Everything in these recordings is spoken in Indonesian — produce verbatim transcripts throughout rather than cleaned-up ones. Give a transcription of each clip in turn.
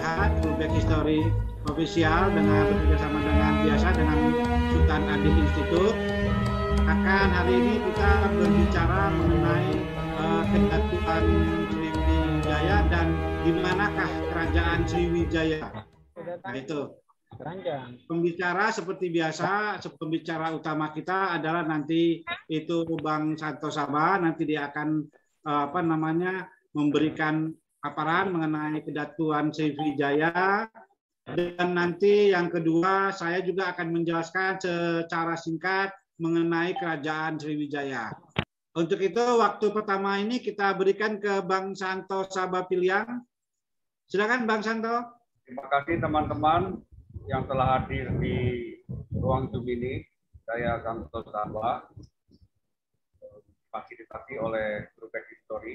lihat Guru Back History Official dengan bekerjasama dengan biasa dengan Sultan Adil Institute akan hari ini kita berbicara mengenai uh, kedatuan Sriwijaya dan di manakah kerajaan Sriwijaya. Nah itu. Pembicara seperti biasa, pembicara utama kita adalah nanti itu Bang Santo Sabah, nanti dia akan apa namanya memberikan paparan mengenai kedatuan Sriwijaya, dan nanti yang kedua saya juga akan menjelaskan secara singkat mengenai kerajaan Sriwijaya. Untuk itu waktu pertama ini kita berikan ke Bang Santo Sabah Piliang. Silakan Bang Santo. Terima kasih teman-teman yang telah hadir di ruang Zoom ini. Saya Santo Sabah, fasilitasi oleh Guru Back History,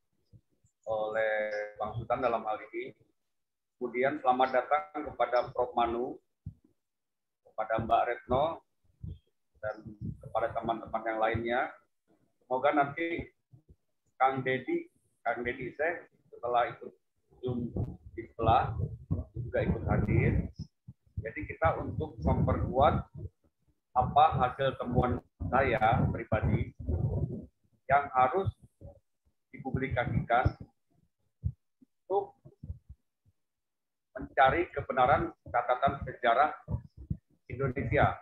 oleh Bang Sultan dalam hal ini. Kemudian selamat datang kepada Prof Manu, kepada Mbak Retno, dan kepada teman-teman yang lainnya. Semoga nanti Kang Dedi, Kang Dedi saya setelah ikut Zoom di sebelah juga ikut hadir. Jadi kita untuk memperkuat apa hasil temuan saya pribadi yang harus dipublikasikan untuk mencari kebenaran catatan sejarah Indonesia.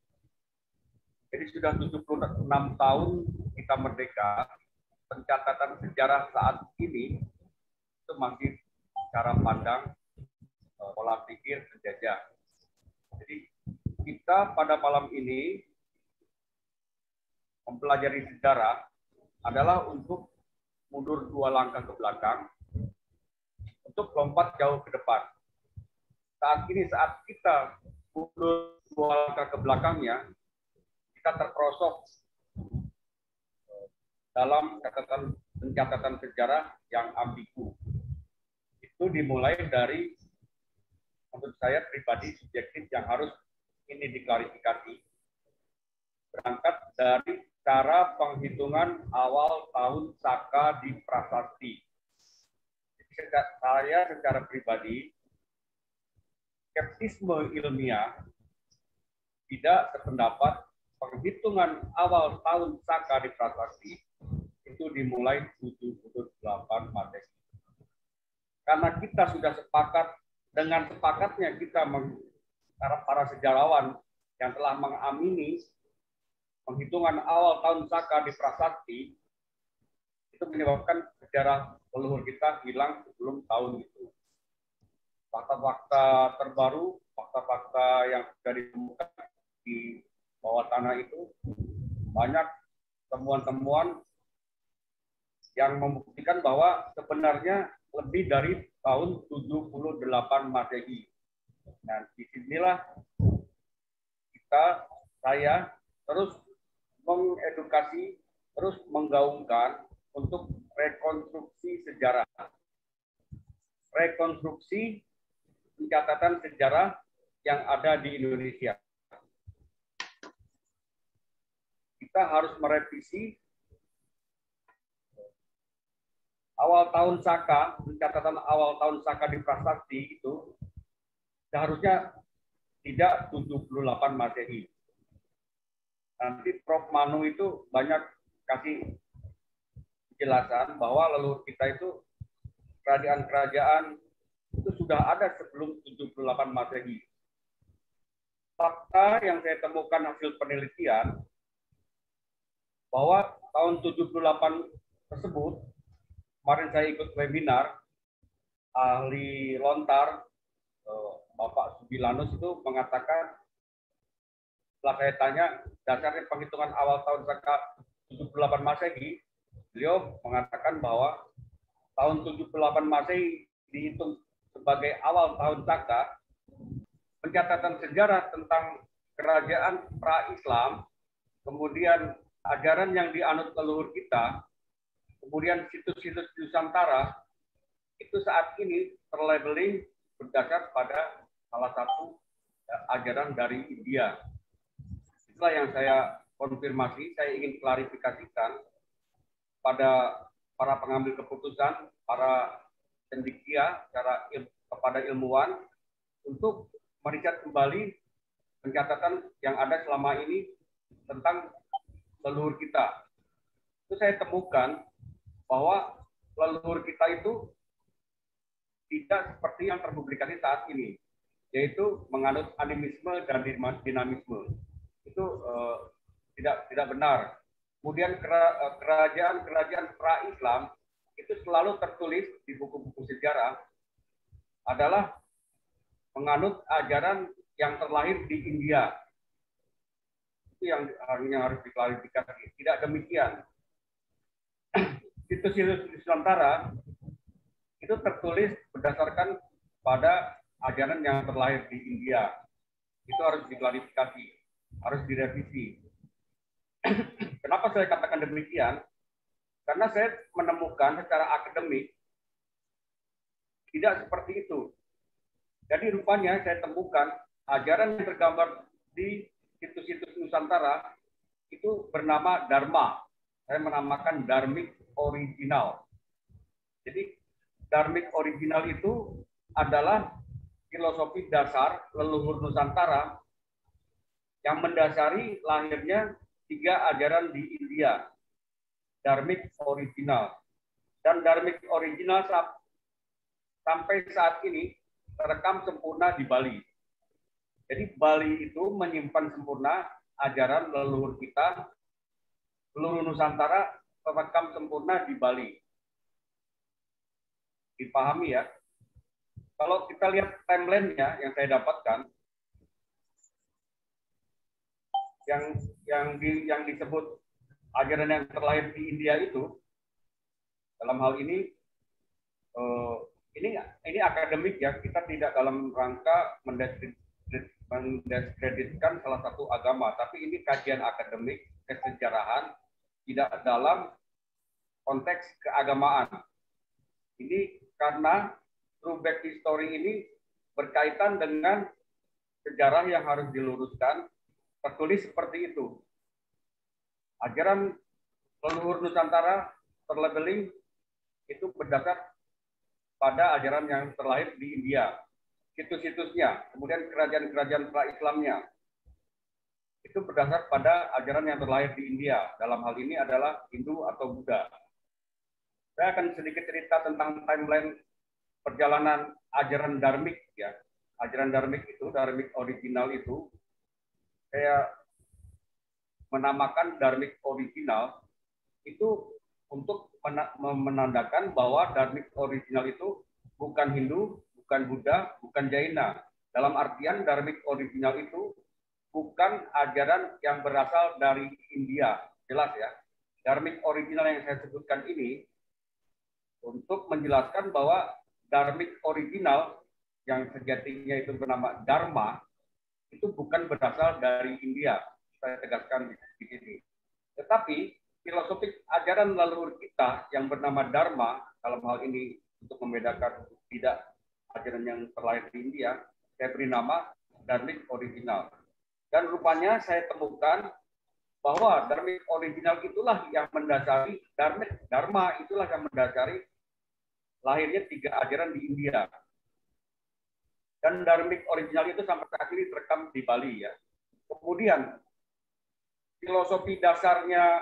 Jadi sudah tujuh puluh enam tahun kita merdeka, pencatatan sejarah saat ini itu masih cara pandang pola pikir penjajah. Jadi kita pada malam ini mempelajari sejarah adalah untuk mundur dua langkah ke belakang untuk lompat jauh ke depan. Saat ini saat kita mundur dua langkah ke belakangnya, kita terperosok dalam catatan pencatatan sejarah yang ambigu. Itu dimulai dari menurut saya pribadi subjektif yang harus ini diklarifikasi. Berangkat dari cara penghitungan awal tahun Saka di prasasti. Saya secara pribadi, skeptisme ilmiah tidak sependapat penghitungan awal tahun Saka di prasasti itu dimulai tujuh puluh delapan Masehi. Karena kita sudah sepakat dengan sepakatnya kita para, para sejarawan yang telah mengamini penghitungan awal tahun Saka di prasasti itu menyebabkan sejarah leluhur kita hilang sebelum tahun itu. Fakta-fakta terbaru, fakta-fakta yang sudah ditemukan di bawah tanah itu banyak temuan-temuan yang membuktikan bahwa sebenarnya lebih dari tahun tujuh puluh delapan Masehi. Nah, disinilah kita, saya terus mengedukasi, terus menggaungkan untuk rekonstruksi sejarah. Rekonstruksi pencatatan sejarah yang ada di Indonesia. Kita harus merevisi awal tahun Saka, pencatatan awal tahun Saka di prasasti itu seharusnya tidak tujuh puluh delapan Masehi. Nanti Prof Manu itu banyak kasih penjelasan bahwa leluhur kita itu kerajaan-kerajaan itu sudah ada sebelum tujuh puluh delapan Masehi. Fakta yang saya temukan hasil penelitian bahwa tahun tujuh puluh delapan tersebut, kemarin saya ikut webinar, ahli lontar, Bapak Subilanus itu mengatakan, setelah saya tanya, dasarnya penghitungan awal tahun Saka tujuh puluh delapan Masehi, beliau mengatakan bahwa tahun tujuh puluh delapan Masehi dihitung sebagai awal tahun Saka, pencatatan sejarah tentang kerajaan pra-Islam, kemudian ajaran yang dianut leluhur kita, kemudian situs-situs Nusantara, itu saat ini terlabeling berdasar pada salah satu ajaran dari India. Itulah yang saya konfirmasi, saya ingin klarifikasikan pada para pengambil keputusan, para cendekia secara kepada ilmuwan untuk meriset kembali pencatatan yang ada selama ini tentang leluhur kita. Itu saya temukan bahwa leluhur kita itu tidak seperti yang terpublikasi saat ini, yaitu menganut animisme dan dinamisme. Itu eh, tidak tidak benar. Kemudian kerajaan-kerajaan pra-Islam itu selalu tertulis di buku-buku sejarah adalah menganut ajaran yang terlahir di India. Itu yang, yang harus diklarifikasi. Tidak demikian. Situs-situs Nusantara itu tertulis berdasarkan pada ajaran yang terlahir di India. Itu harus diklarifikasi, harus direvisi. Kenapa saya katakan demikian? Karena saya menemukan secara akademik tidak seperti itu. Jadi rupanya saya temukan ajaran yang tergambar di situs-situs Nusantara itu bernama Dharma. Saya menamakan Dharmic original. Jadi Dharmic original itu adalah filosofi dasar leluhur Nusantara yang mendasari lahirnya tiga ajaran di India. Dharmic original. Dan Dharmic original sampai saat ini terekam sempurna di Bali. Jadi Bali itu menyimpan sempurna ajaran leluhur kita, seluruh Nusantara terekam sempurna di Bali. Dipahami ya. Kalau kita lihat timeline-nya yang saya dapatkan, yang yang di, yang disebut ajaran yang terlahir di India itu, dalam hal ini eh, ini ini akademik ya, kita tidak dalam rangka mendiskreditkan salah satu agama, tapi ini kajian akademik kesejarahan, tidak dalam konteks keagamaan. Ini karena true back history ini berkaitan dengan sejarah yang harus diluruskan, tertulis seperti itu. Ajaran leluhur Nusantara terlabeling itu berdasar pada ajaran yang terlahir di India. Situs-situsnya, kemudian kerajaan-kerajaan pra-Islamnya, itu berdasar pada ajaran yang terlahir di India. Dalam hal ini adalah Hindu atau Buddha. Saya akan sedikit cerita tentang timeline perjalanan ajaran Dharmic ya. Ajaran Dharmic itu, Dharmic original itu, saya menamakan Dharmic original itu untuk menandakan bahwa Dharmic original itu bukan Hindu, bukan Buddha, bukan Jaina. Dalam artian Dharmic original itu bukan ajaran yang berasal dari India. Jelas ya. Dharmic original yang saya sebutkan ini untuk menjelaskan bahwa Dharmic original yang sejatinya itu bernama Dharma itu bukan berasal dari India. Saya tegaskan di sini. Tetapi filosofi ajaran leluhur kita yang bernama Dharma, dalam hal ini untuk membedakan tidak ajaran yang terlahir di India, saya beri nama Dharmic original. Dan rupanya saya temukan bahwa Dharmic original itulah yang mendasari Dharmic, Dharma itulah yang mendasari lahirnya tiga ajaran di India. Dan Dharmic original itu sampai saat ini terekam di Bali ya. Kemudian filosofi dasarnya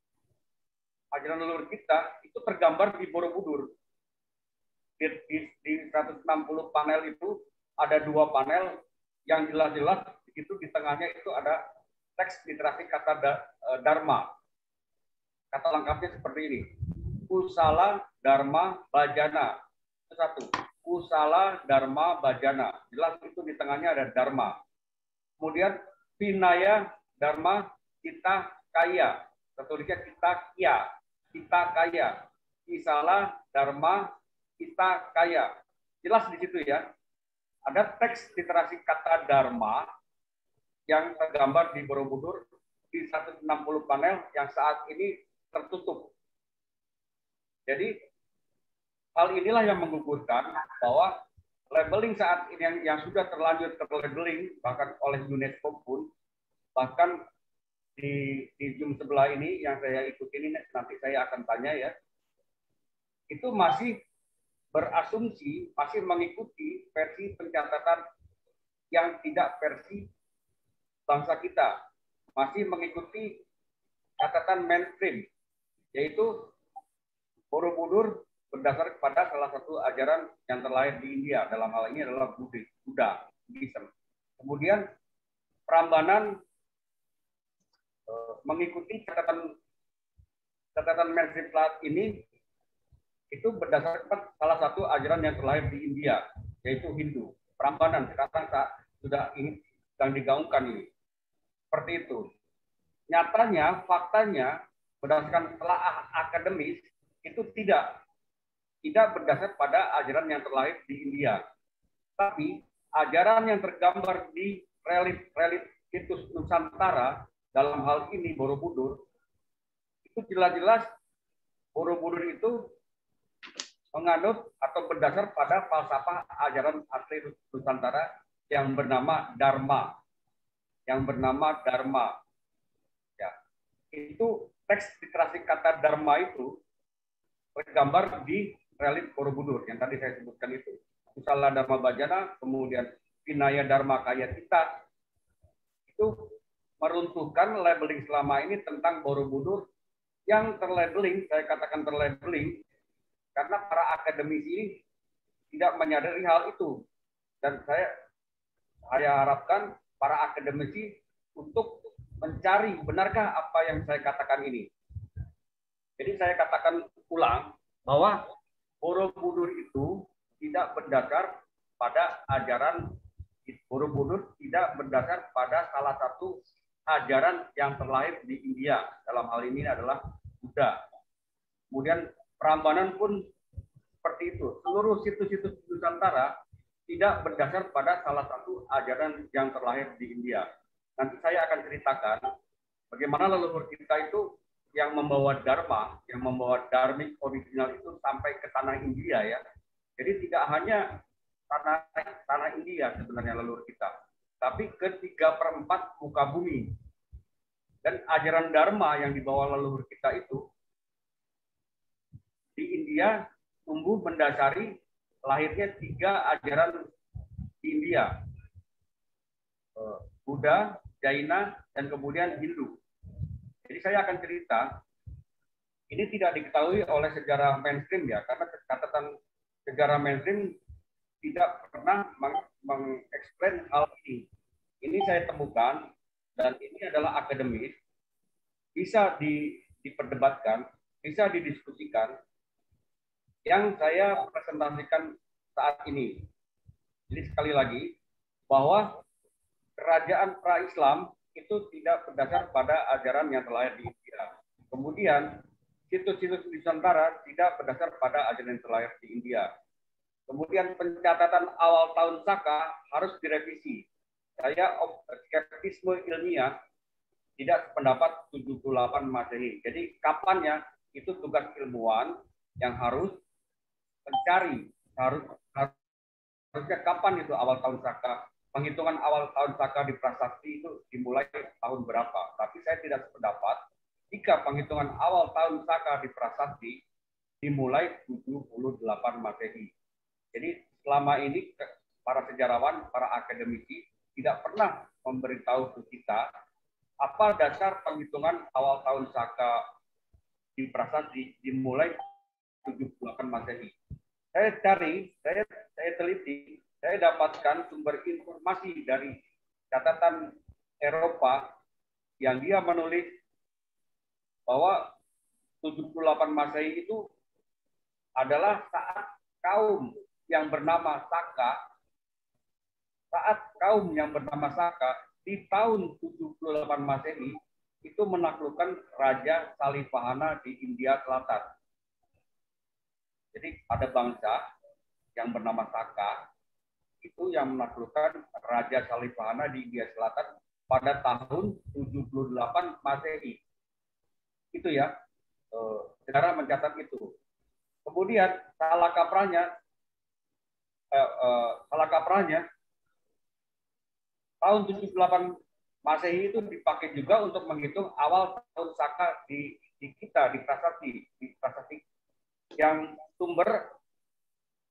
ajaran leluhur kita itu tergambar di Borobudur. Di, di, di seratus enam puluh panel itu ada dua panel yang jelas-jelas itu di tengahnya itu ada teks literasi kata da, Dharma. Kata lengkapnya seperti ini. Kusala Dharma Bhajana. Itu satu. Kusala Dharma Bhajana. Jelas itu di tengahnya ada Dharma. Kemudian Vinaya Dharma Kita Kaya. Tertulisnya kita kaya. Kita kaya. Isala Dharma Kita Kaya. Jelas di situ ya. Ada teks literasi kata Dharma yang tergambar di Borobudur di seratus enam puluh panel yang saat ini tertutup. Jadi hal inilah yang menggugurkan bahwa labeling saat ini yang, yang sudah terlanjur terlabeling bahkan oleh UNESCO pun, bahkan di, di Zoom sebelah ini yang saya ikuti ini nanti saya akan tanya ya, itu masih berasumsi masih mengikuti versi pencatatan yang tidak versi bangsa kita, masih mengikuti catatan mainstream, yaitu Borobudur berdasar kepada salah satu ajaran yang terlahir di India, dalam hal ini adalah Buddha, Buddhism. Kemudian Prambanan eh, mengikuti catatan catatan mainstream ini itu berdasarkan salah satu ajaran yang terlahir di India, yaitu Hindu. Prambanan sekarang sudah ini sedang digaungkan ini. Seperti itu. Nyatanya, faktanya, berdasarkan telaah akademis, itu tidak tidak berdasar pada ajaran yang terlahir di India. Tapi ajaran yang tergambar di relit relit situs Nusantara, dalam hal ini Borobudur, itu jelas-jelas Borobudur itu menganut atau berdasar pada falsafah ajaran asli Nusantara yang bernama Dharma, yang bernama Dharma. Ya, itu teks literasi kata Dharma itu tergambar di relit Borobudur yang tadi saya sebutkan itu. Kusala Dharma Bhajana, kemudian Vinaya Dharma Kaya Kita, itu meruntuhkan labeling selama ini tentang Borobudur yang terlabeling, saya katakan terlabeling, karena para akademisi tidak menyadari hal itu. Dan saya saya harapkan para akademisi untuk mencari benarkah apa yang saya katakan ini. Jadi saya katakan ulang bahwa Borobudur itu tidak berdasar pada ajaran, Borobudur tidak berdasar pada salah satu ajaran yang terlahir di India. Dalam hal ini adalah Buddha. Kemudian Prambanan pun seperti itu. Seluruh situs-situs Nusantara tidak berdasar pada salah satu ajaran yang terlahir di India. Nanti saya akan ceritakan bagaimana leluhur kita itu yang membawa Dharma, yang membawa Dharmik original itu sampai ke tanah India ya. Jadi tidak hanya tanah tanah India sebenarnya leluhur kita, tapi ke tiga per empat muka bumi. Dan ajaran Dharma yang dibawa leluhur kita itu di India tumbuh mendasari lahirnya tiga ajaran di India. Buddha, Jaina, dan kemudian Hindu. Jadi saya akan cerita, ini tidak diketahui oleh sejarah mainstream ya, karena catatan sejarah mainstream tidak pernah mengeksplain hal ini. Ini saya temukan, dan ini adalah akademis, bisa di, diperdebatkan, bisa didiskusikan, yang saya presentasikan saat ini. Jadi sekali lagi, bahwa kerajaan pra-Islam itu tidak berdasar pada ajaran yang terlahir di India. Kemudian, situs-situs Nusantara tidak berdasar pada ajaran yang terlahir di India. Kemudian pencatatan awal tahun Saka harus direvisi. Saya skeptisme ilmiah tidak sependapat tujuh puluh delapan Masehi. Jadi kapannya itu tugas ilmuwan yang harus mencari, harus harusnya kapan itu awal tahun Saka. Penghitungan awal tahun Saka di prasasti itu dimulai tahun berapa. Tapi saya tidak sependapat jika penghitungan awal tahun Saka di prasasti dimulai tujuh puluh delapan Masehi. Jadi selama ini para sejarawan, para akademisi tidak pernah memberitahu ke kita apa dasar penghitungan awal tahun Saka di prasasti dimulai tujuh puluh delapan Masehi. Saya cari, saya saya teliti, saya dapatkan sumber informasi dari catatan Eropa yang dia menulis bahwa tujuh puluh delapan Masehi itu adalah saat kaum yang bernama Saka, saat kaum yang bernama Saka di tahun tujuh puluh delapan Masehi itu menaklukkan Raja Salivahana di India Selatan. Jadi ada bangsa yang bernama Saka itu yang menaklukkan Raja Salivahana di India Selatan pada tahun tujuh puluh delapan Masehi. Itu ya, sejarah mencatat itu. Kemudian salah kaprahnya, eh, eh, salah kaprahnya tahun tujuh puluh delapan Masehi itu dipakai juga untuk menghitung awal tahun Saka di, di kita, di prasasti, di prasasti yang sumber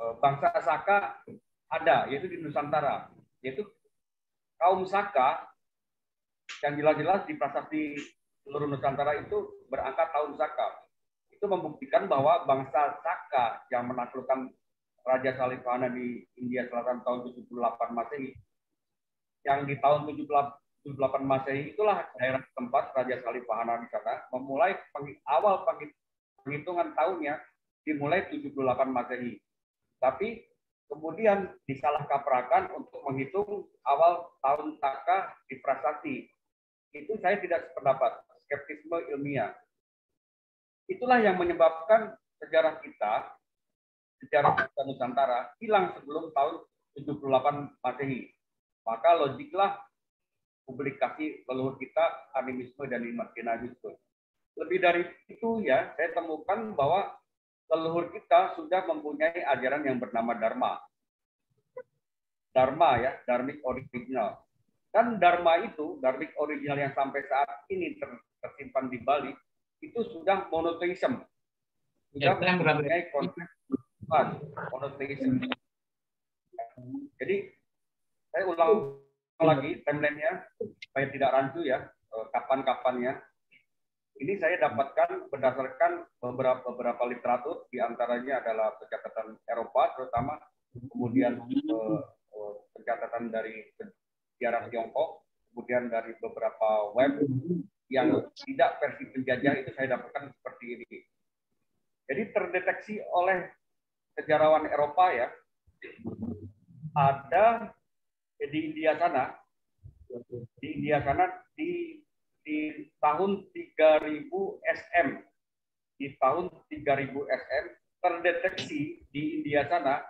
bangsa Saka ada, yaitu di Nusantara, yaitu kaum Saka yang jelas-jelas di prasasti seluruh Nusantara itu berangkat tahun Saka. Itu membuktikan bahwa bangsa Saka yang menaklukkan Raja Salivahana di India Selatan tahun tujuh puluh delapan Masehi, yang di tahun tujuh puluh delapan Masehi itulah daerah tempat Raja Salivahana di sana memulai awal penghitungan tahunnya dimulai tujuh puluh delapan Masehi. Tapi kemudian disalah kaprakan untuk menghitung awal tahun Saka di prasasti. Itu saya tidak sependapat, skeptisme ilmiah. Itulah yang menyebabkan sejarah kita, sejarah kita Nusantara hilang sebelum tahun tujuh puluh delapan Masehi. Maka logiklah publikasi leluhur kita animisme dan imajinalisme. Lebih dari itu ya, saya temukan bahwa leluhur kita sudah mempunyai ajaran yang bernama Dharma. Dharma ya, dharmic original. Dan Dharma itu, dharmic original yang sampai saat ini tersimpan di Bali, itu sudah monotheism. Sudah mempunyai konsep monotheism. Jadi, saya ulang lagi timeline-nya, supaya tidak rancu ya, kapan-kapannya. Ini saya dapatkan berdasarkan beberapa beberapa literatur, diantaranya adalah pencatatan Eropa terutama, kemudian eh, pencatatan dari sejarah Tiongkok, kemudian dari beberapa web yang tidak versi penjajah itu saya dapatkan seperti ini. Jadi terdeteksi oleh sejarawan Eropa ya, ada di India sana, di India sana di di tahun tiga ribu S M, di tahun tiga ribu S M terdeteksi di India sana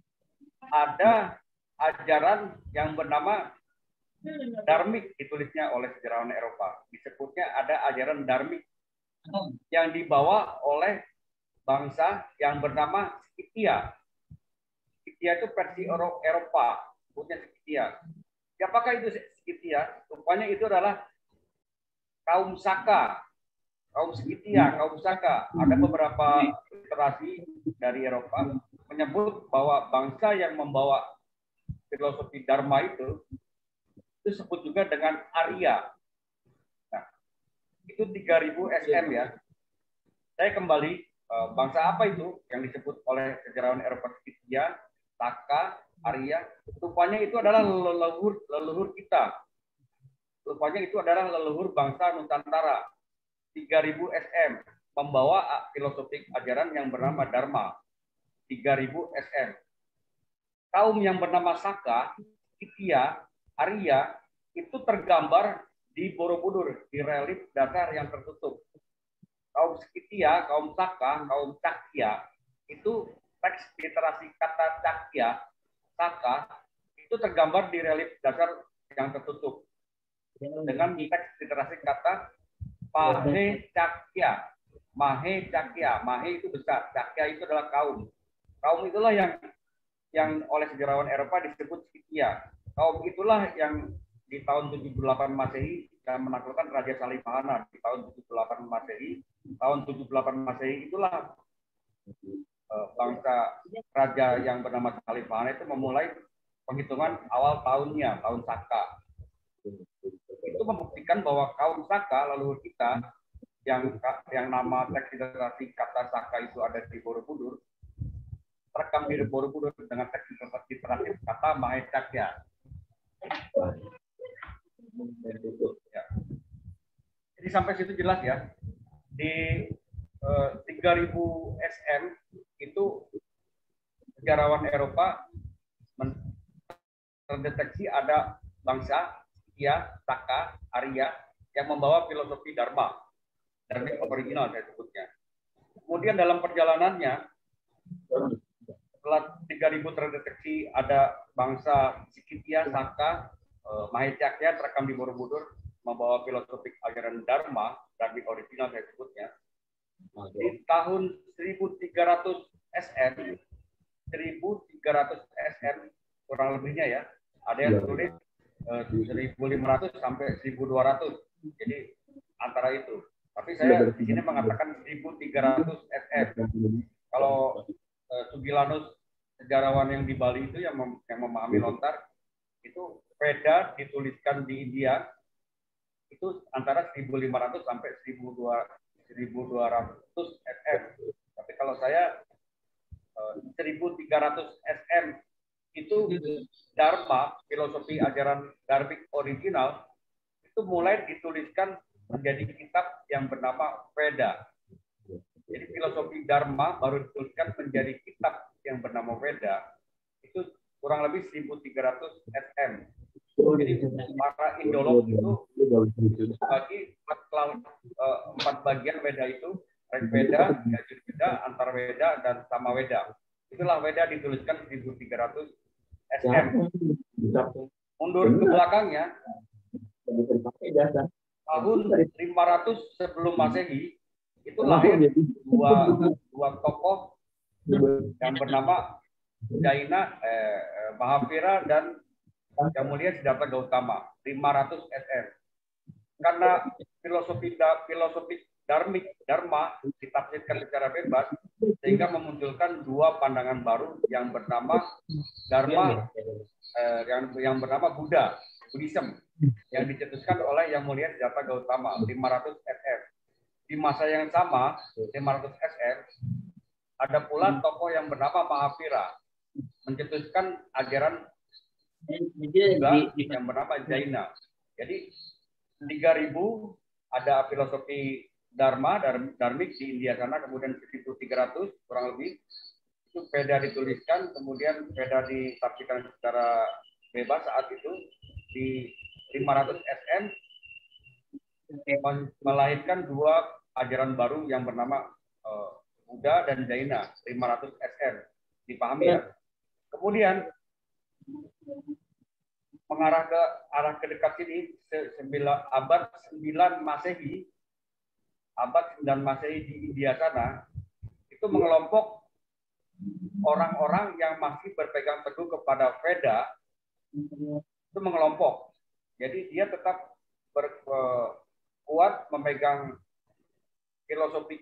ada ajaran yang bernama dharmik, ditulisnya oleh sejarawan Eropa. Disebutnya ada ajaran dharmik yang dibawa oleh bangsa yang bernama Scythia. Scythia itu versi Eropa, sebutnya Scythia. Siapakah itu Scythia? Rupanya itu adalah kaum Saka, kaum Scythia, kaum Saka. Ada beberapa literasi dari Eropa menyebut bahwa bangsa yang membawa filosofi Dharma itu disebut juga dengan Arya. Nah, itu tiga ribu S M ya. Saya kembali, bangsa apa itu yang disebut oleh sejarawan Eropa Scythia, Saka, Arya? Rupanya itu adalah leluhur leluhur kita. Rupanya itu adalah leluhur bangsa Nusantara. tiga ribu S M membawa filosofi ajaran yang bernama Dharma. tiga ribu S M. Kaum yang bernama Saka, Scythia, Arya itu tergambar di Borobudur, di relief dasar yang tertutup. Kaum Scythia, kaum Saka, kaum Cakya itu teks literasi kata Cakya, Saka itu tergambar di relief dasar yang tertutup dengan teks literasi kata Mahe Cakya. Mahe Cakya, Mahe itu besar, Cakya itu adalah kaum. Kaum itulah yang yang oleh sejarawan Eropa disebut Scythia. Kaum itulah yang di tahun tujuh puluh delapan Masehi yang menaklukkan Raja Salivahana di tahun tujuh puluh delapan Masehi. Tahun tujuh puluh delapan Masehi itulah uh, bangsa raja yang bernama Salivahana itu memulai penghitungan awal tahunnya, tahun Saka. Itu membuktikan bahwa kaum Saka leluhur kita yang yang nama teks literasi kata Saka itu ada di Borobudur, terekam di Borobudur dengan teks literasi kata Mahe Cakya. Ya. Jadi sampai situ jelas ya. Di eh, tiga ribu S M itu sejarawan Eropa terdeteksi ada bangsa Scythia, Saka, Arya yang membawa filosofi Dharma, Dharma original saya sebutnya. Kemudian dalam perjalanannya setelah tiga ribu terdeteksi ada bangsa Scythia, Saka, eh, Mahe Cakya terekam di Borobudur membawa filosofi ajaran Dharma, Dharma original saya sebutnya. Di tahun seribu tiga ratus S M, seribu tiga ratus S M kurang lebihnya ya, ada yang tulis seribu lima ratus sampai seribu dua ratus. Jadi antara itu. Tapi saya di sini mengatakan seribu tiga ratus S M. Kalau uh, Sugilanus sejarawan yang di Bali itu yang, mem yang memahami lontar, itu Veda dituliskan di India itu antara seribu lima ratus sampai seribu dua ratus S M. Tapi kalau saya seribu tiga ratus S M itu Dharma, filosofi ajaran Dharmik original, itu mulai dituliskan menjadi kitab yang bernama Veda. Jadi filosofi Dharma baru dituliskan menjadi kitab yang bernama Veda, itu kurang lebih seribu tiga ratus S M. Jadi para Indolog itu bagi empat, empat bagian Veda itu, Rig Veda, Yajur Veda, Antar Veda, dan Sama Veda. Itulah Veda dituliskan seribu tiga ratus S M. Mundur ke belakangnya, tahun lima ratus sebelum Masehi, itu lahir dua, dua tokoh yang bernama Jaina, eh, Mahavira, dan Yang Mulia Siddhartha Gautama, lima ratus S M. Karena filosofi filosofi Dharmik, Dharma ditafsirkan secara bebas, sehingga memunculkan dua pandangan baru yang bernama Dharma, eh, yang, yang bernama Buddha, Buddhism, yang dicetuskan oleh Yang Mulia Siddhartha Gautama, lima ratus S M. Di masa yang sama, lima ratus S M, ada pula tokoh yang bernama Mahavira, mencetuskan ajaran Buddha yang bernama Jaina. Jadi tiga ribu ada filosofi Dharma, Dharmik di India sana, kemudian seribu tiga ratus kurang lebih itu Veda dituliskan, kemudian Veda ditafsirkan secara bebas saat itu di lima ratus S M melahirkan dua ajaran baru yang bernama uh, Buddha dan Jaina, lima ratus S M. Dipahami ya? Kemudian mengarah ke arah ke dekat sini, abad sembilan Masehi, abad sembilan Masehi di India sana, itu mengelompok orang-orang yang masih berpegang teguh kepada Veda, itu mengelompok. Jadi dia tetap berkuat memegang filosofi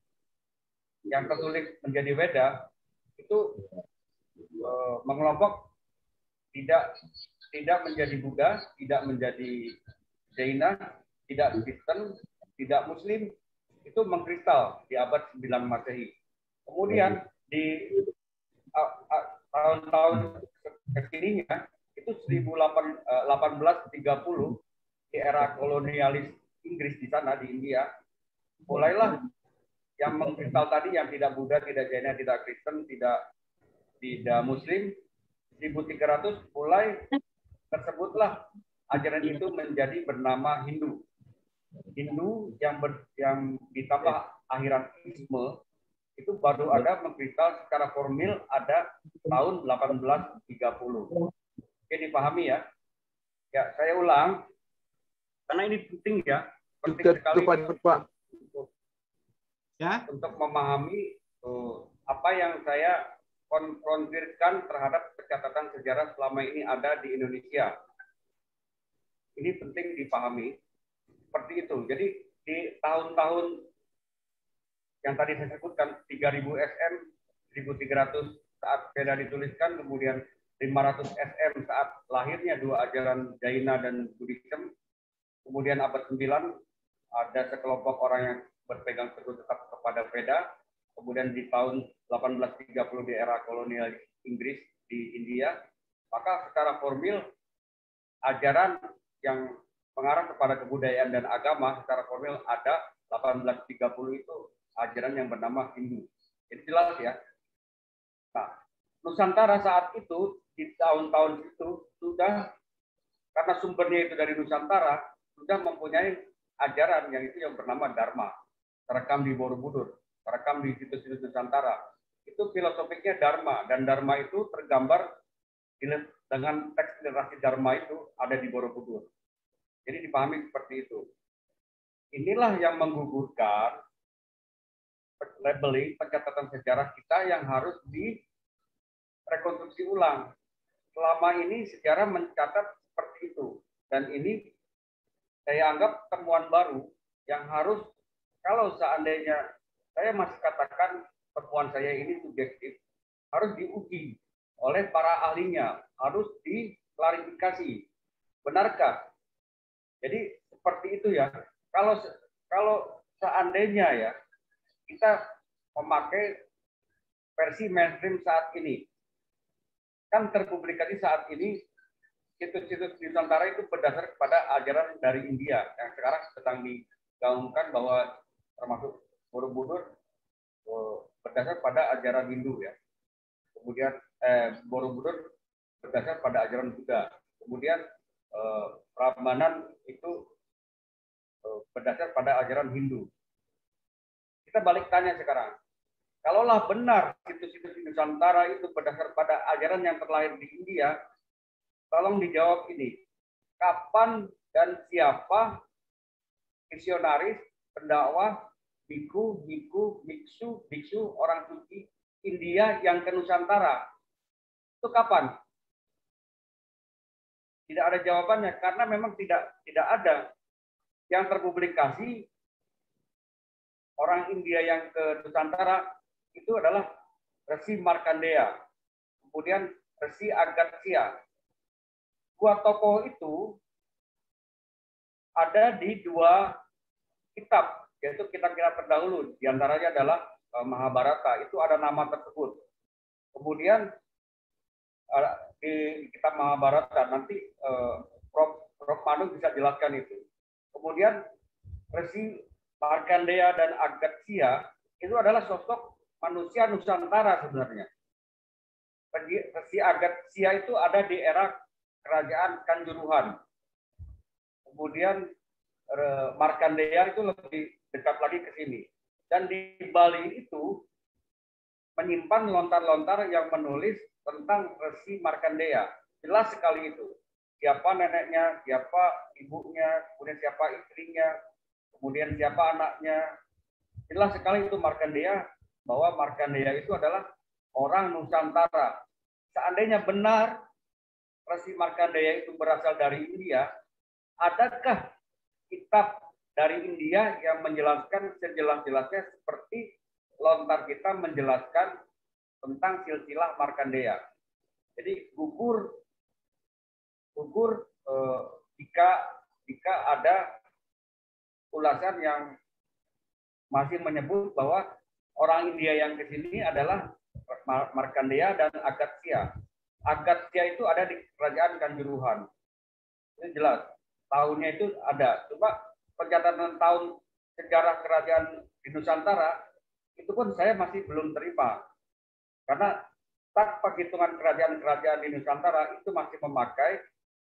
yang tertulis menjadi Veda, itu uh, mengelompok tidak tidak menjadi Buddha, tidak menjadi Jaina, tidak Kristen, tidak Muslim, itu mengkristal di abad sembilan Masehi. Kemudian di tahun-tahun kekininya itu seribu delapan ratus tiga puluh di era kolonialis Inggris di sana di India, mulailah yang mengkristal tadi yang tidak Buddha, tidak Jaina, tidak Kristen, tidak tidak Muslim, seribu tiga ratus mulai tersebutlah ajaran itu menjadi bernama Hindu. Hindu yang ber, yang ditambah akhiran isme itu baru ada mengkristal secara formil ada tahun delapan belas tiga puluh. Oke, dipahami ya? Ya, saya ulang karena ini penting ya, penting sekali Pak. Untuk, ya? untuk memahami uh, apa yang saya konfrontirkan terhadap catatan sejarah selama ini ada di Indonesia. Ini penting dipahami. Seperti itu. Jadi di tahun-tahun yang tadi saya sebutkan, tiga ribu S M, seribu tiga ratus saat Veda dituliskan, kemudian lima ratus S M saat lahirnya dua ajaran Jaina dan Buddhism, kemudian abad sembilan ada sekelompok orang yang berpegang teguh tetap kepada Veda, kemudian di tahun delapan belas tiga puluh di era kolonial Inggris di India, maka secara formil ajaran yang mengarah kepada kebudayaan dan agama secara formil ada delapan belas tiga puluh itu ajaran yang bernama Hindu. Jadi jelas ya. Nah, Nusantara saat itu di tahun-tahun itu sudah, karena sumbernya itu dari Nusantara, sudah mempunyai ajaran yang itu yang bernama Dharma, terekam di Borobudur, terekam di situs-situs Nusantara. Itu filosofiknya Dharma, dan Dharma itu tergambar dengan teks literasi Dharma itu ada di Borobudur. Jadi dipahami seperti itu. Inilah yang menggugurkan labeling pencatatan sejarah kita yang harus direkonstruksi ulang. Selama ini sejarah mencatat seperti itu, dan ini saya anggap temuan baru yang harus, kalau seandainya saya masih katakan temuan saya ini subjektif, harus diuji oleh para ahlinya, harus diklarifikasi. Benarkah? Jadi seperti itu ya. Kalau kalau seandainya ya kita memakai versi mainstream saat ini, kan terpublikasi saat ini situs-situs Nusantara itu berdasar kepada ajaran dari India yang sekarang sedang digaungkan bahwa termasuk Borobudur berdasar pada ajaran Hindu ya. Kemudian eh, Borobudur berdasar pada ajaran Buddha. Kemudian eh, Prambanan itu eh, berdasar pada ajaran Hindu. Kita balik tanya sekarang, kalaulah benar situs-situs Nusantara itu berdasar pada ajaran yang terlahir di India, tolong dijawab ini, kapan dan siapa misionaris, pendakwah, biku, biku, biksu, biksu, orang suci India yang ke Nusantara? Itu kapan? Tidak ada jawabannya karena memang tidak tidak ada yang terpublikasi orang India yang ke Nusantara itu adalah Resi Markandeya, kemudian Resi Agastya. Dua tokoh itu ada di dua kitab, yaitu kitab-kitab terdahulu, diantaranya adalah Mahabharata, itu ada nama tersebut. Kemudian di kitab Mahabharata nanti Prof Prof Manu bisa jelaskan itu. Kemudian Resi Markandeya dan Agastya itu adalah sosok manusia Nusantara sebenarnya. Resi Agastya itu ada di era kerajaan Kanjuruhan. Kemudian Markandeya itu lebih dekat lagi ke sini. Dan di Bali itu menyimpan lontar-lontar yang menulis tentang Resi Markandeya. Jelas sekali itu. Siapa neneknya, siapa ibunya, kemudian siapa istrinya, kemudian siapa anaknya. Jelas sekali itu Markandeya, bahwa Markandeya itu adalah orang Nusantara. Seandainya benar Resi Markandeya itu berasal dari India, adakah kitab dari India yang menjelaskan sejelas-jelasnya seperti lontar kita menjelaskan tentang silsilah Markandeya? Jadi gugur gugur eh, jika jika ada ulasan yang masih menyebut bahwa orang India yang ke sini adalah Markandeya dan Agastya. Agastya itu ada di kerajaan Kanjuruhan. Itu jelas. Tahunnya itu ada. Coba pencatatan tahun sejarah kerajaan di Nusantara itu pun saya masih belum terima. Karena tak penghitungan kerajaan-kerajaan di Nusantara itu masih memakai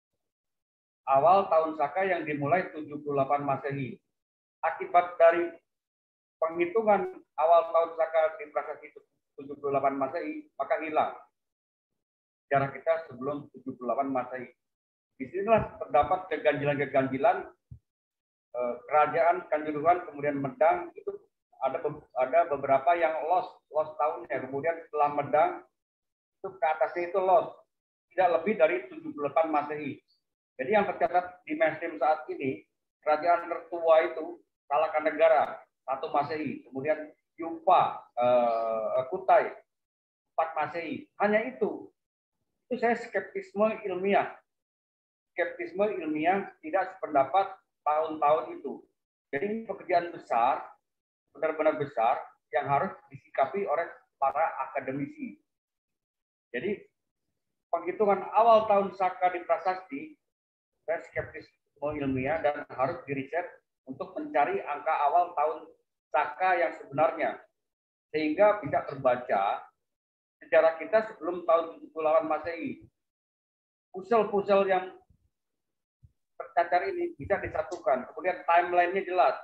awal tahun Saka yang dimulai tujuh puluh delapan Masehi. Akibat dari penghitungan awal tahun Saka di prasasti tujuh puluh delapan Masehi, maka hilang sejarah kita sebelum tujuh puluh delapan Masehi. Disinilah terdapat keganjilan-keganjilan eh, kerajaan Kanjuruhan, kemudian Medang, itu ada ada beberapa yang lost, lost tahunnya. Kemudian setelah Medang, itu ke atasnya itu lost. Tidak lebih dari tujuh puluh delapan Masehi. Jadi yang tercatat di mainstream saat ini, kerajaan tertua itu Talakanegara, satu Masehi. Kemudian Yupa, eh, Kutai, empat Masehi. Hanya itu. Itu saya skeptisme ilmiah. Skeptisme ilmiah tidak sependapat tahun-tahun itu. Jadi ini pekerjaan besar, benar-benar besar, yang harus disikapi oleh para akademisi. Jadi penghitungan awal tahun Saka di prasasti, saya skeptisme ilmiah dan harus diriset untuk mencari angka awal tahun Saka yang sebenarnya. Sehingga bisa terbaca sejarah kita sebelum tahun tujuh puluh delapan Masehi. Pusel-pusel yang tercacar ini bisa disatukan. Kemudian timeline-nya jelas.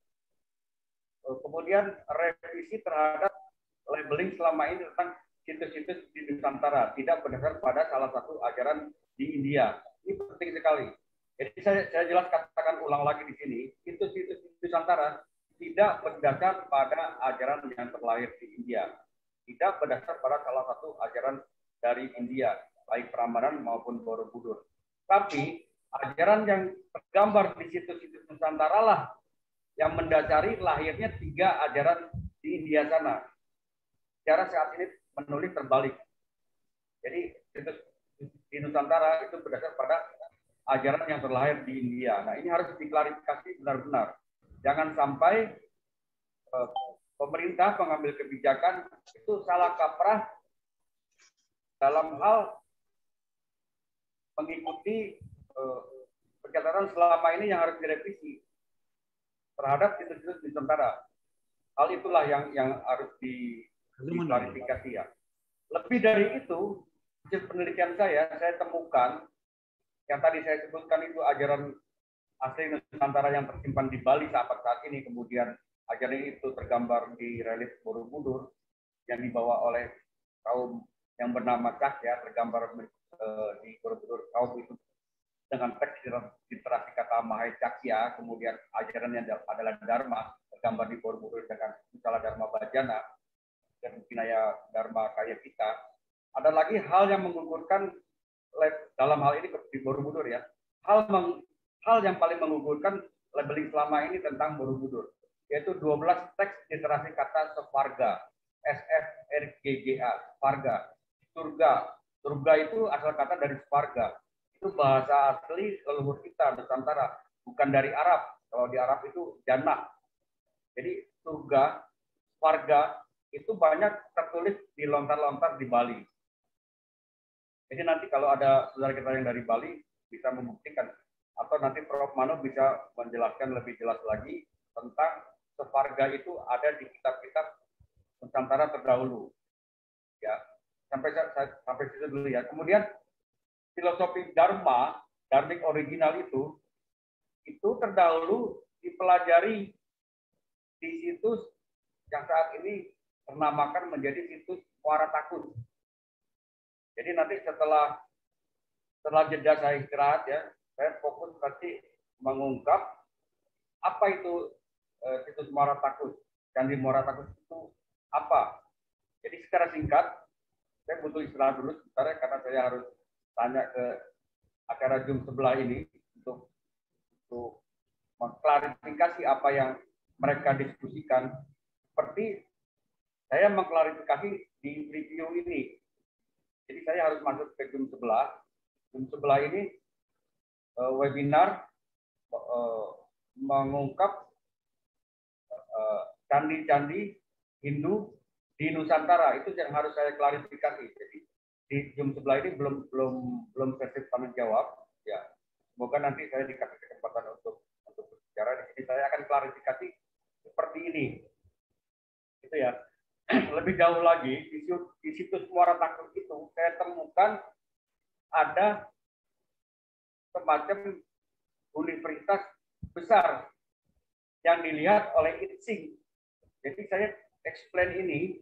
Kemudian revisi terhadap labeling selama ini tentang situs-situs di Nusantara tidak berdasar pada salah satu ajaran di India. Ini penting sekali. Jadi saya, saya jelas katakan ulang lagi di sini, situs-situs di Nusantara tidak berdasar pada ajaran yang terlahir di India. Tidak berdasar pada salah satu ajaran dari India, baik Prambanan maupun Borobudur. Tapi ajaran yang tergambar di situs-situs Nusantara lah yang mendasari lahirnya tiga ajaran di India sana. Secara saat ini menulis terbalik. Jadi situs di Nusantara itu berdasar pada ajaran yang terlahir di India. Nah, ini harus diklarifikasi benar-benar. Jangan sampai uh, pemerintah pengambil kebijakan itu salah kaprah dalam hal mengikuti uh, pencatatan selama ini yang harus direvisi terhadap situs-situs di Nusantara. Hal itulah yang yang harus di, diklarifikasi ya. Lebih dari itu, hasil penelitian saya, saya temukan yang tadi saya sebutkan itu ajaran asli Nusantara yang tersimpan di Bali sampai saat ini, kemudian ajaran itu tergambar di relief Borobudur yang dibawa oleh kaum yang bernama Cakya, tergambar eh, di Borobudur kaum itu dengan teks literasi kata Mahai Cakya, kemudian ajaran yang adalah Dharma, tergambar di Borobudur dengan misalnya Dharma Bajana dan Vinaya Dharma Kaya kita. Ada lagi hal yang menggugurkan dalam hal ini di Borobudur ya. Hal meng, hal yang paling menggugurkan labeling selama ini tentang Borobudur, yaitu dua belas teks literasi kata Separga, S F R G G A, Separga. Surga, surga itu asal kata dari Separga. Itu bahasa asli leluhur kita Nusantara, bukan dari Arab. Kalau di Arab itu jannah. Jadi surga, Separga itu banyak tertulis di lontar-lontar di Bali. Jadi nanti kalau ada saudara kita yang dari Bali bisa membuktikan, atau nanti Prof Mano bisa menjelaskan lebih jelas lagi tentang Separga itu ada di kitab-kitab Nusantara terdahulu. Ya, sampai sampai situ dulu ya. Kemudian filosofi Dharma, Dharmic original itu itu terdahulu dipelajari di situs yang saat ini ternamakan menjadi situs Muara Takus. Jadi nanti setelah setelah jeda saya istirahat ya, saya fokus nanti mengungkap apa itu eh, situs Muara Takus. Candi Muara Takus itu apa? Jadi secara singkat, saya butuh istirahat dulu sebentar ya, karena saya harus tanya ke acara Zoom sebelah ini untuk untuk mengklarifikasi apa yang mereka diskusikan. Seperti saya mengklarifikasi di review ini. Jadi saya harus masuk ke Zoom sebelah. Zoom sebelah ini uh, webinar uh, mengungkap candi-candi uh, Hindu di Nusantara. Itu yang harus saya klarifikasi. Jadi di Zoom sebelah ini belum belum belum sesi tanya jawab. Ya, semoga nanti saya dikasih kesempatan untuk untuk berbicara. Di sini saya akan klarifikasi seperti ini. Itu ya. Lebih jauh lagi, di situs Muara Takus itu saya temukan ada semacam universitas besar yang dilihat oleh I T S I N. Jadi saya explain ini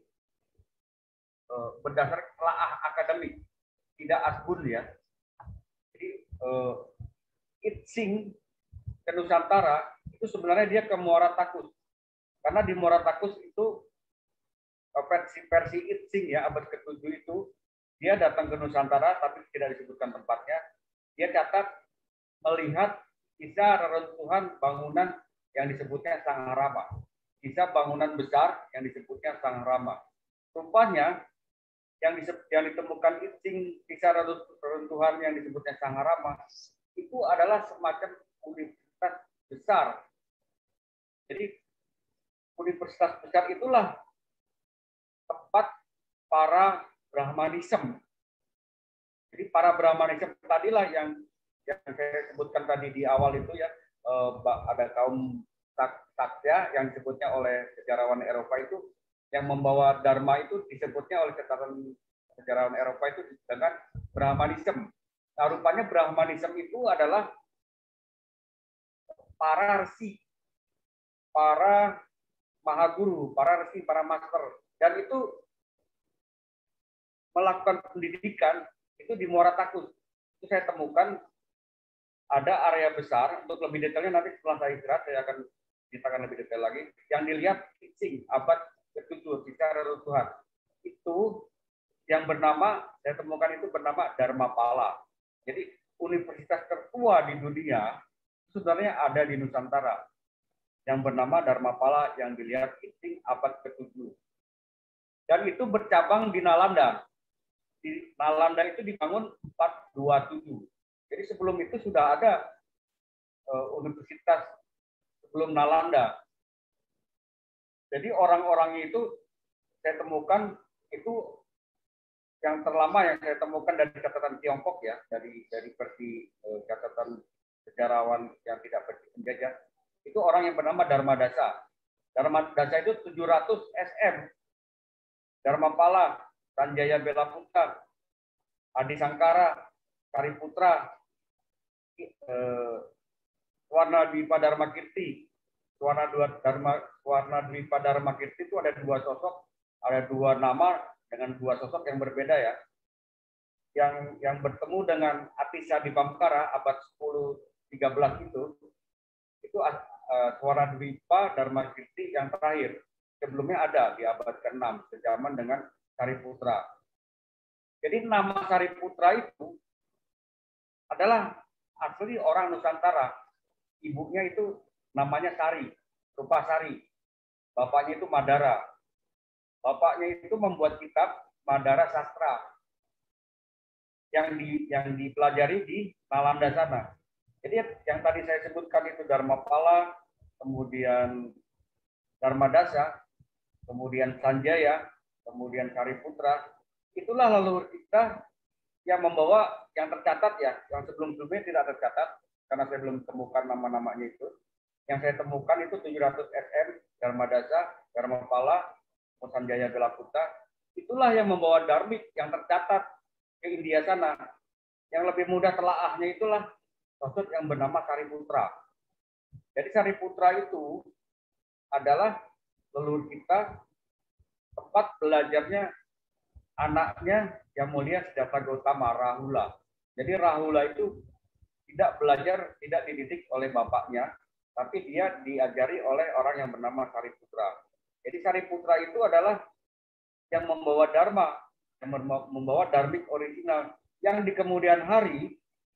uh, berdasar telaah akademik, tidak asbun ya. Jadi uh, I T S I N ke Nusantara itu sebenarnya dia ke Muara Takus, karena di Muara Takus itu versi-versi I T S I N ya abad ketujuh itu dia datang ke Nusantara tapi tidak disebutkan tempatnya. Dia catat melihat sisa reruntuhan bangunan yang disebutnya Sangharama, sisa bangunan besar yang disebutnya Sangharama. Rupanya yang, yang ditemukan I T S I N sisa reruntuhan yang disebutnya Sangharama itu adalah semacam universitas besar. Jadi universitas besar itulah tempat para Brahmanism. Jadi para Brahmanism tadilah yang yang saya sebutkan tadi di awal itu ya, eh, ada kaum Sakya yang disebutnya oleh sejarawan Eropa itu yang membawa Dharma itu disebutnya oleh catatan sejarawan Eropa itu dengan Brahmanism. Nah, rupanya Brahmanism itu adalah para resi, para mahaguru, para resi, para master. Dan itu melakukan pendidikan itu di Muara Takus. Itu saya temukan ada area besar, untuk lebih detailnya nanti setelah saya istirahat saya akan ceritakan lebih detail lagi. Yang dilihat I T S I N abad ketujuh secara reruntuhan. Itu yang bernama, saya temukan itu bernama Dharmapala. Jadi universitas tertua di dunia sebenarnya ada di Nusantara yang bernama Dharmapala yang dilihat I T S I N abad ketujuh. Dan itu bercabang di Nalanda. di Nalanda itu dibangun empat dua tujuh. Jadi sebelum itu sudah ada uh, universitas sebelum Nalanda. Jadi orang-orangnya itu saya temukan itu yang terlama yang saya temukan dari catatan Tiongkok ya, dari dari versi uh, catatan sejarawan yang tidak versi penjajah, itu orang yang bernama Dharmadasa. Dharmadasa itu tujuh ratus S M. Dharmapala, Sanjaya Belaputra, Adi Sangkara, Sariputra, eh, Swarna Dwipa Dharma Kirti. Swarna Dharma Swarna Dwipa Dharma Kirti itu ada dua sosok, ada dua nama dengan dua sosok yang berbeda ya. Yang yang bertemu dengan Atisa di Bamkara abad sepuluh tiga belas itu itu uh, Swarna Dwipa Dharma Kirti yang terakhir. Sebelumnya ada di abad keenam sejaman dengan Sariputra. Jadi nama Sariputra itu adalah asli orang Nusantara. Ibunya itu namanya Sari, Rupasari. Bapaknya itu Madara. Bapaknya itu membuat kitab Madara Sastra yang di yang dipelajari di Nalanda sana. Jadi yang tadi saya sebutkan itu Dharmapala, kemudian Dharmadasa, kemudian Sanjaya, kemudian Sariputra, itulah leluhur kita yang membawa yang tercatat ya, yang sebelum-sebelumnya tidak tercatat karena saya belum temukan nama-namanya itu. Yang saya temukan itu tujuh ratus S M, Dharmadasa, Dharmapala, Sanjaya Belaputra, itulah yang membawa dharmik yang tercatat ke India sana. Yang lebih mudah telaahnya itulah sosok yang bernama Sariputra. Jadi Sariputra itu adalah leluhur kita, tempat belajarnya anaknya yang mulia Siddhartha Gautama, Rahula. Jadi Rahula itu tidak belajar, tidak dididik oleh bapaknya, tapi dia diajari oleh orang yang bernama Sariputra. Jadi Sariputra itu adalah yang membawa dharma, yang membawa dharmik original, yang di kemudian hari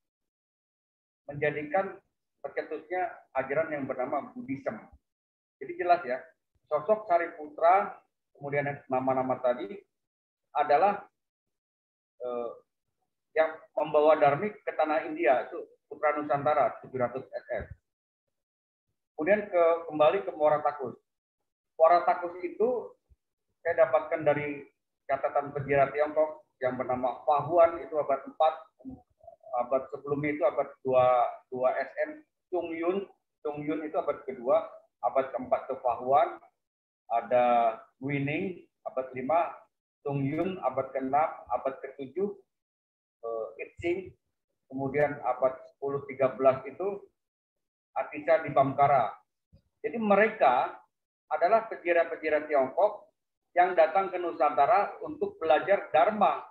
menjadikan tercetusnya ajaran yang bernama Buddhism. Jadi jelas ya, sosok Sariputra, kemudian nama-nama tadi adalah eh, yang membawa dharmik ke tanah India, itu Putra Nusantara tujuh ratus S M. Kemudian ke kembali ke Muara Takus. Muara Takus itu saya dapatkan dari catatan sejarah Tiongkok yang bernama Fahuan, itu abad empat, abad sebelumnya itu abad dua S M. Chung Yun, Chung Yun itu abad kedua, abad keempat itu Fahuan, ada Wining abad lima, Chung Yun abad keenam, abad ketujuh uh, Itsing, kemudian abad sepuluh tiga belas itu Atisa di Bamkara. Jadi mereka adalah peziarah-peziarah Tiongkok yang datang ke Nusantara untuk belajar Dharma.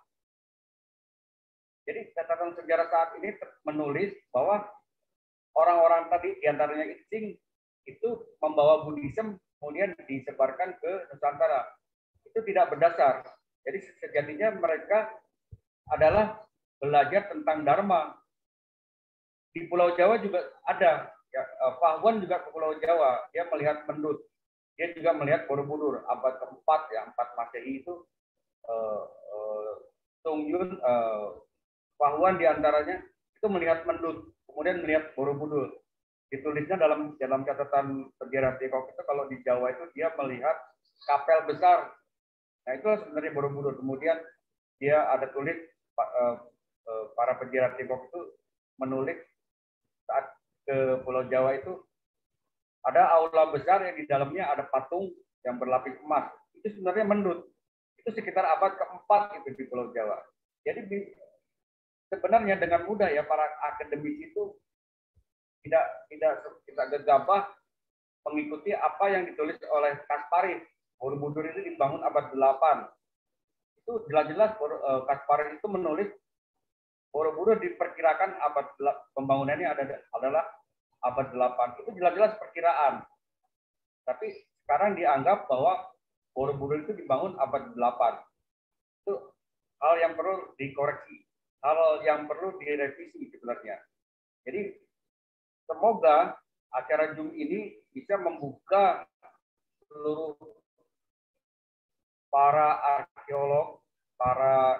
Jadi catatan sejarah saat ini menulis bahwa orang-orang tadi diantaranya Itsing itu membawa Buddhism kemudian disebarkan ke Nusantara. Itu tidak berdasar. Jadi sejatinya mereka adalah belajar tentang Dharma. Di Pulau Jawa juga ada. Ya, Fahuan juga ke Pulau Jawa. Dia melihat Mendut. Dia juga melihat Borobudur. Abad keempat, ya, empat Masehi itu uh, uh, Chung Yun, uh, Fahuan diantaranya itu melihat Mendut. Kemudian melihat Borobudur. Ditulisnya dalam dalam catatan sejarah Tiongkok itu kalau di Jawa itu dia melihat kapel besar. Nah itu sebenarnya Borobudur. Kemudian dia ada tulis uh, uh, para peziarah Tiongkok itu menulis saat ke Pulau Jawa itu ada aula besar yang di dalamnya ada patung yang berlapis emas. Itu sebenarnya Mendut. Itu sekitar abad keempat itu di Pulau Jawa. Jadi sebenarnya dengan mudah ya para akademisi itu tidak tidak tidak gegabah mengikuti apa yang ditulis oleh Kasparis. Borobudur itu dibangun abad delapan. Itu jelas-jelas Kasparis itu menulis Borobudur diperkirakan abad pembangunannya adalah abad delapan. Itu jelas-jelas perkiraan. Tapi sekarang dianggap bahwa Borobudur itu dibangun abad delapan. Itu hal yang perlu dikoreksi. Hal yang perlu direvisi sebenarnya. Jadi semoga acara Zoom ini bisa membuka seluruh para arkeolog, para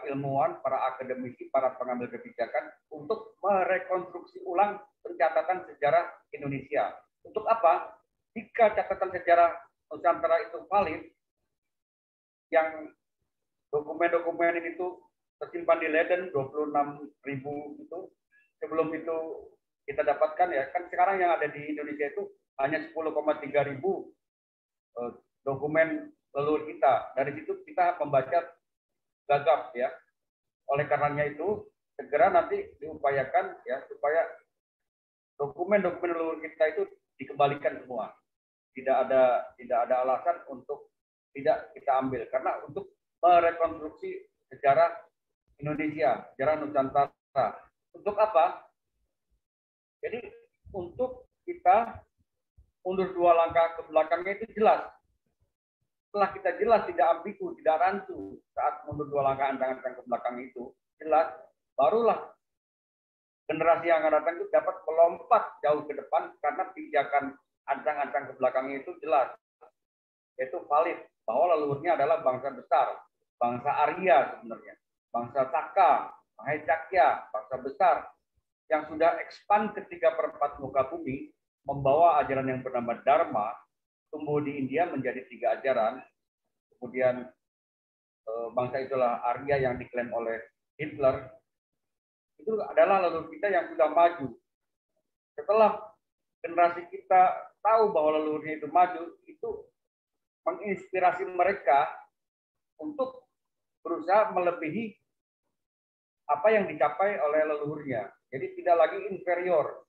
ilmuwan, para akademisi, para pengambil kebijakan untuk merekonstruksi ulang pencatatan sejarah Indonesia. Untuk apa? Jika catatan sejarah Nusantara itu valid, yang dokumen-dokumen itu tersimpan di Leiden dua puluh enam ribu itu, sebelum itu kita dapatkan ya, kan sekarang yang ada di Indonesia itu hanya sepuluh koma tiga ribu eh, dokumen leluhur kita. Dari situ kita membaca gagap ya. Oleh karenanya itu segera nanti diupayakan ya supaya dokumen-dokumen leluhur kita itu dikembalikan semua. Tidak ada tidak ada alasan untuk tidak kita ambil, karena untuk merekonstruksi sejarah Indonesia, sejarah Nusantara. Untuk apa? Jadi untuk kita mundur dua langkah ke belakangnya itu jelas. Setelah kita jelas, tidak ambigu, tidak rancu saat mundur dua langkah ancang-ancang ke belakang itu, jelas, barulah generasi yang akan datang itu dapat melompat jauh ke depan karena pijakan ancang-ancang ke belakangnya itu jelas, yaitu valid, bahwa leluhurnya adalah bangsa besar, bangsa Arya sebenarnya, bangsa Saka, Mahecakya, bangsa besar, yang sudah expand ke tiga per empat muka bumi, membawa ajaran yang bernama Dharma, tumbuh di India menjadi tiga ajaran. Kemudian bangsa itulah Arya yang diklaim oleh Hitler. Itu adalah leluhur kita yang sudah maju. Setelah generasi kita tahu bahwa leluhurnya itu maju, itu menginspirasi mereka untuk berusaha melebihi apa yang dicapai oleh leluhurnya. Jadi tidak lagi inferior.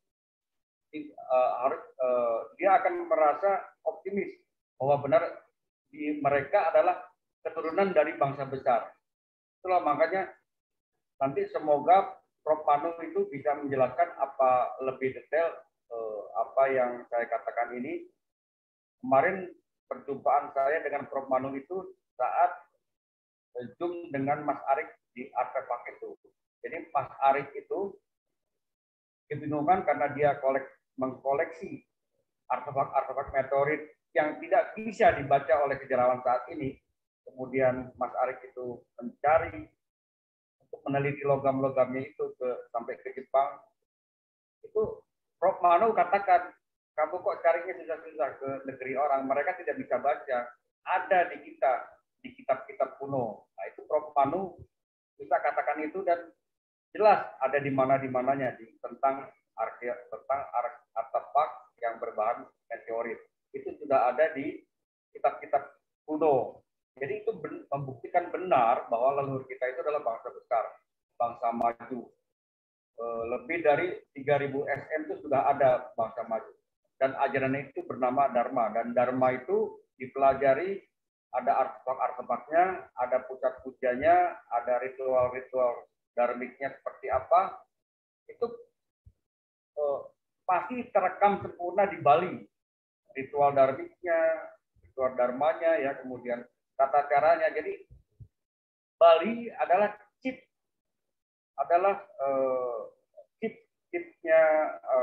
Dia akan merasa optimis bahwa benar di mereka adalah keturunan dari bangsa besar. Itulah makanya nanti semoga Prof Manu itu bisa menjelaskan apa lebih detail eh, apa yang saya katakan ini. Kemarin perjumpaan saya dengan Prof Manu itu saat Zoom dengan Mas Arik di Artefak itu. Jadi Mas Arik itu kebingungan karena dia kolek, mengkoleksi artefak-artefak meteorit yang tidak bisa dibaca oleh sejarawan saat ini. Kemudian Mas Arik itu mencari untuk meneliti logam-logamnya itu ke, sampai ke Jepang. Itu Prof Manu katakan, kamu kok carinya susah-susah ke negeri orang, mereka tidak bisa baca. Ada di kita, di kitab-kitab kuno. Nah itu Prof Manu bisa katakan itu, dan jelas ada di mana di mananya di tentang arke, tentang artefak yang berbahan meteorit. Itu sudah ada di kitab-kitab kuno. Jadi itu ben, membuktikan benar bahwa leluhur kita itu adalah bangsa besar, bangsa maju. E, lebih dari tiga ribu S M itu sudah ada bangsa maju. Dan ajaran itu bernama Dharma. Dan Dharma itu dipelajari, ada artefak-artefaknya, ada pusat pujanya, ada ritual-ritual dharmiknya seperti apa. Itu e, pasti terekam sempurna di Bali. Ritual dharmiknya, ritual dharmanya, ya, kemudian tata caranya. Jadi Bali adalah chip, adalah uh, chip chipnya uh,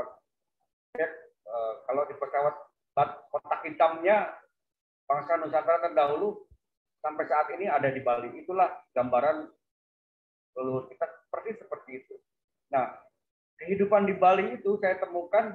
uh, kalau di pesawat kotak hitamnya bangsa Nusantara terdahulu sampai saat ini ada di Bali. Itulah gambaran leluhur kita seperti seperti itu. Nah, kehidupan di Bali itu saya temukan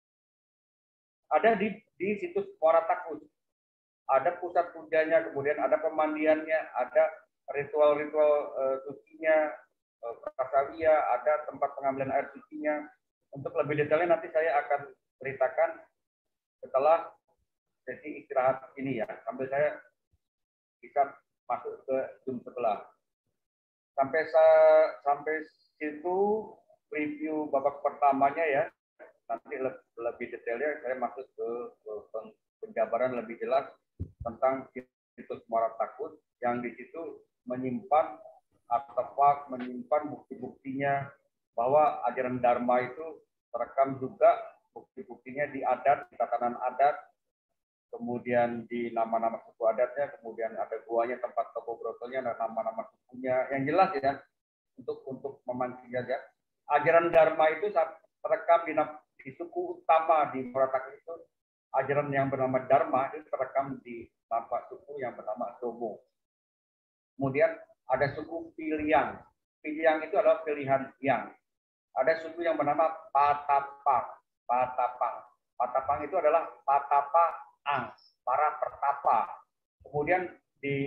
ada di di situs Muara Takus. Ada pusat pujanya, kemudian ada pemandiannya, ada ritual-ritual uh, sucinya, uh, prasawiya, ada tempat pengambilan air sucinya. Untuk lebih detailnya nanti saya akan ceritakan setelah sesi istirahat ini ya, sambil saya bisa masuk ke Zoom sebelah. Sampai sampai situ review babak pertamanya ya. Nanti lebih detailnya saya masuk ke, ke penjabaran lebih jelas tentang situs Muara Takus yang di situ menyimpan artefak, menyimpan bukti-buktinya bahwa ajaran Dharma itu terekam juga bukti-buktinya di adat, di tatanan adat, kemudian di nama-nama suku adatnya, kemudian ada guanya, tempat toko brotonya, dan nama-nama sukunya yang jelas ya, untuk untuk memancing aja. Ajaran Dharma itu terekam di, di suku utama di Muara Takus itu. Ajaran yang bernama Dharma itu terekam di nama suku yang bernama Domo. Kemudian ada suku Piliang. Piliang itu adalah pilihan yang. Ada suku yang bernama Patapang. Patapang. Patapang itu adalah Patapang, para pertapa. Kemudian di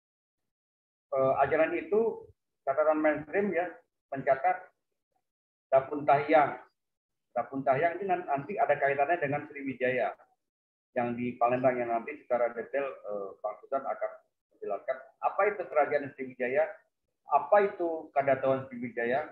eh, ajaran itu catatan mainstream ya mencatat Dapuntahyang. Dapuntahyang ini nanti ada kaitannya dengan Sriwijaya yang di Palembang, yang nanti secara detail eh, Bang Susan akan menjelaskan apa itu kerajaan Sriwijaya, apa itu Kadatuan Sriwijaya.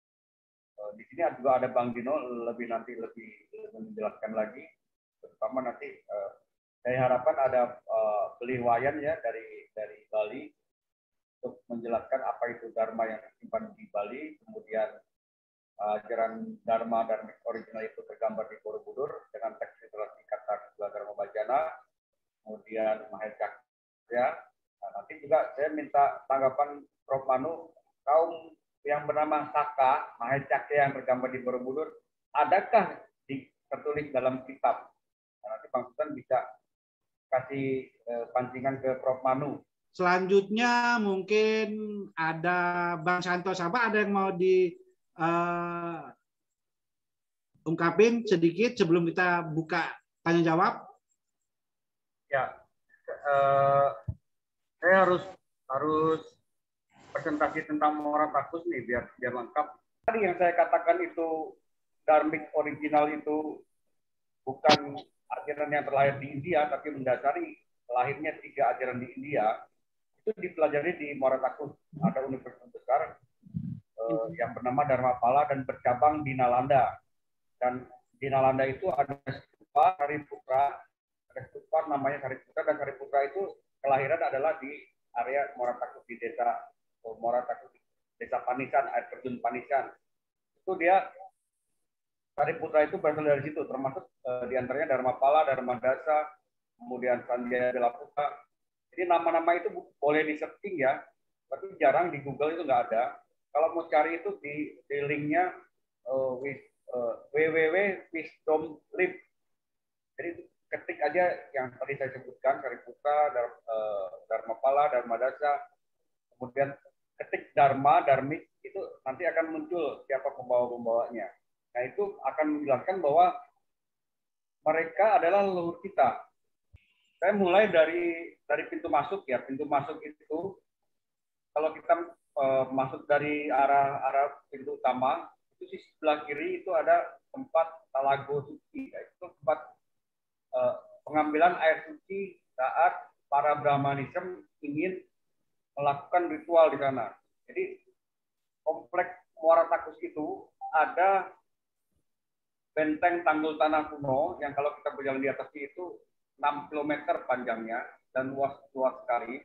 Di sini juga ada Bang Dino lebih nanti lebih, lebih menjelaskan lagi, terutama nanti uh, saya harapkan ada uh, beli wayan ya dari dari Bali untuk menjelaskan apa itu Dharma yang disimpan di Bali, kemudian uh, ajaran Dharma dan original itu tergambar di Borobudur dengan teks literasi kata Dharma Bajana, kemudian Mahecakya. Nah, nanti juga saya minta tanggapan Prof Manu, kaum yang bernama Saka, Mahecakya yang tergambar di Borobudur, adakah di, tertulis dalam kitab? Nah, nanti Bang Sultan bisa kasih eh, pancingan ke Prof Manu. Selanjutnya mungkin ada Bang Santo Saba, ada yang mau di uh, ungkapin sedikit sebelum kita buka tanya jawab? Ya, eh, saya harus harus presentasi tentang Moratakos nih biar biar lengkap. Tadi yang saya katakan itu dharmik original itu bukan ajaran yang terlahir di India, tapi mendasari lahirnya tiga ajaran di India. Itu dipelajari di Moratakos. Ada universitas besar eh, yang bernama Dharmapala dan bercabang di Nalanda. Dan di Nalanda itu ada stupa Sariputra, ada stupa namanya Sariputra, dan Sariputra itu kelahiran adalah di area Moratakos, di desa Moratakos, desa Panisan, air terjun Panisan. Itu dia, Sariputra itu berasal dari situ, termasuk eh, diantaranya Dharmapala, Dharmadasa, kemudian Sanjaya Delaputra. Jadi nama-nama itu boleh di-searching ya, tapi jarang di Google itu nggak ada. Kalau mau cari itu di, di linknya uh, with, uh, w w w titik wisdom lib. Jadi ketik aja yang tadi saya sebutkan, Sariputra, Dar, uh, Dharmapala, Dharmadasa, kemudian ketik Dharma, Dharmik, itu nanti akan muncul siapa pembawa-pembawanya. Nah, itu akan menjelaskan bahwa mereka adalah leluhur kita. Saya mulai dari dari pintu masuk ya. Pintu masuk itu, kalau kita uh, masuk dari arah arah pintu utama, itu di sebelah kiri itu ada tempat talago suci. Itu tempat uh, pengambilan air suci saat para Brahmanism ingin melakukan ritual di sana. Jadi kompleks Moratakos itu ada benteng Tanggul Tanah Kuno yang kalau kita berjalan di atasnya itu enam kilometer panjangnya dan luas luas sekali.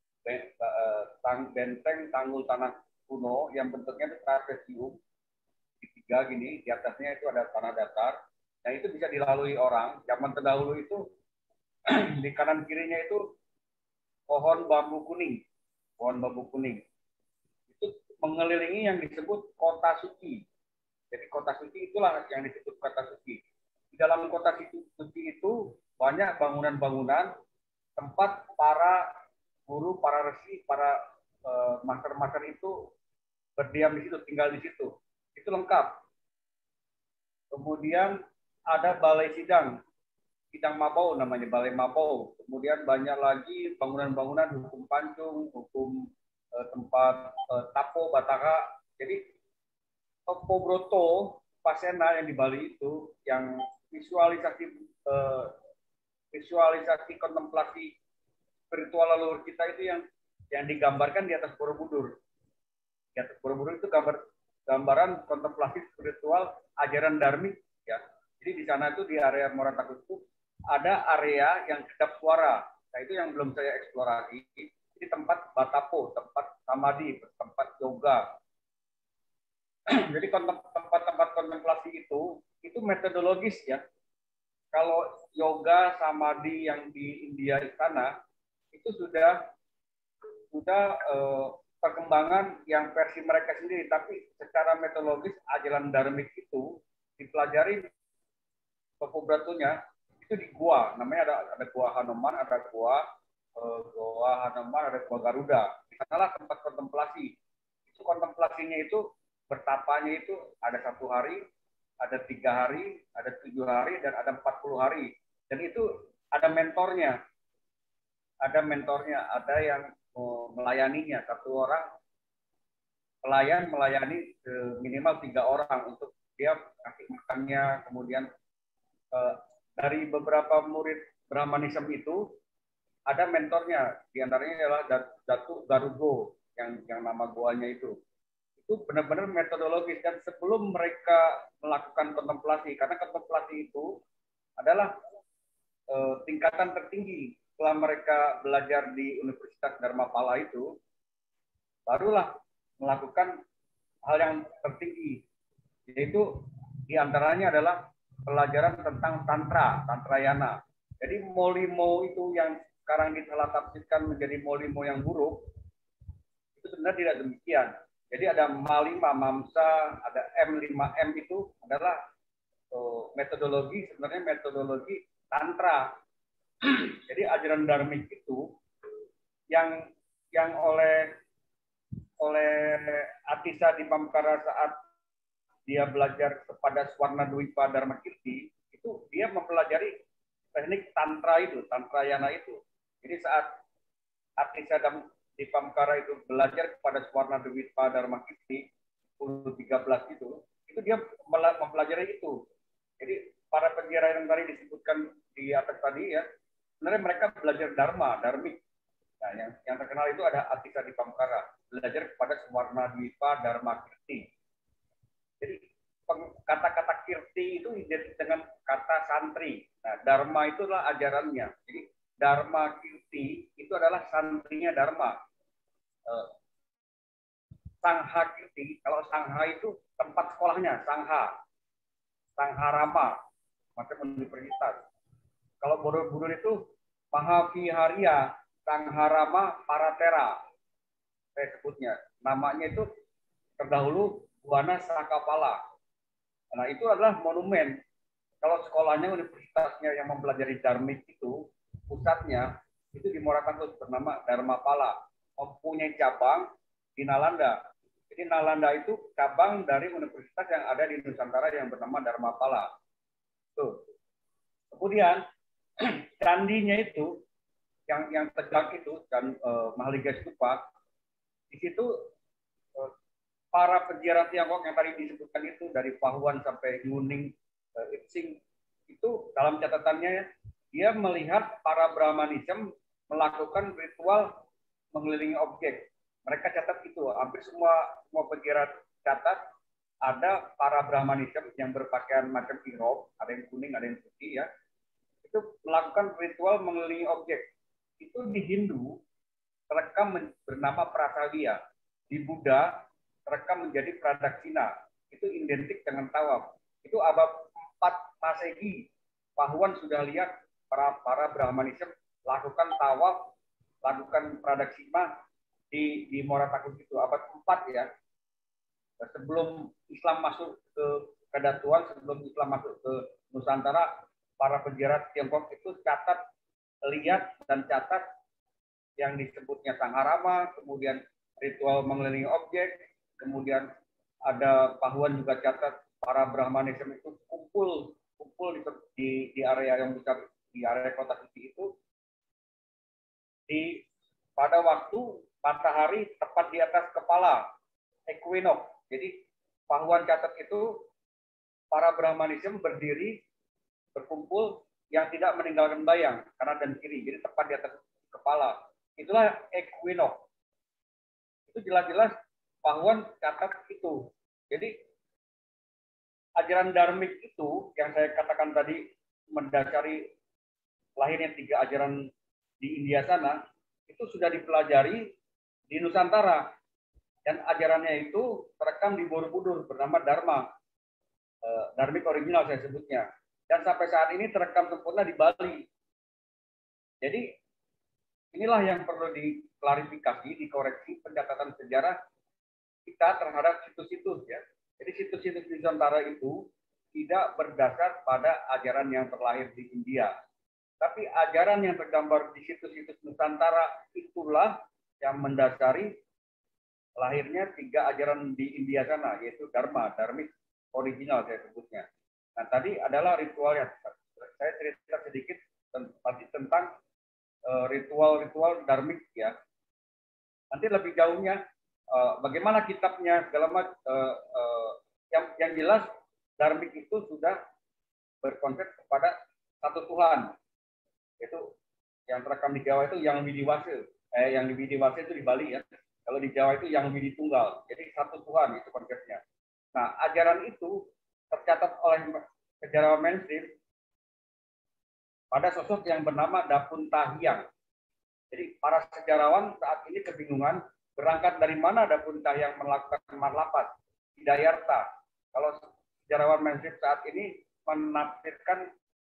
Benteng Tanggul Tanah Kuno yang bentuknya itu trapesium tiga gini, di atasnya itu ada tanah datar. Nah, itu bisa dilalui orang. Zaman terdahulu itu di kanan kirinya itu pohon bambu kuning. Pohon bambu kuning. Itu mengelilingi yang disebut kota suci. Jadi kota suci itulah yang disebut kota suci. Di dalam kota suci itu banyak bangunan-bangunan tempat para guru, para resi, para master-master uh, itu berdiam di situ, tinggal di situ. Itu lengkap. Kemudian ada balai sidang, sidang Mabau namanya, balai Mabau. Kemudian banyak lagi bangunan-bangunan hukum pancung, hukum eh, tempat eh, tapo, bataka. Jadi Topo Broto, Pasena yang di Bali itu, yang visualisasi eh, visualisasi kontemplasi spiritual leluhur kita itu yang yang digambarkan di atas Borobudur. Di atas Borobudur itu gambar gambaran kontemplasi spiritual ajaran dharmik ya. Jadi di sana itu di area Moratakos itu ada area yang kedap suara. Nah, itu yang belum saya eksplorasi. Ini tempat batapo, tempat samadhi, tempat yoga. Jadi tempat-tempat kontemplasi itu itu metodologis ya. Kalau yoga samadhi yang di India di sana itu sudah sudah eh, perkembangan yang versi mereka sendiri, tapi secara metodologis ajaran dharmik itu dipelajari Topo Bratonya itu di gua, namanya ada ada gua Hanuman, ada gua uh, gua Hanuman, ada gua Garuda. Di sanalah tempat kontemplasi. Itu kontemplasinya itu bertapanya itu ada satu hari, ada tiga hari, ada tujuh hari, dan ada empat puluh hari. Dan itu ada mentornya. Ada mentornya, ada yang melayaninya. Satu orang pelayan melayani minimal tiga orang untuk dia kasih makannya. Kemudian dari beberapa murid Brahmanism itu ada mentornya. Di antaranya adalah Datuk Garugo yang yang nama goanya itu. Itu benar-benar metodologis, dan sebelum mereka melakukan kontemplasi, karena kontemplasi itu adalah eh, tingkatan tertinggi setelah mereka belajar di Universitas Dharmapala itu, barulah melakukan hal yang tertinggi, yaitu diantaranya adalah pelajaran tentang tantra, tantrayana. Jadi molimo itu yang sekarang disalah tafsirkan menjadi molimo yang buruk, itu sebenarnya tidak demikian. Jadi ada M lima, Mamsa, ada M lima M itu adalah oh, metodologi, sebenarnya metodologi tantra. Jadi ajaran dharmik itu yang yang oleh oleh Atisa Dipamkara saat dia belajar kepada Swarna Dwipa Dharmakirti, itu dia mempelajari teknik tantra itu, tantrayana itu. Jadi saat Atisa Dipamkara itu belajar kepada Swarna Dwipa Dharmakirti sepuluh tiga belas itu, itu dia mempelajari itu. Jadi para penjara yang tadi disebutkan di atas tadi ya, sebenarnya mereka belajar dharma, dharmik. Nah, yang, yang terkenal itu ada Atisa Dipamkara, belajar kepada Swarna Dwipa Dharmakirti. Jadi kata-kata kirti itu identik dengan kata santri. Nah, dharma itu adalah ajarannya. Jadi dharma kirti itu adalah santrinya dharma. Eh, Sangha kirti, kalau sangha itu tempat sekolahnya, sangha. Sangha Rama, macam universitas. Kalau Borobudur itu Mahaviharia Sangharama Paratera, saya sebutnya. Namanya itu terdahulu Buana Sakapala. Nah, itu adalah monumen. Kalau sekolahnya, universitasnya yang mempelajari dharmik itu, pusatnya itu di Moratangkus bernama Dharmapala, mempunyai cabang di Nalanda. Jadi Nalanda itu cabang dari universitas yang ada di Nusantara yang bernama Dharmapala. Tuh. Kemudian candinya itu yang yang tegak itu dan uh, Mahaliga Stupa, di situ uh, para peziarah Tiongkok yang tadi disebutkan itu dari Pahuan sampai Yuning, uh, Itsing, itu dalam catatannya dia melihat para Brahmanism melakukan ritual mengelilingi objek. Mereka catat itu, hampir semua semua peziarah catat ada para Brahmanism yang berpakaian macam ihram, ada yang kuning, ada yang putih ya. Itu melakukan ritual mengelilingi objek. Itu di Hindu terekam bernama Prasavia. Di Buddha terekam menjadi Pradaksina. Itu identik dengan tawaf. Itu abad empat Masehi. Pahuan sudah lihat para para Brahmanism lakukan tawaf, lakukan Pradaksina di di Moratangkus itu abad empat ya. Sebelum Islam masuk ke Kedatuan, sebelum Islam masuk ke Nusantara, para peziarah Tiongkok itu catat, lihat dan catat yang disebutnya Sangharama, kemudian ritual mengelilingi objek, kemudian ada Pahuan juga catat para Brahmanism itu kumpul kumpul di, di, di area yang besar, di area kota suci itu di pada waktu matahari tepat di atas kepala, equinox. Jadi Pahuan catat itu para Brahmanism berdiri berkumpul yang tidak meninggalkan bayang kanan dan kiri, jadi tepat di atas kepala. Itulah equinox. Itu jelas-jelas Pahuan catat itu. Jadi ajaran dharmik itu yang saya katakan tadi mendasari lahirnya tiga ajaran di India sana, itu sudah dipelajari di Nusantara, dan ajarannya itu terekam di Borobudur bernama Dharma, eh, dharmik original saya sebutnya, dan sampai saat ini terekam sempurna di Bali. Jadi inilah yang perlu diklarifikasi, dikoreksi pencatatan sejarah kita terhadap situs-situs ya. Jadi situs-situs di Nusantara itu tidak berdasar pada ajaran yang terlahir di India, tapi ajaran yang tergambar di situs-situs Nusantara itulah yang mendasari lahirnya tiga ajaran di India sana, yaitu Dharma, Dharmik original saya sebutnya. Nah, tadi adalah ritualnya. Saya cerita sedikit tadi tentang ritual-ritual uh, Dharmik ya. Nanti lebih jauhnya uh, bagaimana kitabnya segala macam uh, uh, yang yang jelas Dharmik itu sudah berkonsep kepada satu Tuhan. Itu yang terekam di Jawa itu yang Widiwasa. Eh, yang di Widiwasa itu di Bali ya. Kalau di Jawa itu yang Widi Tunggal. Jadi satu Tuhan itu konsepnya. Nah, ajaran itu tercatat oleh sejarawan mainstream pada sosok yang bernama Dapun Tahyang. Jadi para sejarawan saat ini kebingungan berangkat dari mana Dapun Tahyang melakukan marlapas Hidayarta. Kalau sejarawan mainstream saat ini menafsirkan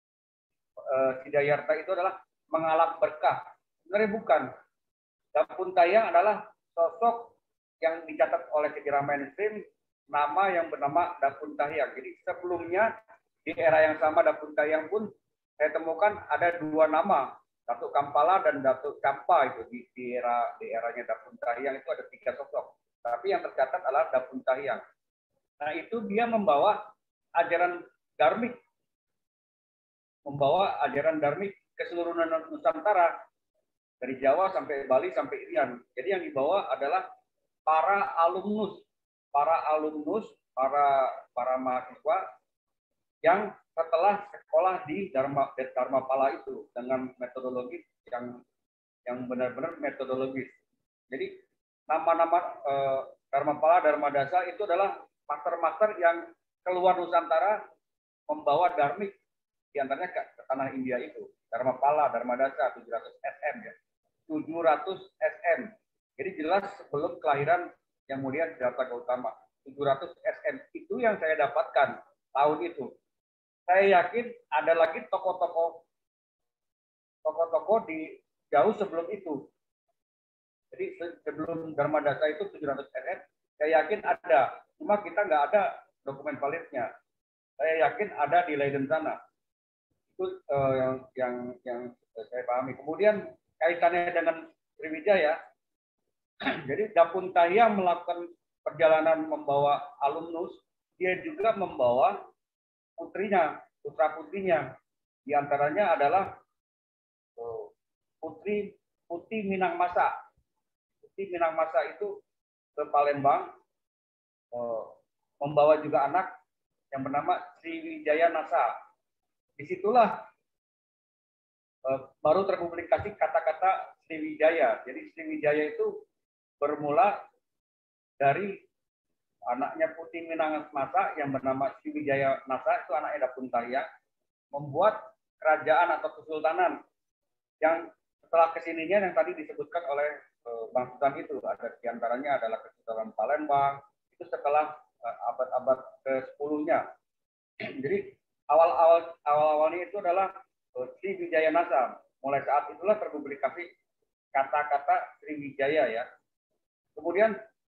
uh, Hidayarta itu adalah mengalap berkah. Sebenarnya bukan. Dapun Tahyang adalah sosok yang dicatat oleh sejarah mainstream nama yang bernama Dapun Tahyang. Jadi sebelumnya di era yang sama Dapun Tahyang pun saya temukan ada dua nama, Datuk Kampala dan Datuk Campa itu di, di era di eranya Dapun Tahyang itu ada tiga sosok. Tapi yang tercatat adalah Dapun Tahyang. Nah, itu dia membawa ajaran Dharmik. Membawa ajaran Dharmik ke seluruh Nusantara. Dari Jawa sampai Bali sampai Irian. Jadi yang dibawa adalah para alumnus, para alumnus, para para mahasiswa yang setelah sekolah di Dharma Dharmapala itu dengan metodologi yang yang benar-benar metodologis. Jadi nama-nama eh, Dharmapala, Dharmadasa itu adalah master-master yang keluar Nusantara membawa Dharmik di antaranya ke, ke tanah India itu. Dharmapala, Dharmadasa tujuh ratus S M ya. tujuh ratus S M. Jadi jelas sebelum kelahiran Yang Mulia Siddhartha Gautama. tujuh ratus S M itu yang saya dapatkan tahun itu. Saya yakin ada lagi tokoh-tokoh tokoh-tokoh di jauh sebelum itu. Jadi sebelum Dharmadasa itu tujuh ratus S M, saya yakin ada. Cuma kita nggak ada dokumen validnya. Saya yakin ada di Leiden sana. Itu uh, yang yang yang saya pahami. Kemudian kaitannya dengan Sriwijaya, jadi Dapun Tahyang melakukan perjalanan membawa alumnus, dia juga membawa putrinya, putra putrinya. Di antaranya adalah putri Putih Minangmasa. Putih Minangmasa itu ke Palembang, membawa juga anak yang bernama Sriwijaya Nasa. Disitulah baru terpublikasi kata-kata Sriwijaya. Jadi Sriwijaya itu bermula dari anaknya Putih Minangmasa yang bernama Sriwijaya Nasa, itu anaknya Dapun Tahyang, membuat kerajaan atau kesultanan yang setelah kesininya yang tadi disebutkan oleh Bang Sultan itu, ada diantaranya adalah Kesultanan Palembang, itu setelah abad-abad ke sepuluh-nya. Jadi awal-awal awal-awalnya itu adalah Sriwijaya Nasa. Mulai saat itulah terpublikasi kata-kata Sriwijaya ya. Kemudian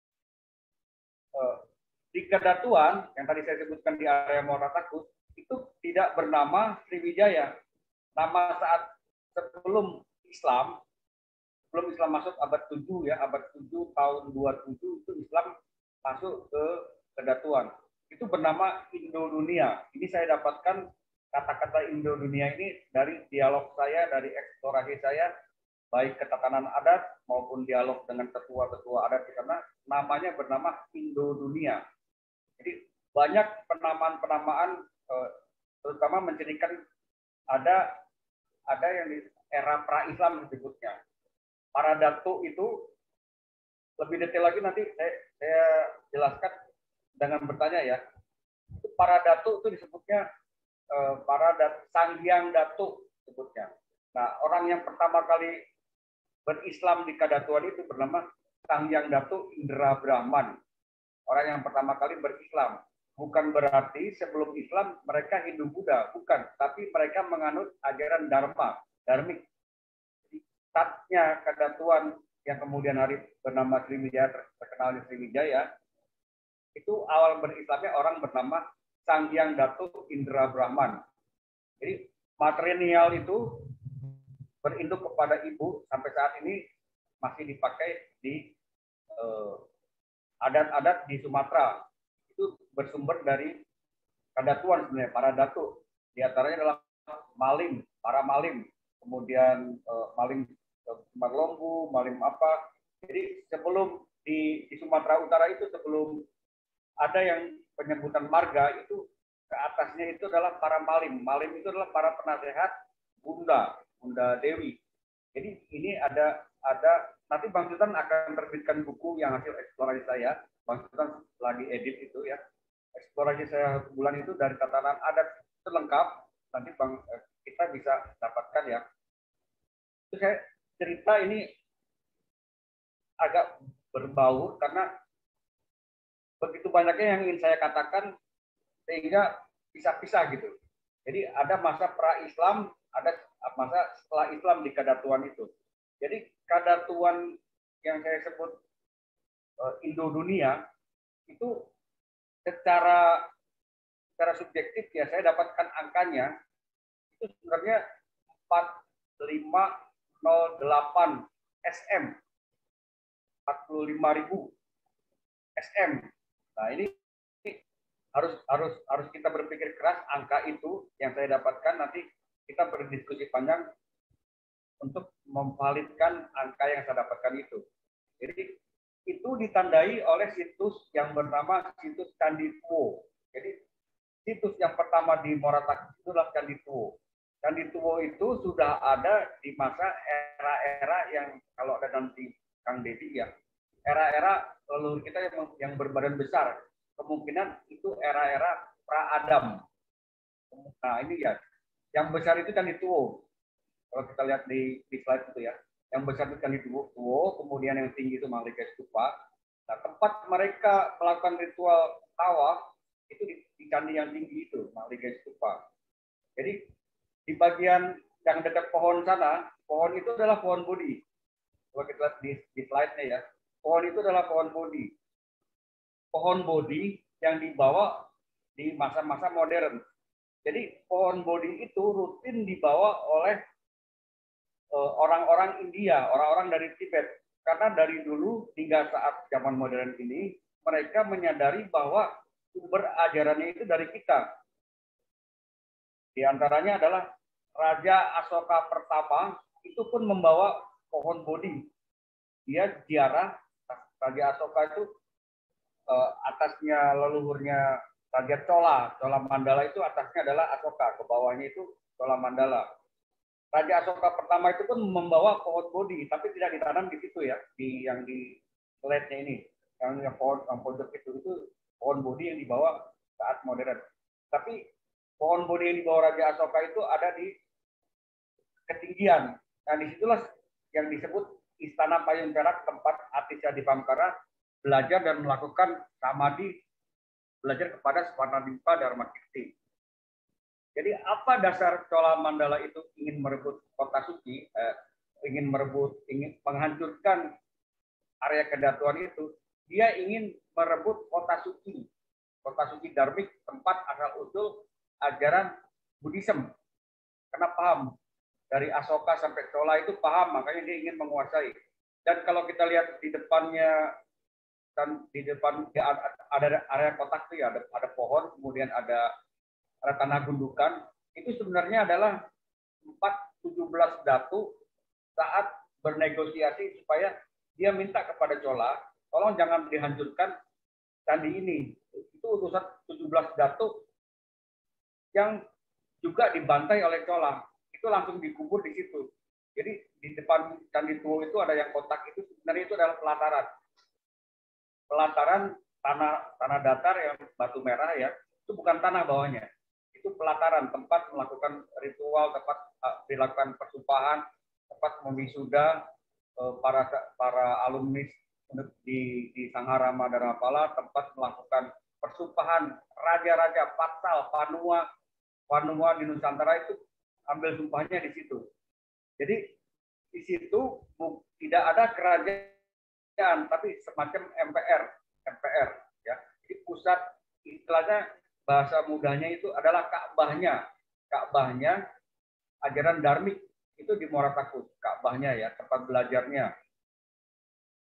di Kedatuan yang tadi saya sebutkan di area Muaratakus itu tidak bernama Sriwijaya. Nama saat sebelum Islam, sebelum Islam masuk abad tujuh ya, abad tujuh tahun dua puluh tujuh itu Islam masuk ke Kedatuan. Itu bernama Indo-Dunia. Ini saya dapatkan kata-kata Indo-Dunia ini dari dialog saya, dari eksplorasi saya, baik ketatanan adat maupun dialog dengan tetua-tetua adat di sana, namanya bernama Indo-Dunia. Jadi banyak penamaan-penamaan, terutama menjadikan ada ada yang di era pra-Islam disebutnya. Para datuk itu lebih detail lagi nanti saya, saya jelaskan dengan bertanya ya. Para datuk itu disebutnya para dat, Sanghyang Datuk disebutnya. Nah, orang yang pertama kali berislam di Kadatuan itu bernama Sanghyang Datuk Indra Brahman. Orang yang pertama kali berislam. Bukan berarti sebelum Islam mereka Hindu-Buddha, bukan. Tapi mereka menganut ajaran Dharma, Dharmik. Tatnya Kadatuan yang kemudian hari bernama Sriwijaya, terkenal di Sriwijaya, itu awal berislamnya orang bernama Sanghyang Datuk Indra Brahman. Jadi matrilineal itu berinduk kepada ibu sampai saat ini masih dipakai di adat-adat uh, di Sumatera. Itu bersumber dari kadatuan sebenarnya, para datu. Di antaranya adalah malim, para malim, kemudian uh, malim Marlombu, malim apa. Jadi sebelum di, di Sumatera Utara itu sebelum ada yang penyebutan marga itu ke atasnya itu adalah para malim. Malim itu adalah para penasehat Bunda, Bunda Dewi. Jadi ini ada ada nanti Bang Sultan akan terbitkan buku yang hasil eksplorasi saya. Bang Sultan lagi edit itu ya. Eksplorasi saya bulan itu dari tatanan adat itu lengkap. Nanti Bang kita bisa dapatkan ya. Itu saya cerita ini agak berbau karena begitu banyaknya yang ingin saya katakan sehingga pisah-pisah gitu. Jadi ada masa pra-Islam, ada masa setelah Islam di kadatuan itu. Jadi kadatuan yang saya sebut uh, Indo dunia itu secara secara subjektif ya saya dapatkan angkanya itu sebenarnya empat lima nol delapan S M, empat puluh lima ribu S M. Nah ini harus harus harus kita berpikir keras angka itu yang saya dapatkan nanti kita berdiskusi panjang untuk memvalidkan angka yang saya dapatkan itu. Jadi itu ditandai oleh situs yang bernama situs Candi Tuo. Jadi situs yang pertama di Moratak itu adalah Candi Tuo. Candi Tuo itu sudah ada di masa era-era yang kalau ada nanti Kang Dedi ya, era-era leluhur kita yang, yang berbadan besar. Kemungkinan itu era-era pra-Adam. Nah ini ya, yang besar itu Candi Tuo. Kalau kita lihat di, di slide itu ya, yang besar itu Candi Tuo, kemudian yang tinggi itu Mahlika Stupa. Nah tempat mereka melakukan ritual tawaf itu di, di candi yang tinggi itu, Mahlika Stupa. Jadi di bagian yang dekat pohon sana, pohon itu adalah pohon Bodhi. Kalau kita lihat di, di slide-nya ya, pohon itu adalah pohon Bodhi. Pohon Bodhi yang dibawa di masa-masa modern. Jadi pohon Bodhi itu rutin dibawa oleh orang-orang uh, India, orang-orang dari Tibet. Karena dari dulu hingga saat zaman modern ini, mereka menyadari bahwa sumber ajarannya itu dari kita. Di antaranya adalah Raja Asoka pertama itu pun membawa pohon Bodhi. Dia ziarah Raja Asoka itu eh, atasnya leluhurnya Raja Chola, Chola Mandala itu atasnya adalah Asoka, ke bawahnya itu Chola Mandala. Raja Asoka pertama itu pun membawa pohon Bodhi, tapi tidak ditanam di situ ya, di yang di slide-nya ini, yang, yang pohon yang pojok itu itu pohon Bodhi yang dibawa saat modern. Tapi pohon Bodhi yang dibawa Raja Asoka itu ada di ketinggian. Nah, disitulah yang disebut Istana Payung Perak, tempat Atisya Dipamkara belajar dan melakukan samadhi, belajar kepada Swarnadimpa Dharmakirti. Jadi apa dasar Chola Mandala itu ingin merebut kota suci, eh, ingin merebut, ingin menghancurkan area kedatuan itu, dia ingin merebut kota suci, kota suci Dharmik, tempat asal-usul ajaran Buddhism. Karena paham, dari Asoka sampai Chola itu paham, makanya dia ingin menguasai. Dan kalau kita lihat di depannya, dan di depan ada area kotak itu ya, ada, ada pohon, kemudian ada ada tanah gundukan, itu sebenarnya adalah empat tujuh belas datu saat bernegosiasi supaya dia minta kepada Chola, tolong jangan dihancurkan candi ini. Itu utusan tujuh belas datu yang juga dibantai oleh Chola. Itu langsung dikubur di situ. Jadi di depan Candi Tuo itu ada yang kotak, itu sebenarnya itu adalah pelataran. Pelataran tanah tanah datar yang batu merah ya, itu bukan tanah bawahnya. Itu pelataran, tempat melakukan ritual, tempat uh, dilakukan persumpahan, tempat memisuda uh, para para alumni di di Sangharama Dharmapala, tempat melakukan persumpahan raja-raja Patsal, Panua, Panua di Nusantara itu ambil sumpahnya di situ. Jadi di situ tidak ada kerajaan, tapi semacam M P R, M P R ya. Di pusat istilahnya bahasa mudahnya itu adalah Ka'bahnya, Ka'bahnya ajaran Dharmik itu di Moratakut, Ka'bahnya ya, tempat belajarnya.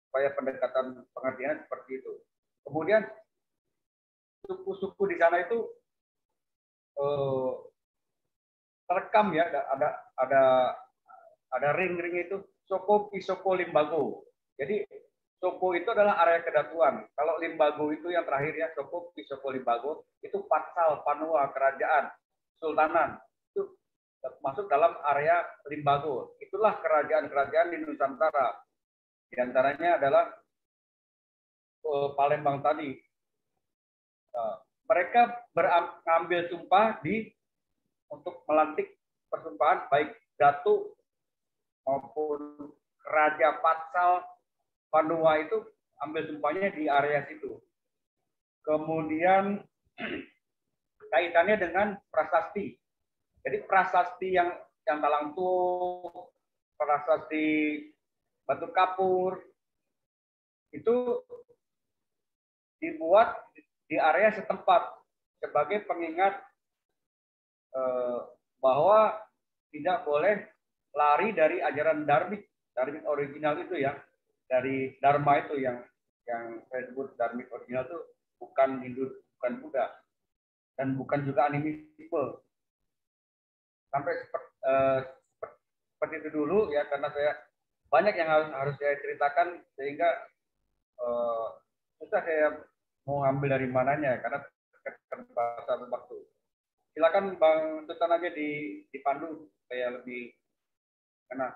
supaya pendekatan pengertian seperti itu. Kemudian suku-suku di sana itu eh, terekam ya, ada ada ada ada ring-ring itu Soko Pisoko Limbago. Jadi Soko itu adalah area kedatuan. Kalau Limbago itu yang terakhir ya, Soko Pisoko Limbago itu Patsal, Panua, kerajaan, sultanan. Itu masuk dalam area Limbago. Itulah kerajaan-kerajaan di Nusantara. Di antaranya adalah uh, Palembang tadi. Uh, mereka mengambil sumpah di untuk melantik persumpahan baik Datu maupun Raja Patsal Panua itu ambil sumpahnya di area situ. Kemudian kaitannya dengan prasasti. Jadi prasasti yang yang Talangtuh, prasasti Batu Kapur itu dibuat di area setempat sebagai pengingat eh, bahwa tidak boleh lari dari ajaran dharmik, dharmik original itu ya. Dari Dharma itu yang yang saya sebut dharmik original itu bukan Hindu, bukan Buddha, dan bukan juga animisme. Sampai seperti, eh, seperti itu dulu ya, karena saya banyak yang harus harus saya ceritakan sehingga eh, susah saya mau ngambil dari mananya karena keterbatasan waktu. Silakan Bang Sultan aja di dipandu supaya lebih kena.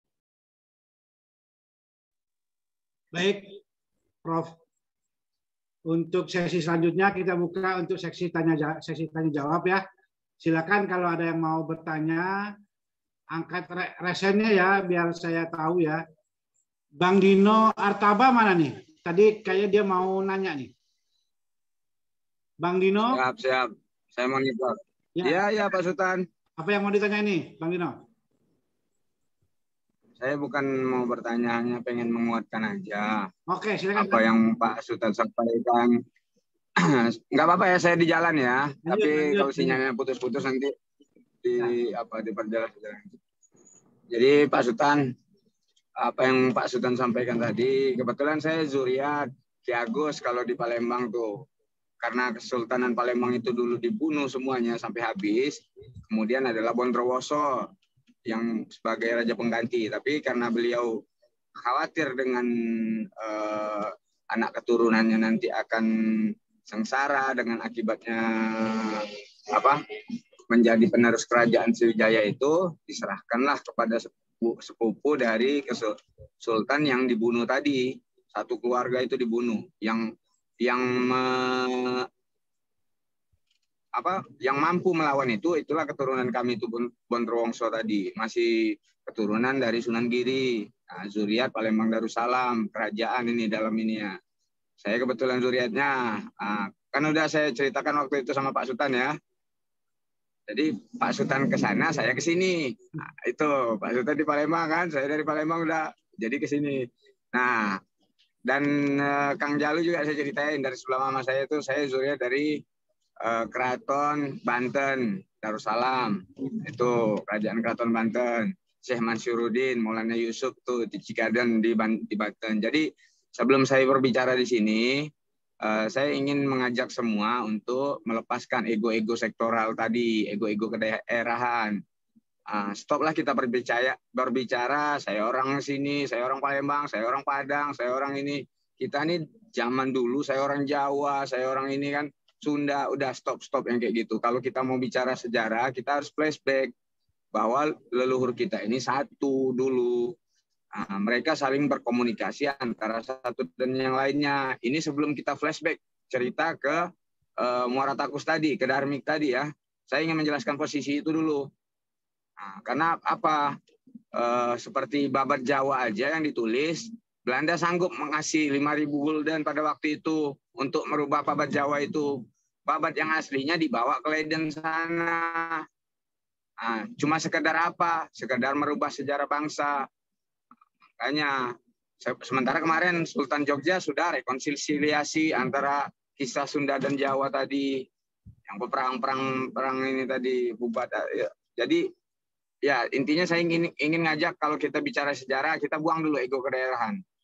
Baik, Prof. Untuk sesi selanjutnya kita buka untuk sesi tanya sesi tanya jawab ya. Silakan kalau ada yang mau bertanya, angkat resennya ya biar saya tahu ya. Bang Dino Artaba mana nih? Tadi kayak dia mau nanya nih. Bang Dino? Siap, siap. Saya mau nanya. Ya, ya, ya Pak Sultan. Apa yang mau ditanya nih, Bang Dino? Saya bukan mau bertanya, hanya pengen menguatkan aja. Oke, silakan. Apa yang Pak Sultan sampaikan. Nggak apa-apa ya, saya di jalan ya. Lanjut, Tapi lanjut, kalau sinyalnya putus-putus nanti di ya. apa diperjelas. Jadi Pak Sultan, apa yang Pak Sultan sampaikan tadi, kebetulan saya zuriat Ki Agus kalau di Palembang tuh. Karena Kesultanan Palembang itu dulu dibunuh semuanya sampai habis. Kemudian adalah Bonrowoso yang sebagai raja pengganti, tapi karena beliau khawatir dengan eh, anak keturunannya nanti akan sengsara dengan akibatnya apa menjadi penerus kerajaan Sriwijaya itu, diserahkanlah kepada sepupu, sepupu dari Sultan yang dibunuh tadi. Satu keluarga itu dibunuh, yang yang me, apa yang mampu melawan itu itulah keturunan kami itu Bonrowoso tadi, masih keturunan dari Sunan Giri, nah, zuriat Palembang Darussalam, kerajaan ini dalam ini ya. Saya kebetulan zuriatnya, nah, kan udah saya ceritakan waktu itu sama Pak Sultan ya. Jadi Pak Sultan ke sana, saya ke sini. Nah, itu Pak Sultan di Palembang kan, saya dari Palembang udah jadi ke sini. Nah, dan eh, Kang Jalu juga saya ceritain dari sebelah mama saya itu, saya zuriat dari Keraton Banten Darussalam, itu kerajaan Keraton Banten. Syekh Mansyuruddin, Maulana Yusuf tuh di Cikaden di, di Banten. Jadi sebelum saya berbicara di sini, uh, saya ingin mengajak semua untuk melepaskan ego-ego sektoral tadi, ego-ego kedaerahan. Uh, stoplah kita berbicara, berbicara, saya orang sini, saya orang Palembang, saya orang Padang, saya orang ini. Kita ini zaman dulu, saya orang Jawa, saya orang ini kan Sunda, udah stop-stop yang kayak gitu. Kalau kita mau bicara sejarah, kita harus flashback bahwa leluhur kita ini satu dulu. Nah, mereka saling berkomunikasi antara satu dan yang lainnya. Ini sebelum kita flashback cerita ke uh, Muara Takus tadi, ke Dharmik tadi ya. Saya ingin menjelaskan posisi itu dulu. Nah, karena apa? Uh, seperti babat Jawa aja yang ditulis, Belanda sanggup mengasih lima ribu gulden pada waktu itu untuk merubah babat Jawa itu. Babat yang aslinya dibawa ke Leiden sana. Nah, cuma sekedar apa? Sekedar merubah sejarah bangsa. Makanya sementara kemarin Sultan Jogja sudah rekonsiliasi antara kisah Sunda dan Jawa tadi, yang peperang-perang perang ini tadi bubat. Jadi ya intinya saya ingin ingin ngajak kalau kita bicara sejarah, kita buang dulu ego kedaerahan.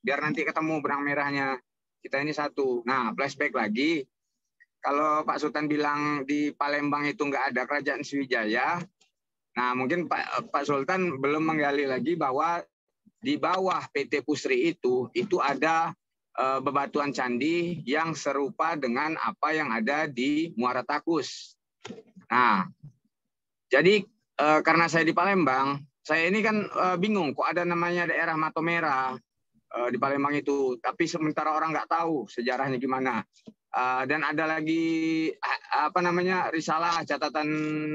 biar nanti ketemu benang merahnya. Kita ini satu. Nah, flashback lagi. Kalau Pak Sultan bilang di Palembang itu nggak ada kerajaan Sriwijaya, nah mungkin Pak, Pak Sultan belum menggali lagi bahwa di bawah P T Pusri itu, itu ada uh, bebatuan candi yang serupa dengan apa yang ada di Muara Takus. Nah, jadi uh, karena saya di Palembang, saya ini kan uh, bingung kok ada namanya daerah Matomera uh, di Palembang itu, tapi sementara orang nggak tahu sejarahnya gimana. Uh, dan ada lagi uh, apa namanya risalah catatan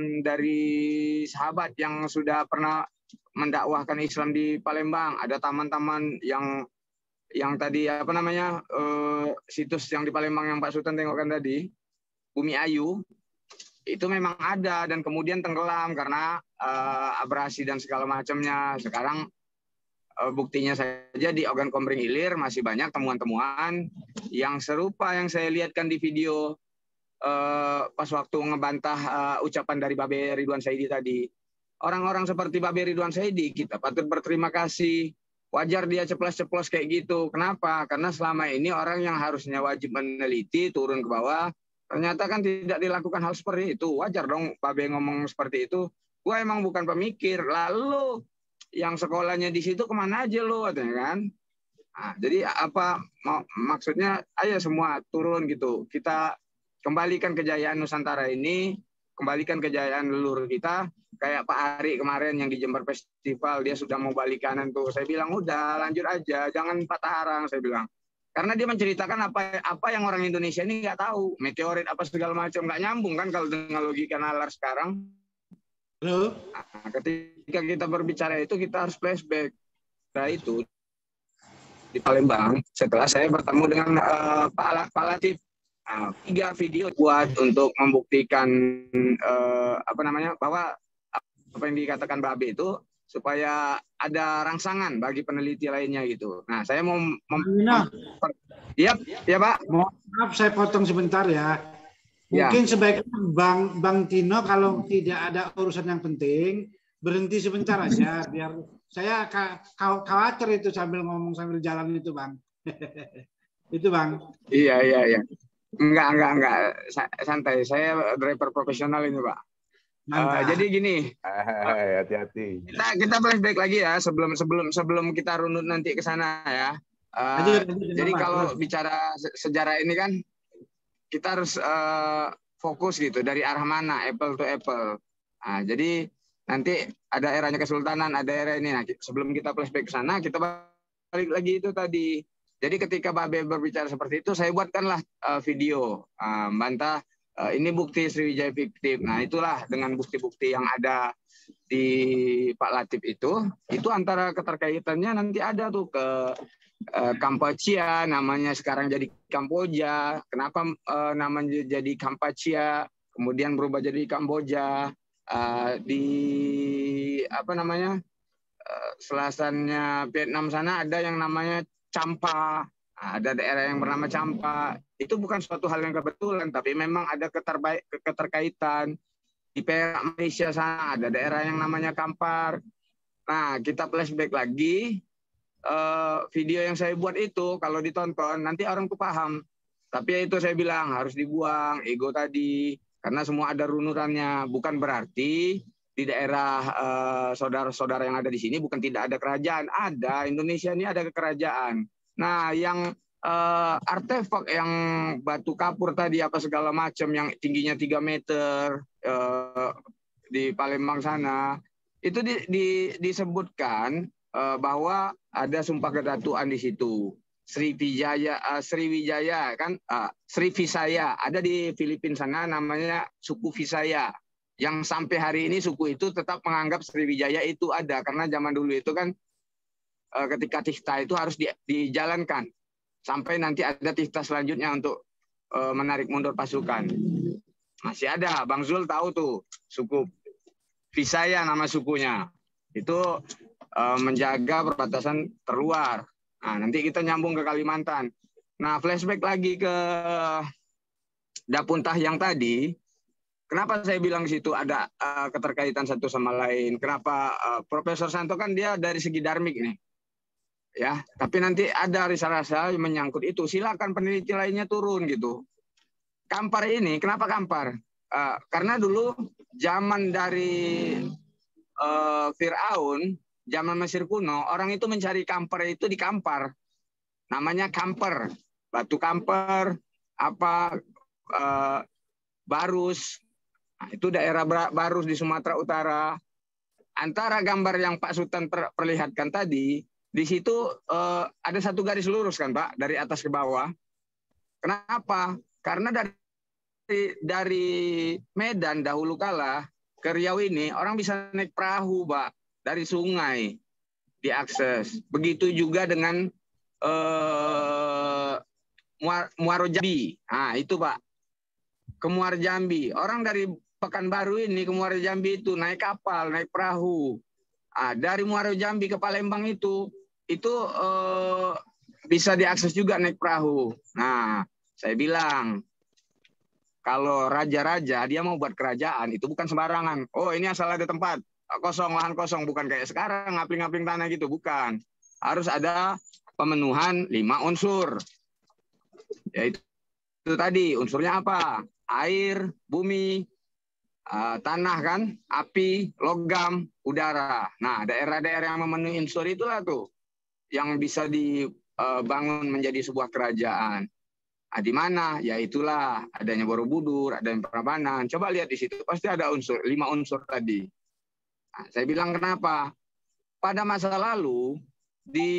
dari sahabat yang sudah pernah mendakwahkan Islam di Palembang. Ada taman-taman yang yang tadi apa namanya uh, situs yang di Palembang yang Pak Sultan tengokkan tadi, Bumi Ayu. Itu memang ada dan kemudian tenggelam karena uh, abrasi dan segala macamnya. Sekarang uh, buktinya saja di Ogan Komering Ilir masih banyak temuan-temuan yang serupa yang saya lihatkan di video uh, pas waktu ngebantah uh, ucapan dari Babe Ridwan Saidi tadi. Orang-orang seperti Babe Ridwan Saidi kita patut berterima kasih. Wajar dia ceplos-ceplos kayak gitu. Kenapa? Karena selama ini orang yang harusnya wajib meneliti turun ke bawah, ternyata kan tidak dilakukan hal seperti itu. Wajar dong Babe ngomong seperti itu. Gua emang bukan pemikir. Lalu yang sekolahnya di situ kemana aja lo, katanya kan? Nah, jadi apa maksudnya? Ayo semua turun gitu. Kita kembalikan kejayaan Nusantara ini, kembalikan kejayaan leluhur kita. Kayak Pak Ari kemarin yang di Jember Festival, dia sudah mau balik kanan tuh. Saya bilang udah lanjut aja, jangan patah arang. Saya bilang. Karena dia menceritakan apa apa yang orang Indonesia ini nggak tahu, meteorit apa segala macam, nggak nyambung kan kalau dengan logika nalar sekarang. Nah, ketika kita berbicara itu kita harus flashback. Nah itu di Palembang setelah saya bertemu dengan uh, Pak, Pak Latif, nah, tiga video buat untuk membuktikan uh, apa namanya bahwa apa yang dikatakan Babe itu supaya ada rangsangan bagi peneliti lainnya gitu. Nah, saya mau mem nah. Iya, ya Pak. Maaf saya potong sebentar ya. Mungkin ya. Sebaiknya Bang Bang Tino kalau tidak ada urusan yang penting berhenti sebentar aja biar saya khawatir itu sambil ngomong sambil jalan itu, Bang. Itu, Bang. Iya, iya, iya. Enggak, enggak, enggak. Santai. Saya driver profesional ini, Pak. Uh, jadi gini, hati-hati. Kita kita flashback lagi ya sebelum sebelum sebelum kita runut nanti ke sana ya. Uh, aduh, aduh, aduh, jadi kalau aduh. bicara sejarah ini kan kita harus uh, fokus gitu dari arah mana, apple to apple. Nah, jadi nanti ada eranya kesultanan, ada era ini. Nah, sebelum kita flashback ke sana, kita balik lagi itu tadi. Jadi ketika Babe berbicara seperti itu, saya buatkanlah uh, video uh, bantah. Uh, ini bukti Sriwijaya fiktif. Nah, itulah dengan bukti-bukti yang ada di Pak Latif itu, itu antara keterkaitannya nanti ada tuh ke uh, Kampuchea, namanya sekarang jadi Kamboja. Kenapa uh, namanya jadi Kampuchea, kemudian berubah jadi Kamboja? Uh, di apa namanya? Uh, selasannya Vietnam sana ada yang namanya Champa. Ada daerah yang bernama Champa. Itu bukan suatu hal yang kebetulan, tapi memang ada keterbaik, keterkaitan. Di Perak, Malaysia sana ada daerah yang namanya Kampar. Nah, kita flashback lagi. Uh, video yang saya buat itu, kalau ditonton, nanti orang tuh paham. Tapi itu saya bilang, harus dibuang, ego tadi. Karena semua ada runutannya. Bukan berarti di daerah saudara-saudara uh, yang ada di sini, bukan tidak ada kerajaan. Ada, Indonesia ini ada kerajaan. Nah, yang uh, artefak yang batu kapur tadi apa segala macam yang tingginya tiga meter uh, di Palembang sana, itu di, di, disebutkan uh, bahwa ada sumpah kedatuan di situ. Sriwijaya, uh, Sriwijaya kan, uh, Srivisaya ada di Filipina sana namanya suku Visaya. Yang sampai hari ini suku itu tetap menganggap Sriwijaya itu ada karena zaman dulu itu kan ketika tihta itu harus di, dijalankan sampai nanti ada tihta selanjutnya untuk uh, menarik mundur pasukan. Masih ada, Bang Zul tahu tuh suku Visaya nama sukunya itu uh, menjaga perbatasan terluar. Nah, nanti kita nyambung ke Kalimantan. Nah, flashback lagi ke Dapuntah yang tadi. Kenapa saya bilang di situ ada uh, keterkaitan satu sama lain? Kenapa uh, Profesor Santo kan dia dari segi darmik nih. Ya, tapi nanti ada rasa-rasa yang menyangkut itu. Silakan peneliti lainnya turun gitu. Kampar ini, kenapa Kampar? Uh, karena dulu zaman dari uh, Fir'aun, zaman Mesir kuno, orang itu mencari Kampar itu di Kampar. Namanya Kamper, batu Kamper, apa uh, Barus. Nah, itu daerah Barus di Sumatera Utara. Antara gambar yang Pak Sultan per perlihatkan tadi, di situ uh, ada satu garis lurus kan Pak, dari atas ke bawah. Kenapa? Karena dari dari Medan dahulu kala ke Riau ini orang bisa naik perahu Pak, dari sungai diakses. Begitu juga dengan uh, Muaro Jambi. Nah, itu Pak. Ke Muaro Jambi. Orang dari Pekanbaru ini ke Muaro Jambi itu naik kapal, naik perahu. Nah, dari Muaro Jambi ke Palembang itu itu uh, bisa diakses juga naik perahu. Nah, saya bilang kalau raja-raja dia mau buat kerajaan itu bukan sembarangan. Oh, ini asal ada tempat kosong, lahan kosong, bukan kayak sekarang ngapling-ngapling tanah gitu, bukan. Harus ada pemenuhan lima unsur. Yaitu itu tadi, unsurnya apa? Air, bumi, uh, tanah kan, api, logam, udara. Nah, daerah-daerah yang memenuhi unsur itulah tuh yang bisa dibangun uh, menjadi sebuah kerajaan. Nah, di mana? Ya itulah adanya Borobudur, adanya Prambanan. Coba lihat di situ, pasti ada unsur, lima unsur tadi. Nah, saya bilang kenapa? Pada masa lalu di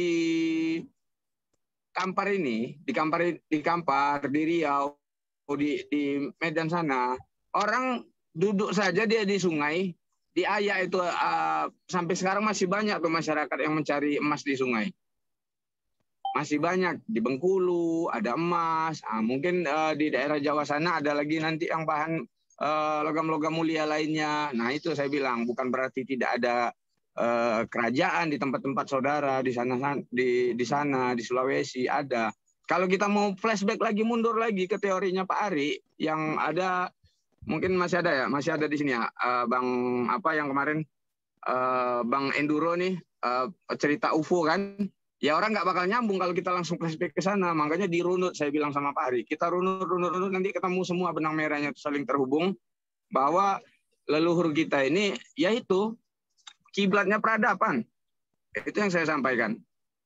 Kampar ini, di Kampar, di Kampar, di Riau, di, di Medan sana, orang duduk saja dia di sungai, di Ayak itu uh, sampai sekarang masih banyak tuh masyarakat yang mencari emas di sungai. Masih banyak di Bengkulu ada emas, nah, mungkin uh, di daerah Jawa sana ada lagi nanti yang bahan logam-logam uh, mulia lainnya. Nah itu saya bilang bukan berarti tidak ada uh, kerajaan di tempat-tempat saudara di sana di di sana di Sulawesi ada. Kalau kita mau flashback lagi mundur lagi ke teorinya Pak Ari yang ada mungkin masih ada ya masih ada di sini ya uh, Bang apa yang kemarin uh, Bang Enduro nih uh, cerita U F O kan. Ya orang nggak bakal nyambung kalau kita langsung flashback ke sana. Makanya dirunut, saya bilang sama Pak Ari. Kita runut, runut, runut, nanti ketemu semua benang merahnya saling terhubung. Bahwa leluhur kita ini, yaitu kiblatnya peradaban. Itu yang saya sampaikan.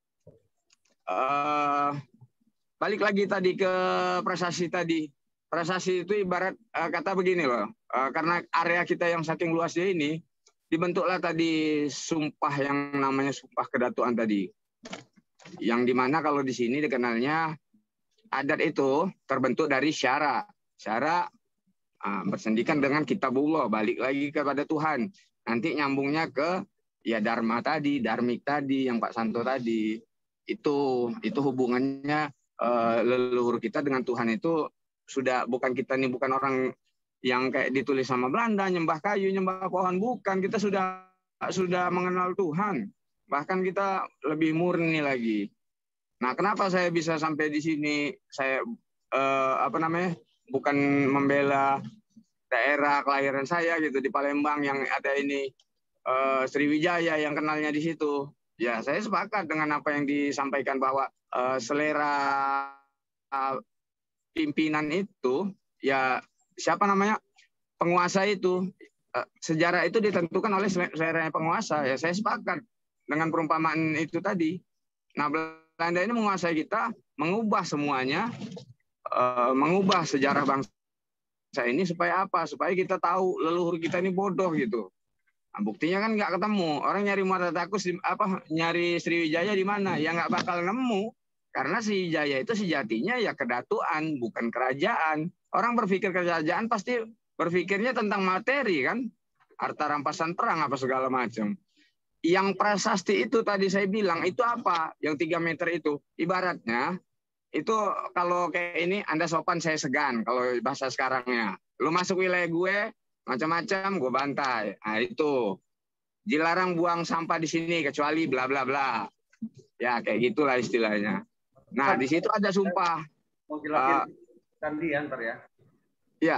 Uh, balik lagi tadi ke prasasti tadi. Prasasti itu ibarat uh, kata begini loh. Uh, karena area kita yang saking luasnya ini, dibentuklah tadi sumpah yang namanya sumpah kedatuan tadi. Yang dimana kalau di sini dikenalnya adat itu terbentuk dari syara. Syara uh, bersendikan dengan kitabullah, balik lagi kepada Tuhan. Nanti nyambungnya ke ya dharma tadi, dharmik tadi, yang Pak Santo tadi. Itu itu hubungannya uh, leluhur kita dengan Tuhan itu sudah bukan kita nih bukan orang yang kayak ditulis sama Belanda, nyembah kayu, nyembah pohon, bukan. Kita sudah sudah mengenal Tuhan. Bahkan kita lebih murni lagi. Nah, kenapa saya bisa sampai di sini? Saya eh, apa namanya? Bukan membela daerah kelahiran saya gitu di Palembang yang ada ini eh, Sriwijaya yang kenalnya di situ. Ya, saya sepakat dengan apa yang disampaikan bahwa eh, selera eh, pimpinan itu, ya siapa namanya penguasa itu eh, sejarah itu ditentukan oleh selera penguasa. Ya, saya sepakat dengan perumpamaan itu tadi. Nah, Belanda ini menguasai kita, mengubah semuanya, uh, mengubah sejarah bangsa ini supaya apa? Supaya kita tahu leluhur kita ini bodoh gitu. Nah, buktinya kan nggak ketemu. Orang nyari Muara Takus, apa nyari Sriwijaya di mana? Ya nggak bakal nemu. Karena Sriwijaya itu sejatinya ya kedatuan, bukan kerajaan. Orang berpikir kerajaan pasti berpikirnya tentang materi kan, harta rampasan perang apa segala macam. Yang prasasti itu tadi saya bilang itu apa? Yang tiga meter itu ibaratnya itu kalau kayak ini Anda sopan saya segan kalau bahasa sekarangnya. Lu masuk wilayah gue macam-macam gue bantai. Nah itu dilarang buang sampah di sini kecuali bla bla bla. Ya kayak gitulah istilahnya. Nah di situ ada sumpah. Uh, Sandi ya ntar ya. Ya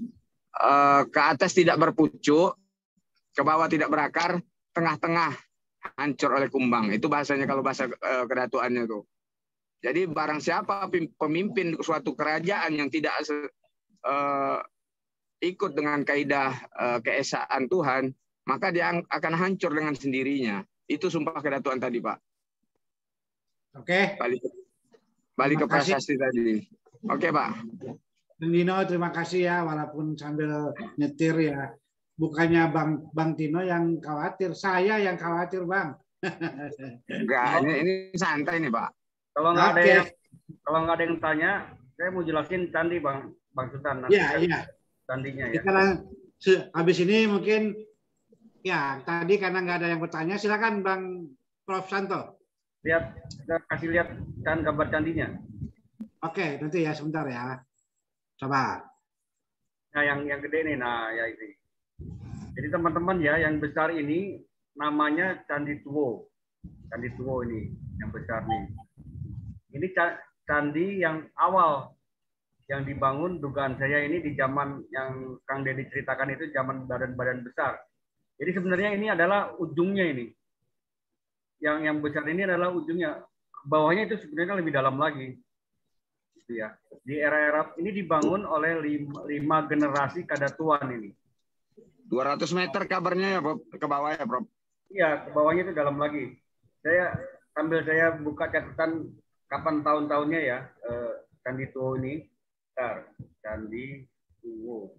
uh, ke atas tidak berpucuk, ke bawah tidak berakar. Tengah-tengah hancur oleh kumbang. Itu bahasanya kalau bahasa uh, kedatuannya tuh. Jadi barang siapa pemimpin suatu kerajaan yang tidak uh, ikut dengan kaidah uh, keesaan Tuhan, maka dia akan hancur dengan sendirinya. Itu sumpah kedatuan tadi, Pak. Oke. Balik, balik ke prasasti tadi. Oke, Pak. Dino, terima kasih ya, walaupun sambil nyetir ya. Bukannya Bang Bang Tino yang khawatir, saya yang khawatir, Bang. Enggak, ini, ini santai nih, Pak. Kalau nggak ada yang kalau nggak ada yang tanya, saya mau jelasin candi, Bang Bang Sultan. Iya, iya. Candinya ya. Sekarang habis ini mungkin ya tadi karena nggak ada yang bertanya, silakan Bang Prof Santo. Lihat, kita kasih lihat kan gambar candinya. Oke, nanti ya sebentar ya. Coba. Nah, yang yang gede nih, nah ya ini. Jadi teman-teman ya, yang besar ini namanya Candi Tuwo. Candi Tuwo ini yang besar nih. Ini candi yang awal yang dibangun, dugaan saya ini di zaman yang Kang Deddy ceritakan itu zaman badan-badan besar. Jadi sebenarnya ini adalah ujungnya ini. Yang yang besar ini adalah ujungnya. Bawahnya itu sebenarnya lebih dalam lagi. Gitu ya. Di era-era ini dibangun oleh lima, lima generasi kadatuan ini. dua ratus meter kabarnya ya, Prof, ke bawah ya, Prof. Iya, ke bawahnya itu dalam lagi. Saya sambil saya buka catatan kapan tahun-tahunnya ya, eh, Candi Tuwo ini. Bentar, Candi Tuwo.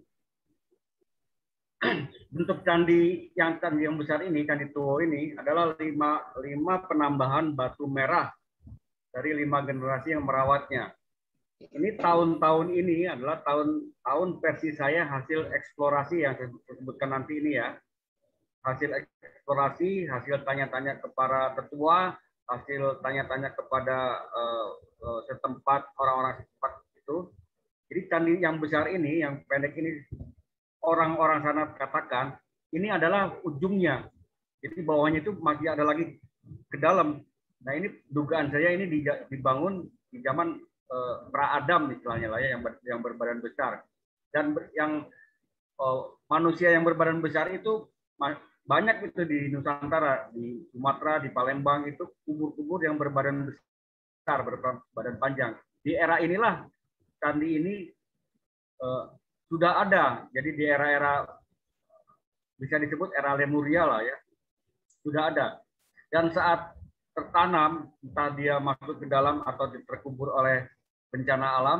Bentuk candi yang candi yang besar ini, Candi Tuwo ini adalah lima, lima penambahan batu merah dari lima generasi yang merawatnya. Ini tahun-tahun ini adalah tahun tahun versi saya hasil eksplorasi yang saya sebutkan nanti ini ya. Hasil eksplorasi, hasil tanya-tanya ke para tetua, hasil tanya-tanya kepada uh, uh, setempat orang-orang setempat itu. Jadi candi yang besar ini, yang pendek ini, orang-orang sana katakan ini adalah ujungnya. Jadi bawahnya itu masih ada lagi ke dalam. Nah ini dugaan saya ini dibangun di zaman uh, pra-Adam istilahnya lah ya, yang ber, yang berbadan besar. Dan ber, yang uh, manusia yang berbadan besar itu banyak itu di Nusantara, di Sumatera, di Palembang itu kubur-kubur yang berbadan besar, berbadan panjang. Di era inilah candi ini uh, sudah ada. Jadi di era-era bisa disebut era Lemuria lah ya, sudah ada. Dan saat tertanam, entah dia masuk ke dalam atau terkubur oleh bencana alam,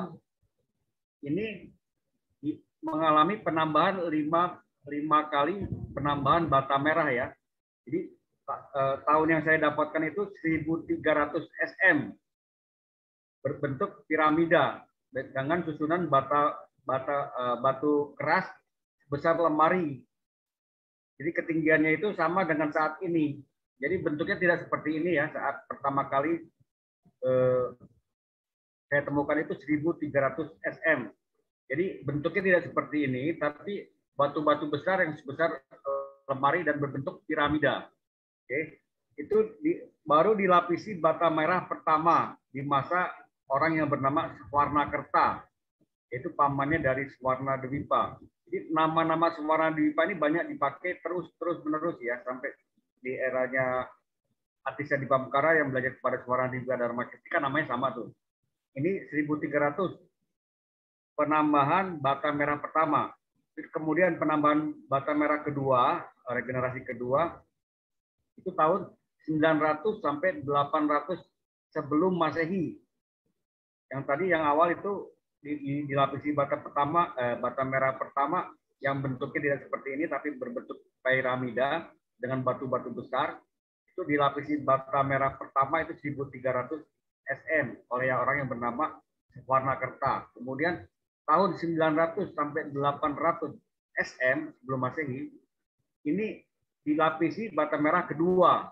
ini mengalami penambahan lima lima kali penambahan bata merah ya. Jadi eh, tahun yang saya dapatkan itu seribu tiga ratus sentimeter berbentuk piramida dengan susunan bata bata eh, batu keras sebesar lemari. Jadi ketinggiannya itu sama dengan saat ini. Jadi bentuknya tidak seperti ini ya. Saat pertama kali eh, saya temukan itu seribu tiga ratus sentimeter. Jadi bentuknya tidak seperti ini, tapi batu-batu besar yang sebesar lemari dan berbentuk piramida. Oke, itu di, baru dilapisi bata merah pertama di masa orang yang bernama Swarnakerta, yaitu pamannya dari Swarnadwipa. Jadi nama-nama Swarnadwipa ini banyak dipakai terus terus menerus ya sampai di eranya Atisa di Pamukara yang belajar kepada Swarnadwipa Dharma Kirtika, namanya sama tuh. Ini seribu tiga ratus penambahan bata merah pertama. Kemudian penambahan bata merah kedua, regenerasi kedua, itu tahun sembilan ratus sampai delapan ratus sebelum Masehi. Yang tadi yang awal itu dilapisi bata pertama, eh, bata merah pertama yang bentuknya tidak seperti ini tapi berbentuk piramida dengan batu-batu besar. Itu dilapisi bata merah pertama itu seribu tiga ratus sentimeter oleh orang yang bernama Swarnakerta. Kemudian tahun sembilan ratus sampai delapan ratus sentimeter sebelum Masehi, ini dilapisi bata merah kedua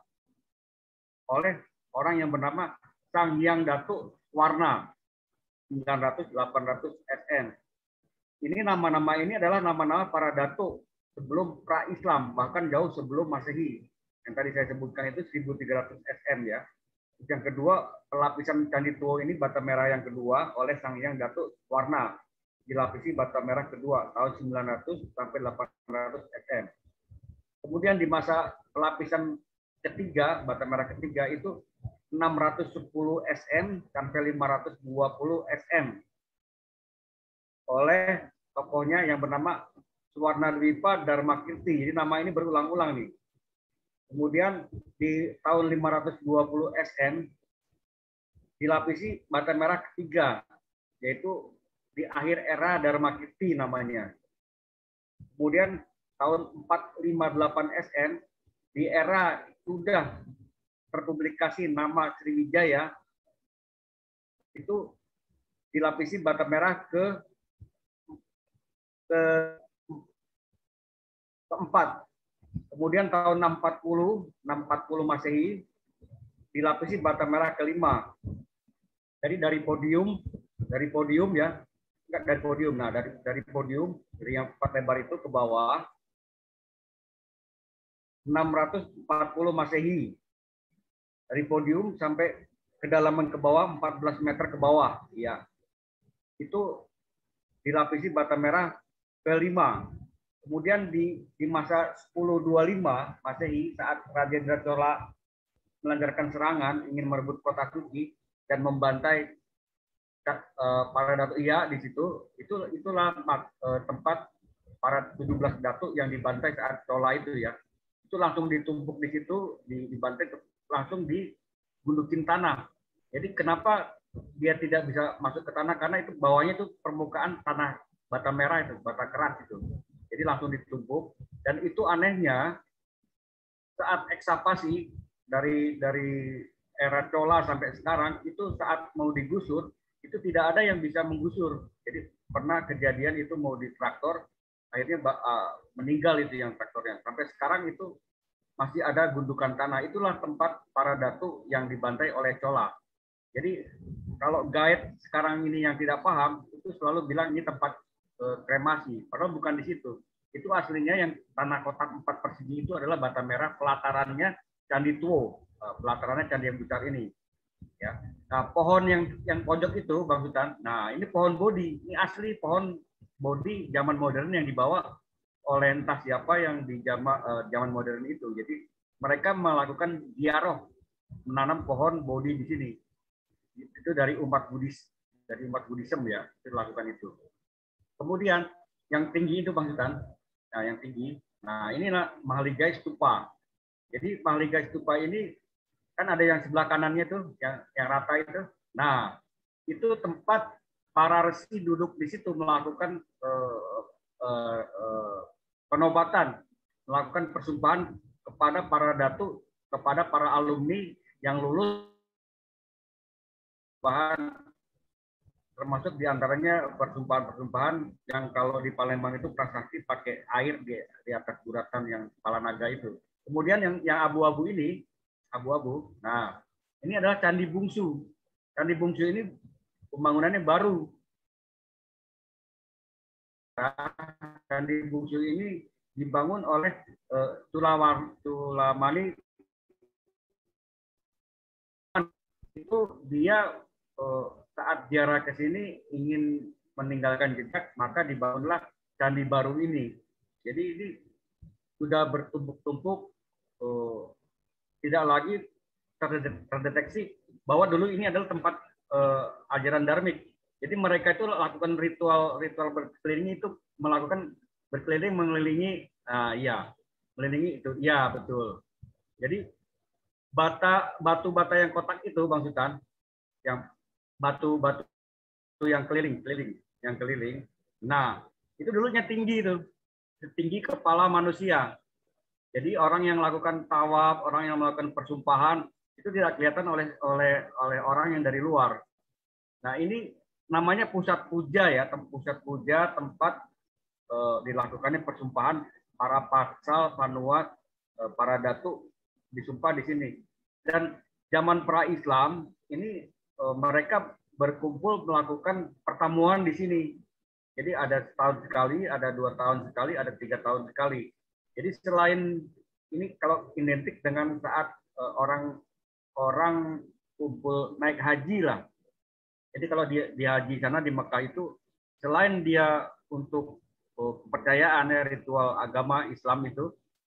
oleh orang yang bernama Sang Hyang Datuk Swarna, sembilan ratus sampai delapan ratus sentimeter. Ini nama-nama ini adalah nama-nama para datuk sebelum pra-Islam, bahkan jauh sebelum Masehi. Yang tadi saya sebutkan itu seribu tiga ratus sentimeter ya. Yang kedua, pelapisan Candi Tuwo ini bata merah yang kedua oleh Sang Hyang Datuk Swarna, dilapisi bata merah kedua tahun sembilan ratus sampai delapan ratus sentimeter. Kemudian di masa pelapisan ketiga, bata merah ketiga itu enam ratus sepuluh S M sampai lima ratus dua puluh S M oleh tokohnya yang bernama Suwarnadwipa Dharmakirti. Jadi nama ini berulang-ulang nih. Kemudian di tahun lima ratus dua puluh S M dilapisi bata merah ketiga, yaitu di akhir era Dharmakirti namanya. Kemudian tahun empat ratus lima puluh delapan S M di era sudah terpublikasi nama Sriwijaya itu dilapisi bata merah ke ke keempat. Kemudian tahun enam ratus empat puluh, enam ratus empat puluh Masehi dilapisi bata merah kelima. Jadi dari podium, dari podium ya, enggak dari podium. Nah, dari dari podium dari yang empat lebar itu ke bawah enam ratus empat puluh Masehi. Dari podium sampai kedalaman ke bawah empat belas meter ke bawah, ya. Itu dilapisi bata merah kelima. Kemudian di, di masa sepuluh dua puluh lima Masehi saat Raja Indra Chola melancarkan serangan ingin merebut kota suci dan membantai uh, para datu iya di situ, itu itulah uh, tempat para tujuh belas datu yang dibantai saat Chola itu ya. Itu langsung ditumpuk di situ, dibantai langsung digundukin tanah. Jadi kenapa dia tidak bisa masuk ke tanah? Karena itu bawahnya itu permukaan tanah bata merah itu, bata keras itu. Jadi langsung ditumpuk, dan itu anehnya saat ekskavasi dari dari era Chola sampai sekarang itu saat mau digusur itu tidak ada yang bisa menggusur. Jadi pernah kejadian itu mau di traktor, akhirnya uh, meninggal itu yang traktornya. Sampai sekarang itu masih ada gundukan tanah. Itulah tempat para datu yang dibantai oleh Chola. Jadi kalau guide sekarang ini yang tidak paham itu selalu bilang ini tempat kremasi, padahal bukan di situ. Itu aslinya yang tanah kotak empat persegi itu adalah bata merah, pelatarannya Candi Tuo, pelatarannya candi yang besar ini. Ya, nah pohon yang yang pojok itu, Bang Sultan, nah ini pohon bodi, ini asli pohon bodi zaman modern yang dibawa oleh entah siapa yang di zaman uh, zaman modern itu. Jadi mereka melakukan ziarah, menanam pohon bodi di sini. Itu dari umat Buddhis, dari umat Buddhism ya, itu lakukan itu. Kemudian yang tinggi itu Bang Sultan, nah yang tinggi, nah inilah Mahaligai Stupa. Jadi Mahaligai Stupa ini kan ada yang sebelah kanannya tuh, yang yang rata itu. Nah itu tempat para resi duduk di situ melakukan uh, uh, uh, penobatan, melakukan persumpahan kepada para datu, kepada para alumni yang lulus bahan, termasuk diantaranya persumpahan-persumpahan yang kalau di Palembang itu prasasti pakai air di, di atas guratan yang kepala naga itu. Kemudian yang yang abu-abu ini, abu-abu, nah ini adalah Candi Bungsu. Candi Bungsu ini pembangunannya baru. Nah, Candi Bungsu ini dibangun oleh uh, Tulawar, Tulamani. Itu dia uh, saat ziarah ke sini ingin meninggalkan jejak, maka dibangunlah candi baru ini. Jadi ini sudah bertumpuk-tumpuk, eh, tidak lagi terdeteksi bahwa dulu ini adalah tempat eh, ajaran dharmik. Jadi mereka itu lakukan ritual-ritual berkeliling itu melakukan berkeliling mengelilingi, ah, ya, mengelilingi itu, ya betul. Jadi bata batu-bata yang kotak itu, Bang Sultan, yang batu-batu yang keliling, keliling, yang keliling. Nah, itu dulunya tinggi itu, tinggi kepala manusia. Jadi orang yang melakukan tawaf, orang yang melakukan persumpahan itu tidak kelihatan oleh oleh oleh orang yang dari luar. Nah, ini namanya pusat puja ya, pusat puja tempat eh, dilakukannya persumpahan para pasal, panuat, eh, para datu disumpah di sini. Dan zaman pra-Islam ini mereka berkumpul melakukan pertemuan di sini. Jadi ada setahun sekali, ada dua tahun sekali, ada tiga tahun sekali. Jadi selain ini kalau identik dengan saat orang orang kumpul naik haji lah. Jadi kalau di, di haji sana di Mekah itu selain dia untuk kepercayaan ritual agama Islam itu,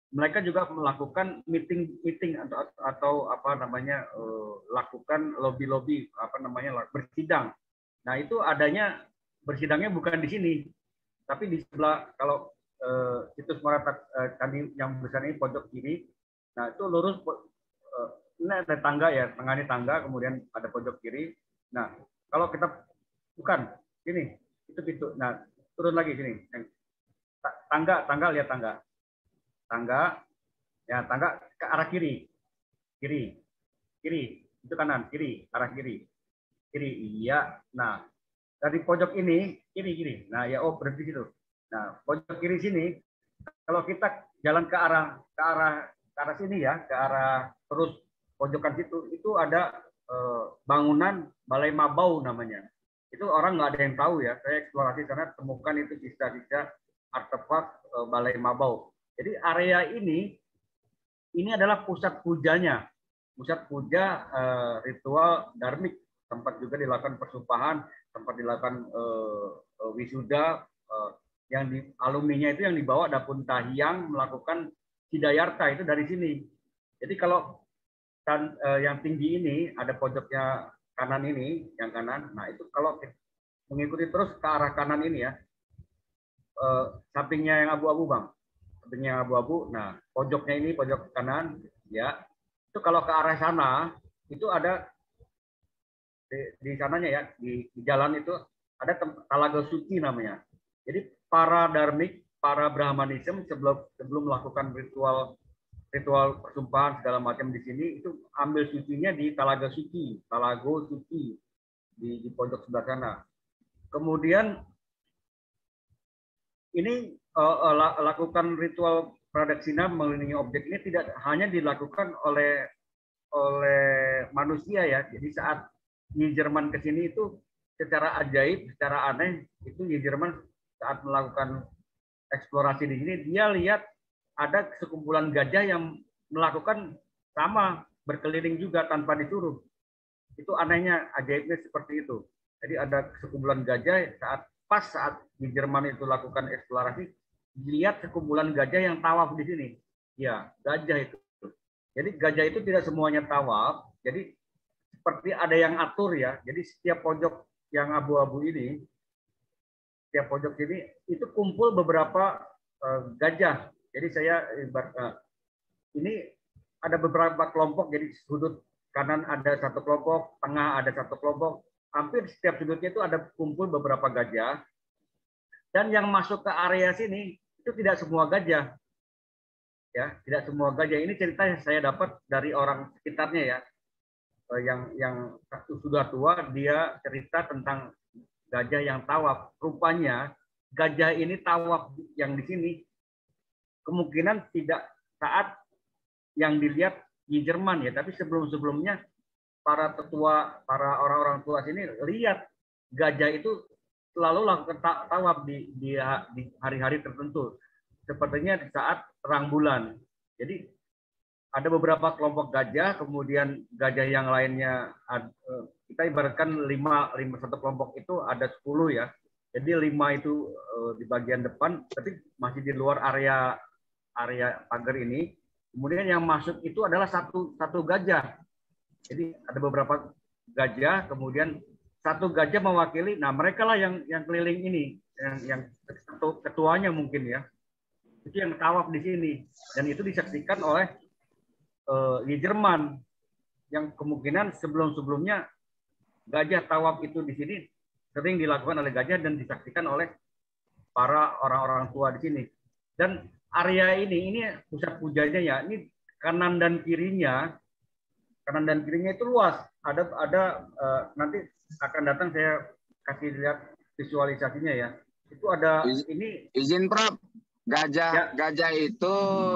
mereka juga melakukan meeting meeting atau atau apa namanya uh, lakukan lobby lobby apa namanya bersidang. Nah itu adanya bersidangnya bukan di sini, tapi di sebelah kalau uh, situs Muara uh, Candi yang besar ini pojok kiri. Nah itu lurus uh, ini ada tangga ya, tengahnya tangga, kemudian ada pojok kiri. Nah kalau kita bukan ini itu pintu. Nah turun lagi sini. Tangga tangga lihat tangga. Tangga, ya tangga ke arah kiri, kiri, kiri, itu kanan, kiri, arah kiri, kiri, iya. Nah, dari pojok ini, kiri, kiri. Nah, ya, oh berhenti situ. Nah, pojok kiri sini, kalau kita jalan ke arah ke arah ke arah sini ya, ke arah terus pojokan situ, itu ada eh, bangunan Balai Mabau namanya. Itu orang nggak ada yang tahu ya. Saya eksplorasi sana temukan itu sisa-sisa artefak eh, Balai Mabau. Jadi area ini ini adalah pusat pujanya, pusat puja uh, ritual dharmik, tempat juga dilakukan persumpahan, tempat dilakukan uh, uh, wisuda, uh, yang di alumninya itu yang dibawa Dapun Tahyang melakukan Sidayarta itu dari sini. Jadi kalau kan, uh, yang tinggi ini ada pojoknya kanan ini, yang kanan, nah itu kalau mengikuti terus ke arah kanan ini ya, uh, sampingnya yang abu-abu bang. Sampingnya abu-abu, nah pojoknya ini pojok kanan, ya itu kalau ke arah sana itu ada di, di sananya ya di, di jalan itu ada Talaga Suci namanya. Jadi para dharmik, para Brahmanism sebelum sebelum melakukan ritual ritual persumpahan segala macam di sini itu ambil sucinya di Talaga Suci, Talago Suci di, di pojok sebelah sana. Kemudian ini uh, lakukan ritual pradaksina mengelilingi objek ini tidak hanya dilakukan oleh oleh manusia ya. Jadi saat Nyi Jerman ke sini itu secara ajaib, secara aneh itu Nyi Jerman saat melakukan eksplorasi di sini dia lihat ada sekumpulan gajah yang melakukan sama berkeliling juga tanpa disuruh. Itu anehnya, ajaibnya seperti itu. Jadi ada sekumpulan gajah saat pas saat di Jerman itu lakukan eksplorasi, dilihat sekumpulan gajah yang tawaf di sini. Ya, gajah itu. Jadi gajah itu tidak semuanya tawaf. Jadi seperti ada yang atur ya. Jadi setiap pojok yang abu-abu ini, setiap pojok ini itu kumpul beberapa uh, gajah. Jadi saya uh, ini ada beberapa kelompok. Jadi sudut kanan ada satu kelompok, tengah ada satu kelompok. Hampir setiap sudutnya itu ada kumpul beberapa gajah, dan yang masuk ke area sini itu tidak semua gajah, ya tidak semua gajah. Ini cerita yang saya dapat dari orang sekitarnya ya, yang yang sudah tua, dia cerita tentang gajah yang tawaf. Rupanya gajah ini tawaf yang di sini kemungkinan tidak saat yang dilihat di Jerman ya, tapi sebelum-sebelumnya para tetua, para orang-orang tua sini lihat gajah itu selalu lakukan tawaf di, di, di hari-hari tertentu. Sepertinya di saat terang bulan. Jadi ada beberapa kelompok gajah, kemudian gajah yang lainnya, kita ibaratkan lima, lima satu kelompok itu ada sepuluh ya. Jadi lima itu di bagian depan, tapi masih di luar area area pagar ini. Kemudian yang masuk itu adalah satu satu gajah. Jadi ada beberapa gajah, kemudian satu gajah mewakili. Nah mereka lah yang yang keliling ini, yang, yang ketuanya mungkin ya, itu yang tawaf di sini, dan itu disaksikan oleh uh, di Jerman, yang kemungkinan sebelum-sebelumnya gajah tawaf itu di sini sering dilakukan oleh gajah dan disaksikan oleh para orang-orang tua di sini. Dan area ini ini pusat pujanya ya, ini kanan dan kirinya. Kanan dan kirinya itu luas. Ada ada uh, nanti akan datang saya kasih lihat visualisasinya ya. Itu ada izin, ini izin Prof. Gajah ya. Gajah itu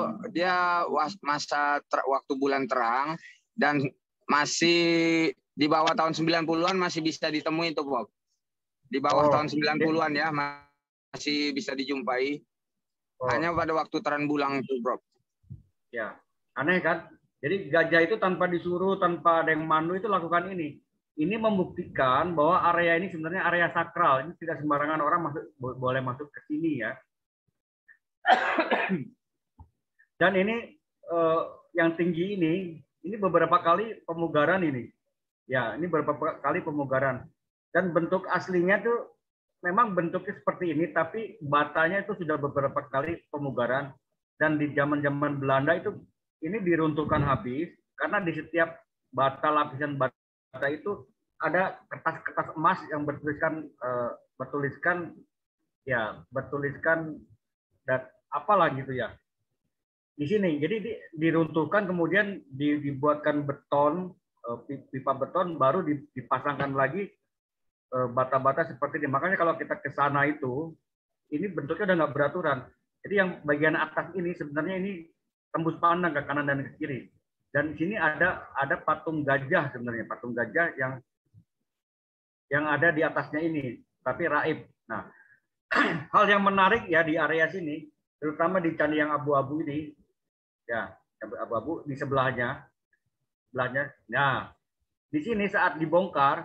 dia masa ter, waktu bulan terang dan masih di bawah tahun sembilan puluhan masih bisa ditemui itu Prof. Di bawah oh, tahun sembilan puluhan ya masih bisa dijumpai. Oh. Hanya pada waktu terang bulan itu Prof. Ya, aneh kan? Jadi gajah itu tanpa disuruh, tanpa ada yang mandu itu lakukan ini. Ini membuktikan bahwa area ini sebenarnya area sakral. Ini tidak sembarangan orang masuk boleh masuk ke sini ya. Dan ini eh, yang tinggi ini, ini beberapa kali pemugaran ini. Ya, ini beberapa kali pemugaran. Dan bentuk aslinya tuh memang bentuknya seperti ini, tapi batanya itu sudah beberapa kali pemugaran. Dan di zaman-zaman Belanda itu ini diruntuhkan habis, karena di setiap bata, lapisan bata itu ada kertas-kertas emas yang bertuliskan eh, bertuliskan ya bertuliskan dan apalah gitu ya di sini. Jadi di, diruntuhkan, kemudian dibuatkan beton, pipa beton, baru dipasangkan lagi bata-bata seperti ini. Makanya kalau kita ke sana itu, ini bentuknya udah nggak beraturan. Jadi yang bagian atas ini sebenarnya ini tembus pandang ke kanan dan ke kiri. Dan di sini ada ada patung gajah sebenarnya, patung gajah yang yang ada di atasnya ini, tapi raib. Nah, hal yang menarik ya di area sini, terutama di candi yang abu-abu ini, ya abu-abu di sebelahnya, sebelahnya. Nah, di sini saat dibongkar,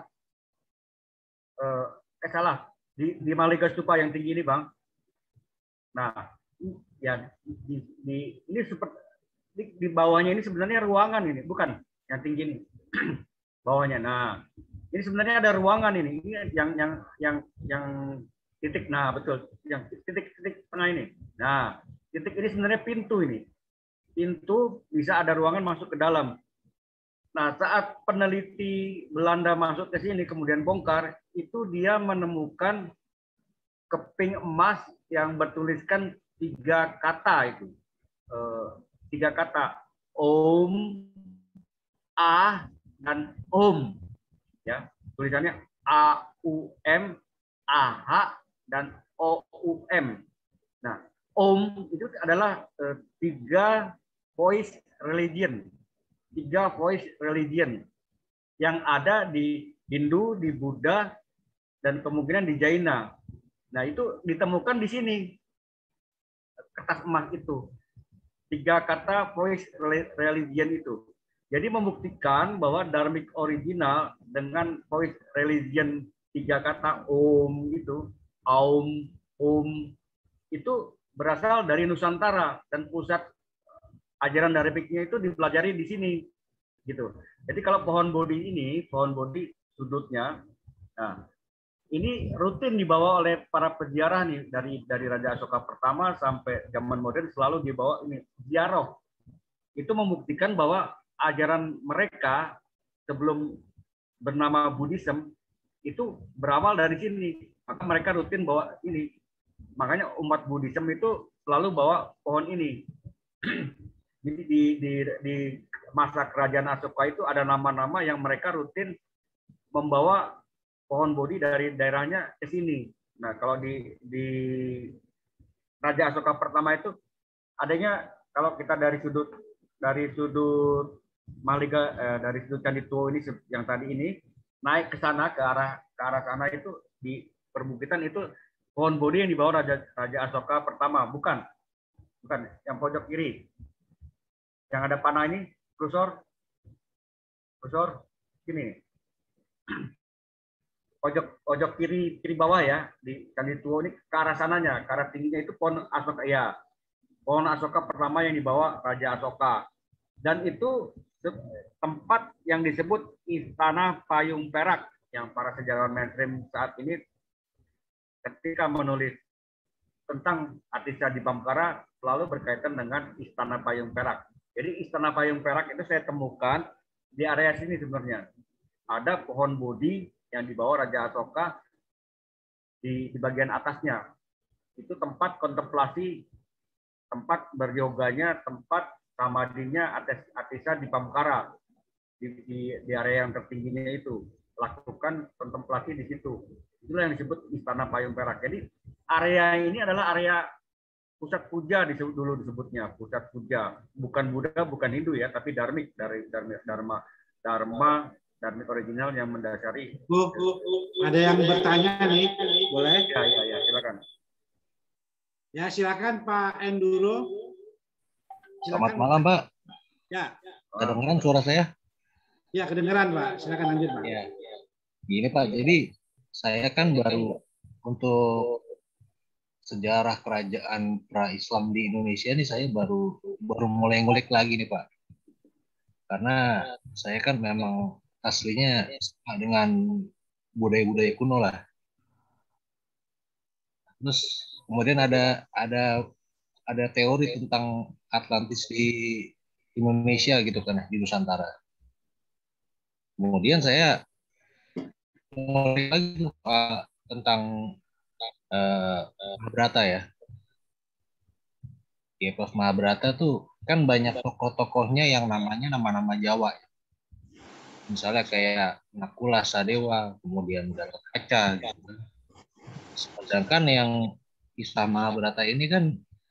eh, eh salah, di, di Malika Stupa yang tinggi ini, Bang. Nah, ya di, di ini seperti di, di bawahnya ini sebenarnya ruangan ini, bukan yang tinggi ini, bawahnya. Nah, ini sebenarnya ada ruangan ini, ini yang yang yang yang titik. Nah, betul, yang titik-titik tengah ini. Nah, titik ini sebenarnya pintu ini. Pintu bisa ada ruangan masuk ke dalam. Nah, saat peneliti Belanda masuk ke sini kemudian bongkar, itu dia menemukan keping emas yang bertuliskan tiga kata itu. E, tiga kata, Om, A, dan Om. Ya, tulisannya A U M, A H, dan O U M. Nah, Om itu adalah e, tiga voice religion. Tiga voice religion yang ada di Hindu, di Buddha, dan kemungkinan di Jaina. Nah, itu ditemukan di sini kertas emas itu, tiga kata voice religion itu. Jadi membuktikan bahwa dharmic original dengan voice religion tiga kata Om itu, Aum, Om itu berasal dari Nusantara, dan pusat ajaran dharmiknya itu dipelajari di sini, gitu. Jadi kalau pohon Bodhi ini, pohon Bodhi sudutnya, nah ini rutin dibawa oleh para peziarah nih, dari dari Raja Asoka pertama sampai zaman modern selalu dibawa ini ziarah. Itu membuktikan bahwa ajaran mereka sebelum bernama Buddhism itu berawal dari sini. Maka mereka rutin bawa ini. Makanya umat Buddhism itu selalu bawa pohon ini. Di, di, di, di masa kerajaan Asoka itu ada nama-nama yang mereka rutin membawa pohon Bodhi dari daerahnya ke sini. Nah, kalau di, di Raja Asoka pertama itu adanya, kalau kita dari sudut dari sudut Malika, eh, dari sudut Candi Tuo ini yang tadi ini naik ke sana, ke arah ke arah sana itu di perbukitan itu pohon Bodhi yang dibawa Raja Raja Asoka pertama, bukan bukan yang pojok kiri. Yang ada panah ini, kursor, kursor, sini, pojok pojok kiri kiri bawah ya, di Candi Tuo ini ke arah sananya, ke arah tingginya itu pohon Asoka ya, pohon Asoka pertama yang dibawa Raja Asoka, dan itu tempat yang disebut Istana Payung Perak, yang para sejarawan mainstream saat ini ketika menulis tentang Atisa di Bamkara selalu berkaitan dengan Istana Payung Perak. Jadi Istana Payung Perak itu saya temukan di area sini sebenarnya. Ada pohon Bodhi yang dibawa Raja Asoka di, di bagian atasnya. Itu tempat kontemplasi, tempat beryoganya, tempat samadinya Atisa di Bamkara. Di, di, di area yang tertingginya itu. Lakukan kontemplasi di situ. Itulah yang disebut Istana Payung Perak. Jadi area ini adalah area pusat puja disebut dulu disebutnya, pusat puja, bukan Buddha, bukan Hindu ya, tapi dharmik, dari dharma dharma dharma dharmik original yang mendasari. Bu, bu, ada yang bertanya nih, boleh? Ya, ya, ya, silakan. Ya, silakan Pak Enduro. Silakan. Selamat malam, Pak. Ya. Kedengeran suara saya? Ya, kedengeran, Pak. Silakan lanjut, Pak. Ya. Gini, Pak. Jadi saya kan baru untuk sejarah kerajaan pra-Islam di Indonesia ini saya baru baru mulai ngulik lagi nih Pak. Karena saya kan memang aslinya dengan budaya-budaya kuno lah. Terus kemudian ada ada ada teori tentang Atlantis di Indonesia gitu kan, di Nusantara. Kemudian saya mulai lagi uh, tentang uh, Mahabharata ya. Di epos Mahabharata tuh kan banyak tokoh-tokohnya yang namanya nama-nama Jawa. Misalnya kayak Nakula, Sadewa, kemudian Gatotkaca gitu. Sedangkan yang kisah Mahabharata ini kan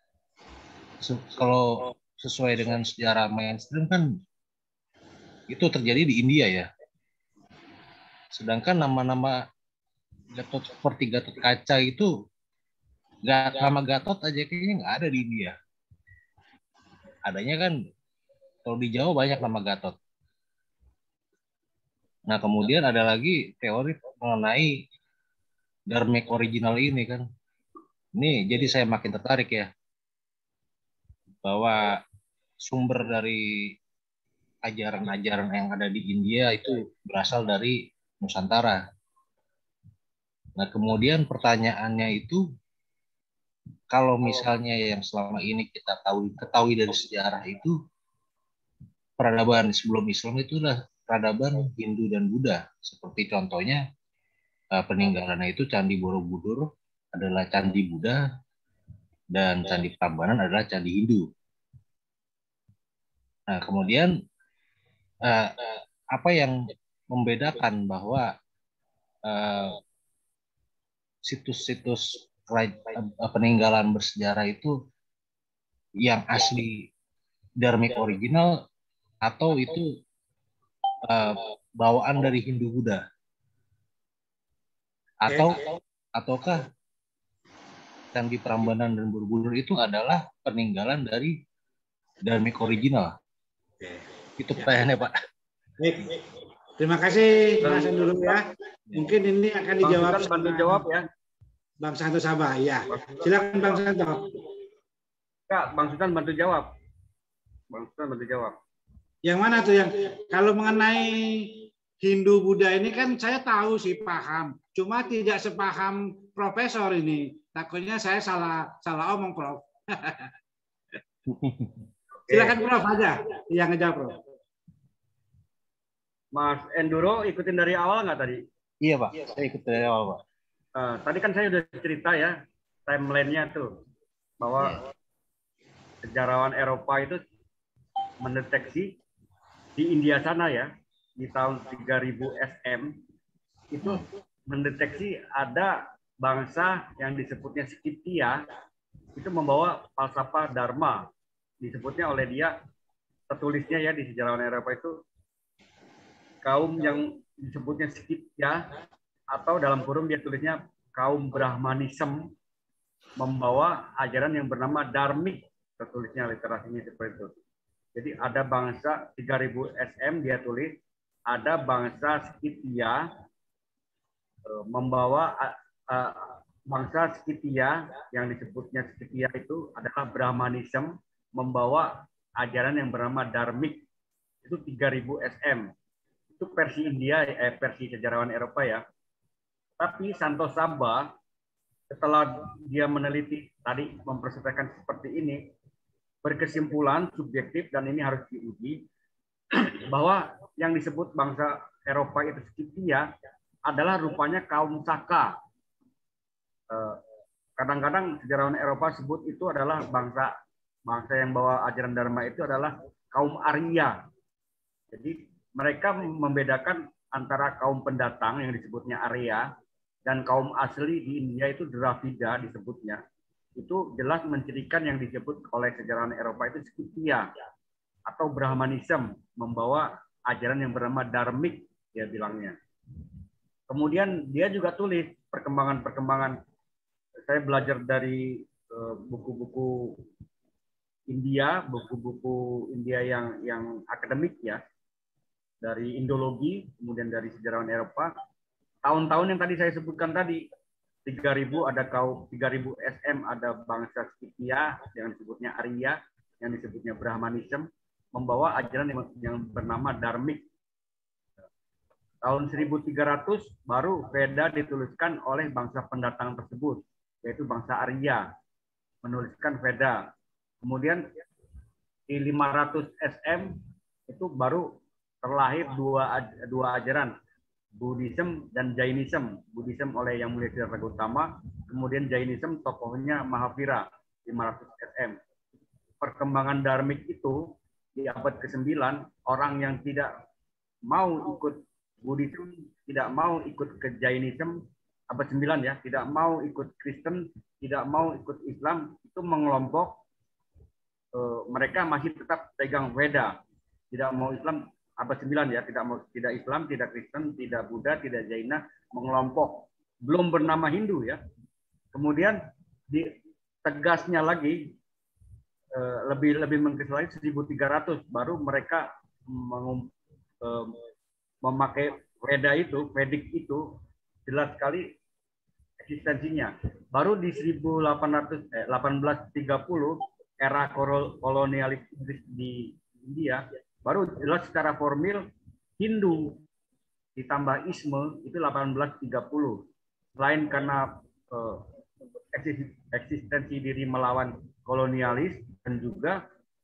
kalau sesuai dengan sejarah mainstream kan itu terjadi di India ya. Sedangkan nama-nama Gatot seperti Gatotkaca itu nggak, nama Gatot aja kayaknya nggak ada di India. Adanya kan kalau di Jawa banyak nama Gatot. Nah kemudian ada lagi teori mengenai Dharmic original ini kan. Ini jadi saya makin tertarik ya bahwa sumber dari ajaran-ajaran yang ada di India itu berasal dari Nusantara. Nah kemudian pertanyaannya itu, kalau misalnya yang selama ini kita tahu ketahui dari sejarah itu peradaban sebelum Islam itu adalah peradaban Hindu dan Buddha. Seperti contohnya peninggalannya itu Candi Borobudur adalah Candi Buddha dan Candi Prambanan adalah Candi Hindu. Nah kemudian uh, apa yang membedakan bahwa uh, situs-situs peninggalan bersejarah itu yang asli Dharmic original atau itu uh, bawaan dari Hindu Buddha, atau ataukah Candi Prambanan dan Borobudur itu adalah peninggalan dari Dharmic original? Itu pertanyaannya Pak. Baik. Terima kasih Mas dulu ya. Mungkin ini akan dijawab. Bang bantu jawab ya. Bang Santo Sabah, ya. Silakan Bang Santo. Kak, Bang Sultan bantu jawab. Bang Sultan bantu jawab. Yang mana tuh yang kalau mengenai Hindu Buddha ini kan saya tahu sih, paham. Cuma tidak sepaham Profesor ini. Takutnya saya salah salah omong Prof. Silakan Prof aja yang ngejawab Prof. Mas Enduro ikutin dari awal nggak tadi? Iya Pak, saya ikut dari awal Pak. Uh, tadi kan saya udah cerita ya timelinenya tuh bahwa yeah. sejarawan Eropa itu mendeteksi di India sana ya di tahun tiga ribu S M itu mendeteksi ada bangsa yang disebutnya Scythia itu membawa falsafah Dharma, disebutnya oleh dia, tertulisnya ya di sejarawan Eropa itu kaum yang disebutnya Scythia, atau dalam kurung dia tulisnya kaum Brahmanism, membawa ajaran yang bernama Dharmic, tertulisnya literasinya seperti itu. Jadi ada bangsa tiga ribu S M dia tulis, ada bangsa Scythia membawa uh, bangsa Scythia yang disebutnya Scythia itu adalah Brahmanism, membawa ajaran yang bernama Dharmic, itu tiga ribu S M. Itu versi India, eh, versi sejarawan Eropa ya. Tapi Santo Sabah setelah dia meneliti tadi mempresentasikan seperti ini, berkesimpulan subjektif dan ini harus diuji bahwa yang disebut bangsa Eropa itu Scythia adalah rupanya kaum Saka. Kadang-kadang sejarawan Eropa sebut itu adalah bangsa bangsa yang bawa ajaran Dharma itu adalah kaum Arya. Jadi mereka membedakan antara kaum pendatang yang disebutnya Arya dan kaum asli di India itu Dravida disebutnya. Itu jelas mencirikan yang disebut oleh sejarawan Eropa itu Scythia atau Brahmanism, membawa ajaran yang bernama Dharmic, dia bilangnya. Kemudian dia juga tulis perkembangan-perkembangan. Saya belajar dari buku-buku India, buku-buku India yang yang akademik ya, dari Indologi, kemudian dari sejarawan Eropa. Tahun-tahun yang tadi saya sebutkan tadi, tiga ribu ada kaum tiga ribu S M ada bangsa Scythia yang disebutnya Arya, yang disebutnya Brahmanism, membawa ajaran yang, yang bernama Dharmik. Tahun seribu tiga ratus baru Veda dituliskan oleh bangsa pendatang tersebut, yaitu bangsa Arya, menuliskan Veda. Kemudian di lima ratus S M itu baru terlahir dua dua ajaran, Buddhism dan Jainism. Buddhism oleh Yang Mulia Siddhartha Gautama, kemudian Jainism tokohnya Mahavira, lima ratus S M. Perkembangan Dharmik itu di abad kesembilan, orang yang tidak mau ikut Buddhism, tidak mau ikut ke Jainism, abad sembilan ya, tidak mau ikut Kristen, tidak mau ikut Islam, itu mengelompok. Eh, mereka masih tetap pegang Veda, tidak mau Islam, abad sembilan ya, tidak mau tidak Islam, tidak Kristen, tidak Buddha, tidak Jaina, mengelompok. Belum bernama Hindu ya. Kemudian di tegasnya lagi eh, lebih lebih mengkristalai seribu tiga ratus baru mereka mengum, eh, memakai Veda itu, Vedic itu jelas sekali eksistensinya. Baru di seribu delapan ratus eh, delapan belas tiga puluh era kolonialis Inggris di India, baru jelas secara formil Hindu ditambah Isme itu delapan belas tiga puluh. Selain karena eh, eksistensi diri melawan kolonialis dan juga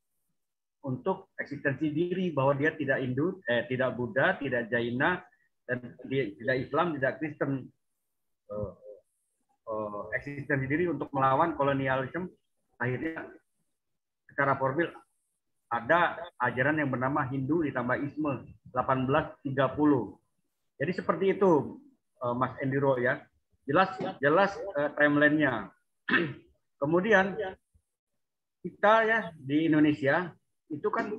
untuk eksistensi diri bahwa dia tidak Hindu, eh, tidak Buddha, tidak Jaina, dan tidak Islam, tidak Kristen. Uh, uh, eksistensi diri untuk melawan kolonialisme, akhirnya secara formil ada ajaran yang bernama Hindu ditambah Isme delapan belas tiga puluh. Jadi seperti itu, uh, Mas Endiro ya. Jelas jelas uh, timeline-nya. Kemudian kita ya di Indonesia itu kan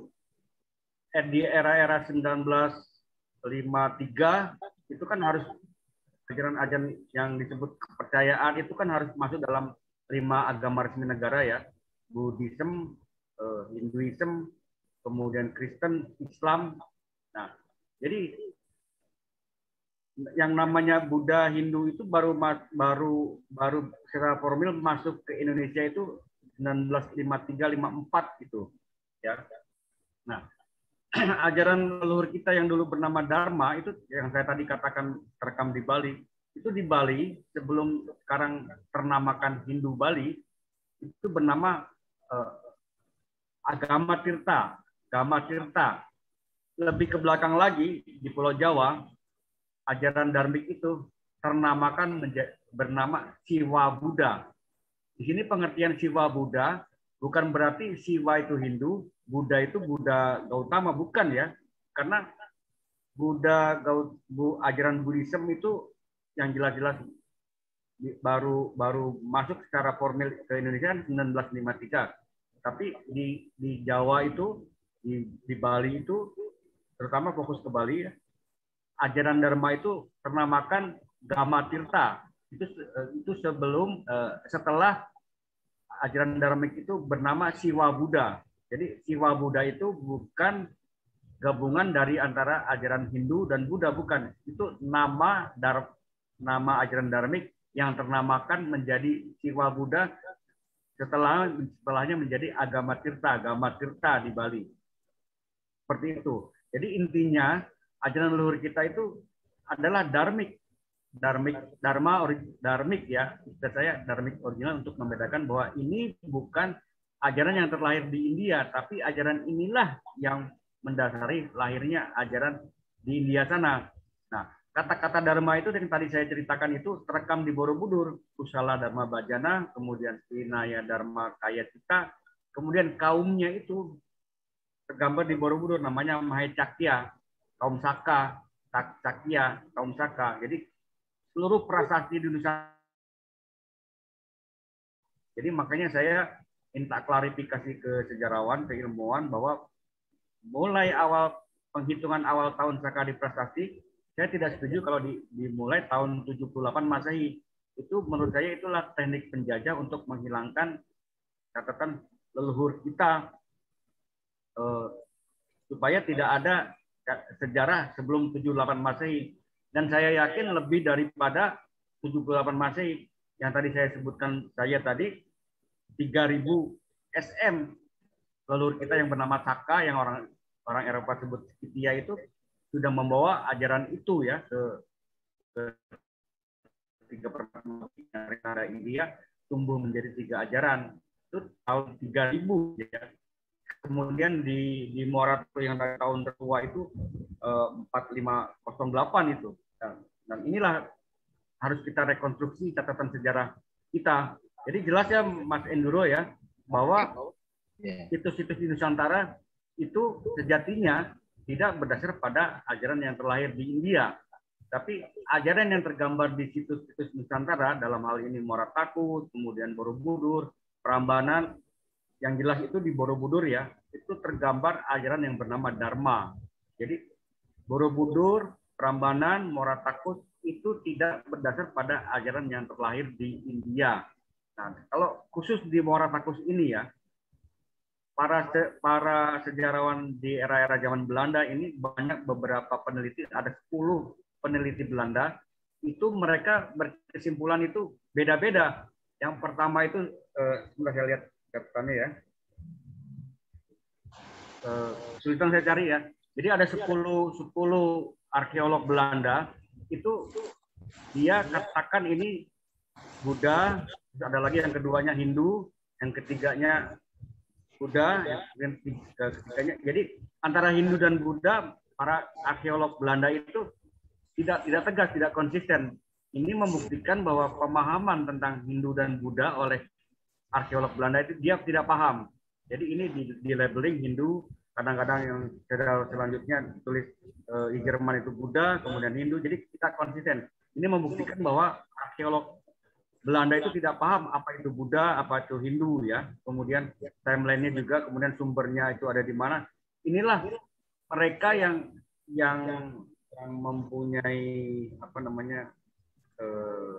di era-era seribu sembilan ratus lima puluh tiga itu kan harus ajaran-ajaran yang disebut kepercayaan itu kan harus masuk dalam lima agama resmi negara ya, Buddhism, Hinduism, kemudian Kristen, Islam. Nah, jadi yang namanya Buddha, Hindu itu baru baru baru secara formil masuk ke Indonesia itu seribu sembilan ratus lima puluh tiga lima puluh empat gitu. Ya. Nah, ajaran leluhur kita yang dulu bernama Dharma itu yang saya tadi katakan terekam di Bali, itu di Bali sebelum sekarang ternamakan Hindu Bali itu bernama eh, agama Tirta, agama Tirta. Lebih ke belakang lagi di Pulau Jawa, ajaran Dharmik itu ternamakan bernama Siwa Buddha. Di sini pengertian Siwa Buddha bukan berarti Siwa itu Hindu, Buddha itu Buddha Gautama, bukan ya. Karena Buddha Gaut, bu, ajaran Buddhism itu yang jelas-jelas baru baru masuk secara formil ke Indonesia seribu sembilan ratus lima puluh tiga. Tapi di di Jawa itu, di, di Bali itu, terutama fokus ke Bali ya, ajaran Dharma itu ternamakan Gama Tirta. Itu itu sebelum setelah ajaran Dharmik itu bernama Siwa Buddha. Jadi Siwa Buddha itu bukan gabungan dari antara ajaran Hindu dan Buddha, bukan. Itu nama dar, nama ajaran Dharmik yang ternamakan menjadi Siwa Buddha setelah setelahnya menjadi agama Tirta, agama Tirta di Bali. Seperti itu. Jadi intinya ajaran leluhur kita itu adalah Dharmik. Dharmik, Dharma, Dharmik ya, istilah saya Dharmik original untuk membedakan bahwa ini bukan ajaran yang terlahir di India, tapi ajaran inilah yang mendasari lahirnya ajaran di India sana. Nah, kata-kata Dharma itu yang tadi saya ceritakan itu terekam di Borobudur, Kusala Dharma Bhajana, kemudian Vinaya Dharma Kaya Cita, kemudian kaumnya itu tergambar di Borobudur namanya Mahecakya, kaum Saka, Cakya, kaum Saka. Jadi seluruh prasasti di Nusantara. Jadi makanya saya minta klarifikasi ke sejarawan, ke ilmuwan bahwa mulai awal penghitungan awal tahun Saka di prasasti, saya tidak setuju kalau di, dimulai tahun tujuh puluh delapan Masehi. Itu menurut saya itulah teknik penjajah untuk menghilangkan catatan leluhur kita eh, supaya tidak ada sejarah sebelum tujuh puluh delapan Masehi. Dan saya yakin lebih daripada tujuh puluh delapan Masehi, yang tadi saya sebutkan saya tadi tiga ribu S M leluhur kita yang bernama Saka, yang orang orang Eropa sebut Scythia, itu sudah membawa ajaran itu ya ke ke tiga peradaban India, tumbuh menjadi tiga ajaran itu tahun tiga ribu ya. Kemudian di di Morato yang dari tahun tertua itu empat lima nol delapan itu. Dan, dan inilah harus kita rekonstruksi catatan sejarah kita. Jadi jelas ya Mas Enduro ya, bahwa situs-situs di Nusantara itu sejatinya tidak berdasar pada ajaran yang terlahir di India. Tapi ajaran yang tergambar di situs-situs Nusantara, dalam hal ini Muara Takus, kemudian Borobudur, Prambanan, yang jelas itu di Borobudur ya, itu tergambar ajaran yang bernama Dharma. Jadi Borobudur, Prambanan, Muara Takus itu tidak berdasar pada ajaran yang terlahir di India. Nah, kalau khusus di Muara Takus ini ya, para se para sejarawan di era-era zaman Belanda ini banyak beberapa peneliti, ada sepuluh peneliti Belanda, itu mereka berkesimpulan itu beda-beda. Yang pertama itu, eh, sebentar saya lihat catatannya ya. Eh, Kesulitan saya cari ya. Jadi ada sepuluh, sepuluh arkeolog Belanda, itu dia katakan ini Buddha, ada lagi yang keduanya Hindu, yang ketiganya Buddha, yang ketiganya. Jadi antara Hindu dan Buddha, para arkeolog Belanda itu tidak tidak tegas, tidak konsisten. Ini membuktikan bahwa pemahaman tentang Hindu dan Buddha oleh arkeolog Belanda itu dia tidak paham. Jadi ini di, di labeling Hindu, kadang-kadang yang selanjutnya tulis uh, di Jerman itu Buddha, kemudian Hindu. Jadi kita konsisten. Ini membuktikan bahwa arkeolog Belanda itu tidak paham apa itu Buddha, apa itu Hindu ya. Kemudian timeline-nya juga, kemudian sumbernya itu ada di mana. Inilah mereka yang yang yang mempunyai apa namanya eh,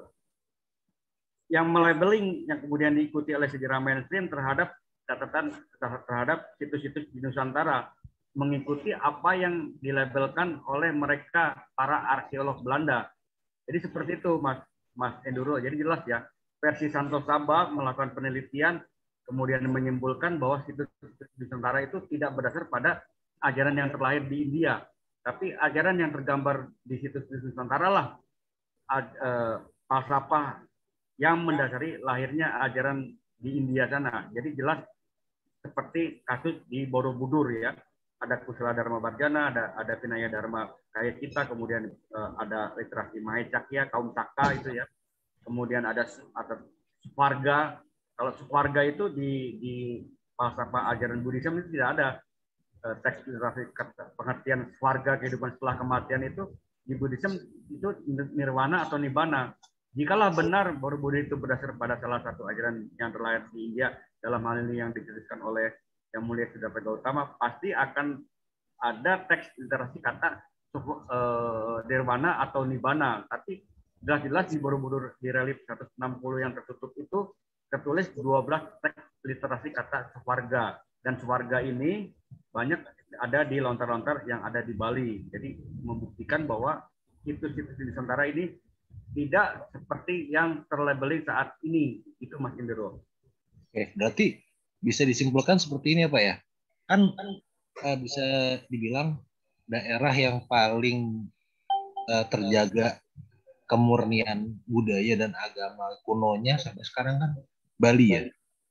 yang melabeling, yang kemudian diikuti oleh sejarah mainstream terhadap catatan terhadap situs-situs di Nusantara, mengikuti apa yang dilabelkan oleh mereka para arkeolog Belanda. Jadi seperti itu Mas Mas Enduro. Jadi jelas ya, versi Santo Saba melakukan penelitian kemudian menyimpulkan bahwa situs-situs di Nusantara itu tidak berdasar pada ajaran yang terlahir di India. Tapi ajaran yang tergambar di situs-situs Nusantara lah uh, falsafah yang mendasari lahirnya ajaran di India sana. Jadi jelas seperti kasus di Borobudur ya. Ada Kusala Dharma Bharjana, ada ada Vinaya Dharma Kaya Kita, kemudian uh, ada literasi Mahecakya, kaum Saka itu ya. Kemudian ada ada Swarga. Kalau Swarga itu di di falsafah ajaran Buddhisme itu tidak ada teks literasi pengertian swarga, kehidupan setelah kematian itu di Buddhisme itu nirwana atau nibbana. Jikalau benar Borobudur itu berdasar pada salah satu ajaran yang terlahir di India, dalam hal ini yang dituliskan oleh Yang Mulia Siddhartha Gautama, pasti akan ada teks literasi kata uh, nirwana atau nibbana. Tapi jelas-jelas di Borobudur di relief seratus enam puluh yang tertutup itu tertulis dua belas teks literasi kata swarga. Dan swarga ini banyak ada di lontar-lontar yang ada di Bali. Jadi membuktikan bahwa situs-situs di Nusantara ini tidak seperti yang terlabeling saat ini. Itu Mas Indro. Oke, berarti bisa disimpulkan seperti ini ya Pak ya? Kan uh, bisa dibilang daerah yang paling uh, terjaga kemurnian budaya dan agama kunonya sampai sekarang kan Bali ya?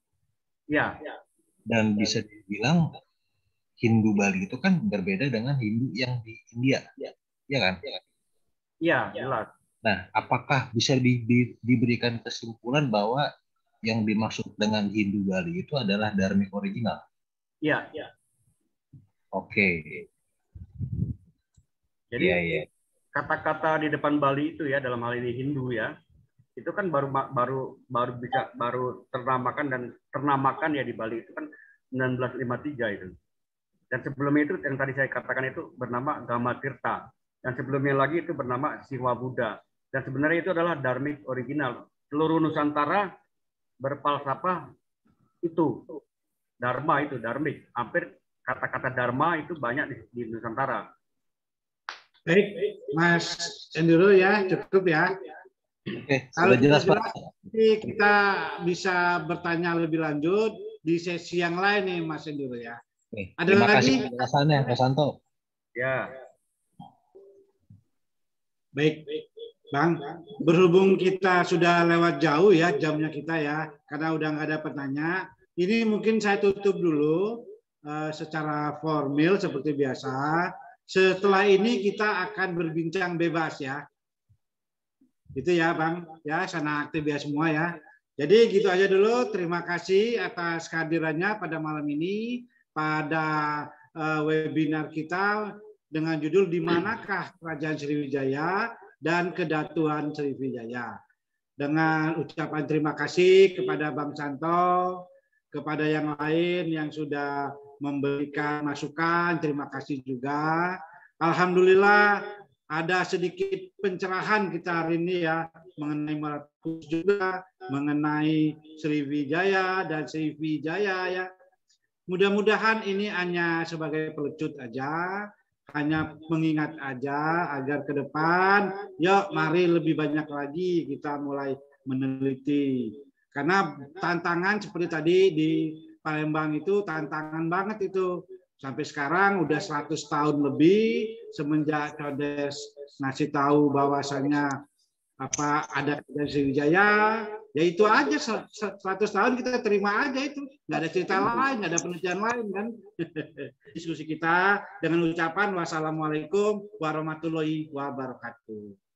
Ya. Dan bisa dibilang Hindu Bali itu kan berbeda dengan Hindu yang di India, ya kan? Iya, jelas. Nah, apakah bisa di, di, diberikan kesimpulan bahwa yang dimaksud dengan Hindu Bali itu adalah dharmik original? Iya. Ya. Oke. Jadi ya, ya. Kata-kata di depan Bali itu ya, dalam hal ini Hindu ya, itu kan baru baru baru bisa baru ternamakan dan ternamakan ya di Bali itu kan sembilan belas lima puluh tiga itu. Dan sebelumnya itu yang tadi saya katakan itu bernama Gama Tirta. Dan sebelumnya lagi itu bernama Siwa Buddha. Dan sebenarnya itu adalah dharmik original. Seluruh Nusantara berfalsafah itu. Dharma itu, dharmik. Hampir kata-kata dharma itu banyak di, di Nusantara. Baik, Mas Enduro ya, cukup ya. Oke, sudah jelas Pak. nanti kita bisa bertanya lebih lanjut di sesi yang lain nih Mas Enduro ya. Oke, Ada terima lagi? kasih penjelasannya Pak Santo. Ya. Baik, Bang. Berhubung kita sudah lewat jauh ya jamnya kita ya, karena udah nggak ada pertanyaan. Ini mungkin saya tutup dulu uh, secara formal seperti biasa. Setelah ini kita akan berbincang bebas ya. Itu ya Bang, ya sana aktif ya semua ya. Jadi gitu aja dulu. Terima kasih atas kehadirannya pada malam ini pada uh, webinar kita dengan judul Di Manakah Kerajaan Sriwijaya dan Kedatuan Sriwijaya. Dengan ucapan terima kasih kepada Bang Santo, kepada yang lain yang sudah memberikan masukan, terima kasih juga. Alhamdulillah ada sedikit pencerahan kita hari ini ya mengenai Meratus juga, mengenai Sriwijaya dan Sriwijaya ya. Mudah-mudahan ini hanya sebagai pelecut aja, hanya mengingat aja agar ke depan, yuk mari lebih banyak lagi kita mulai meneliti. Karena tantangan seperti tadi di Palembang itu tantangan banget itu. Sampai sekarang udah seratus tahun lebih semenjak Codes ngasih tahu bahwasannya apa ada Kerajaan Sriwijaya, ya itu aja seratus tahun kita terima aja itu. Nggak ada cerita lain, nggak ada penelitian lain kan. Diskusi kita dengan ucapan wassalamualaikum warahmatullahi wabarakatuh.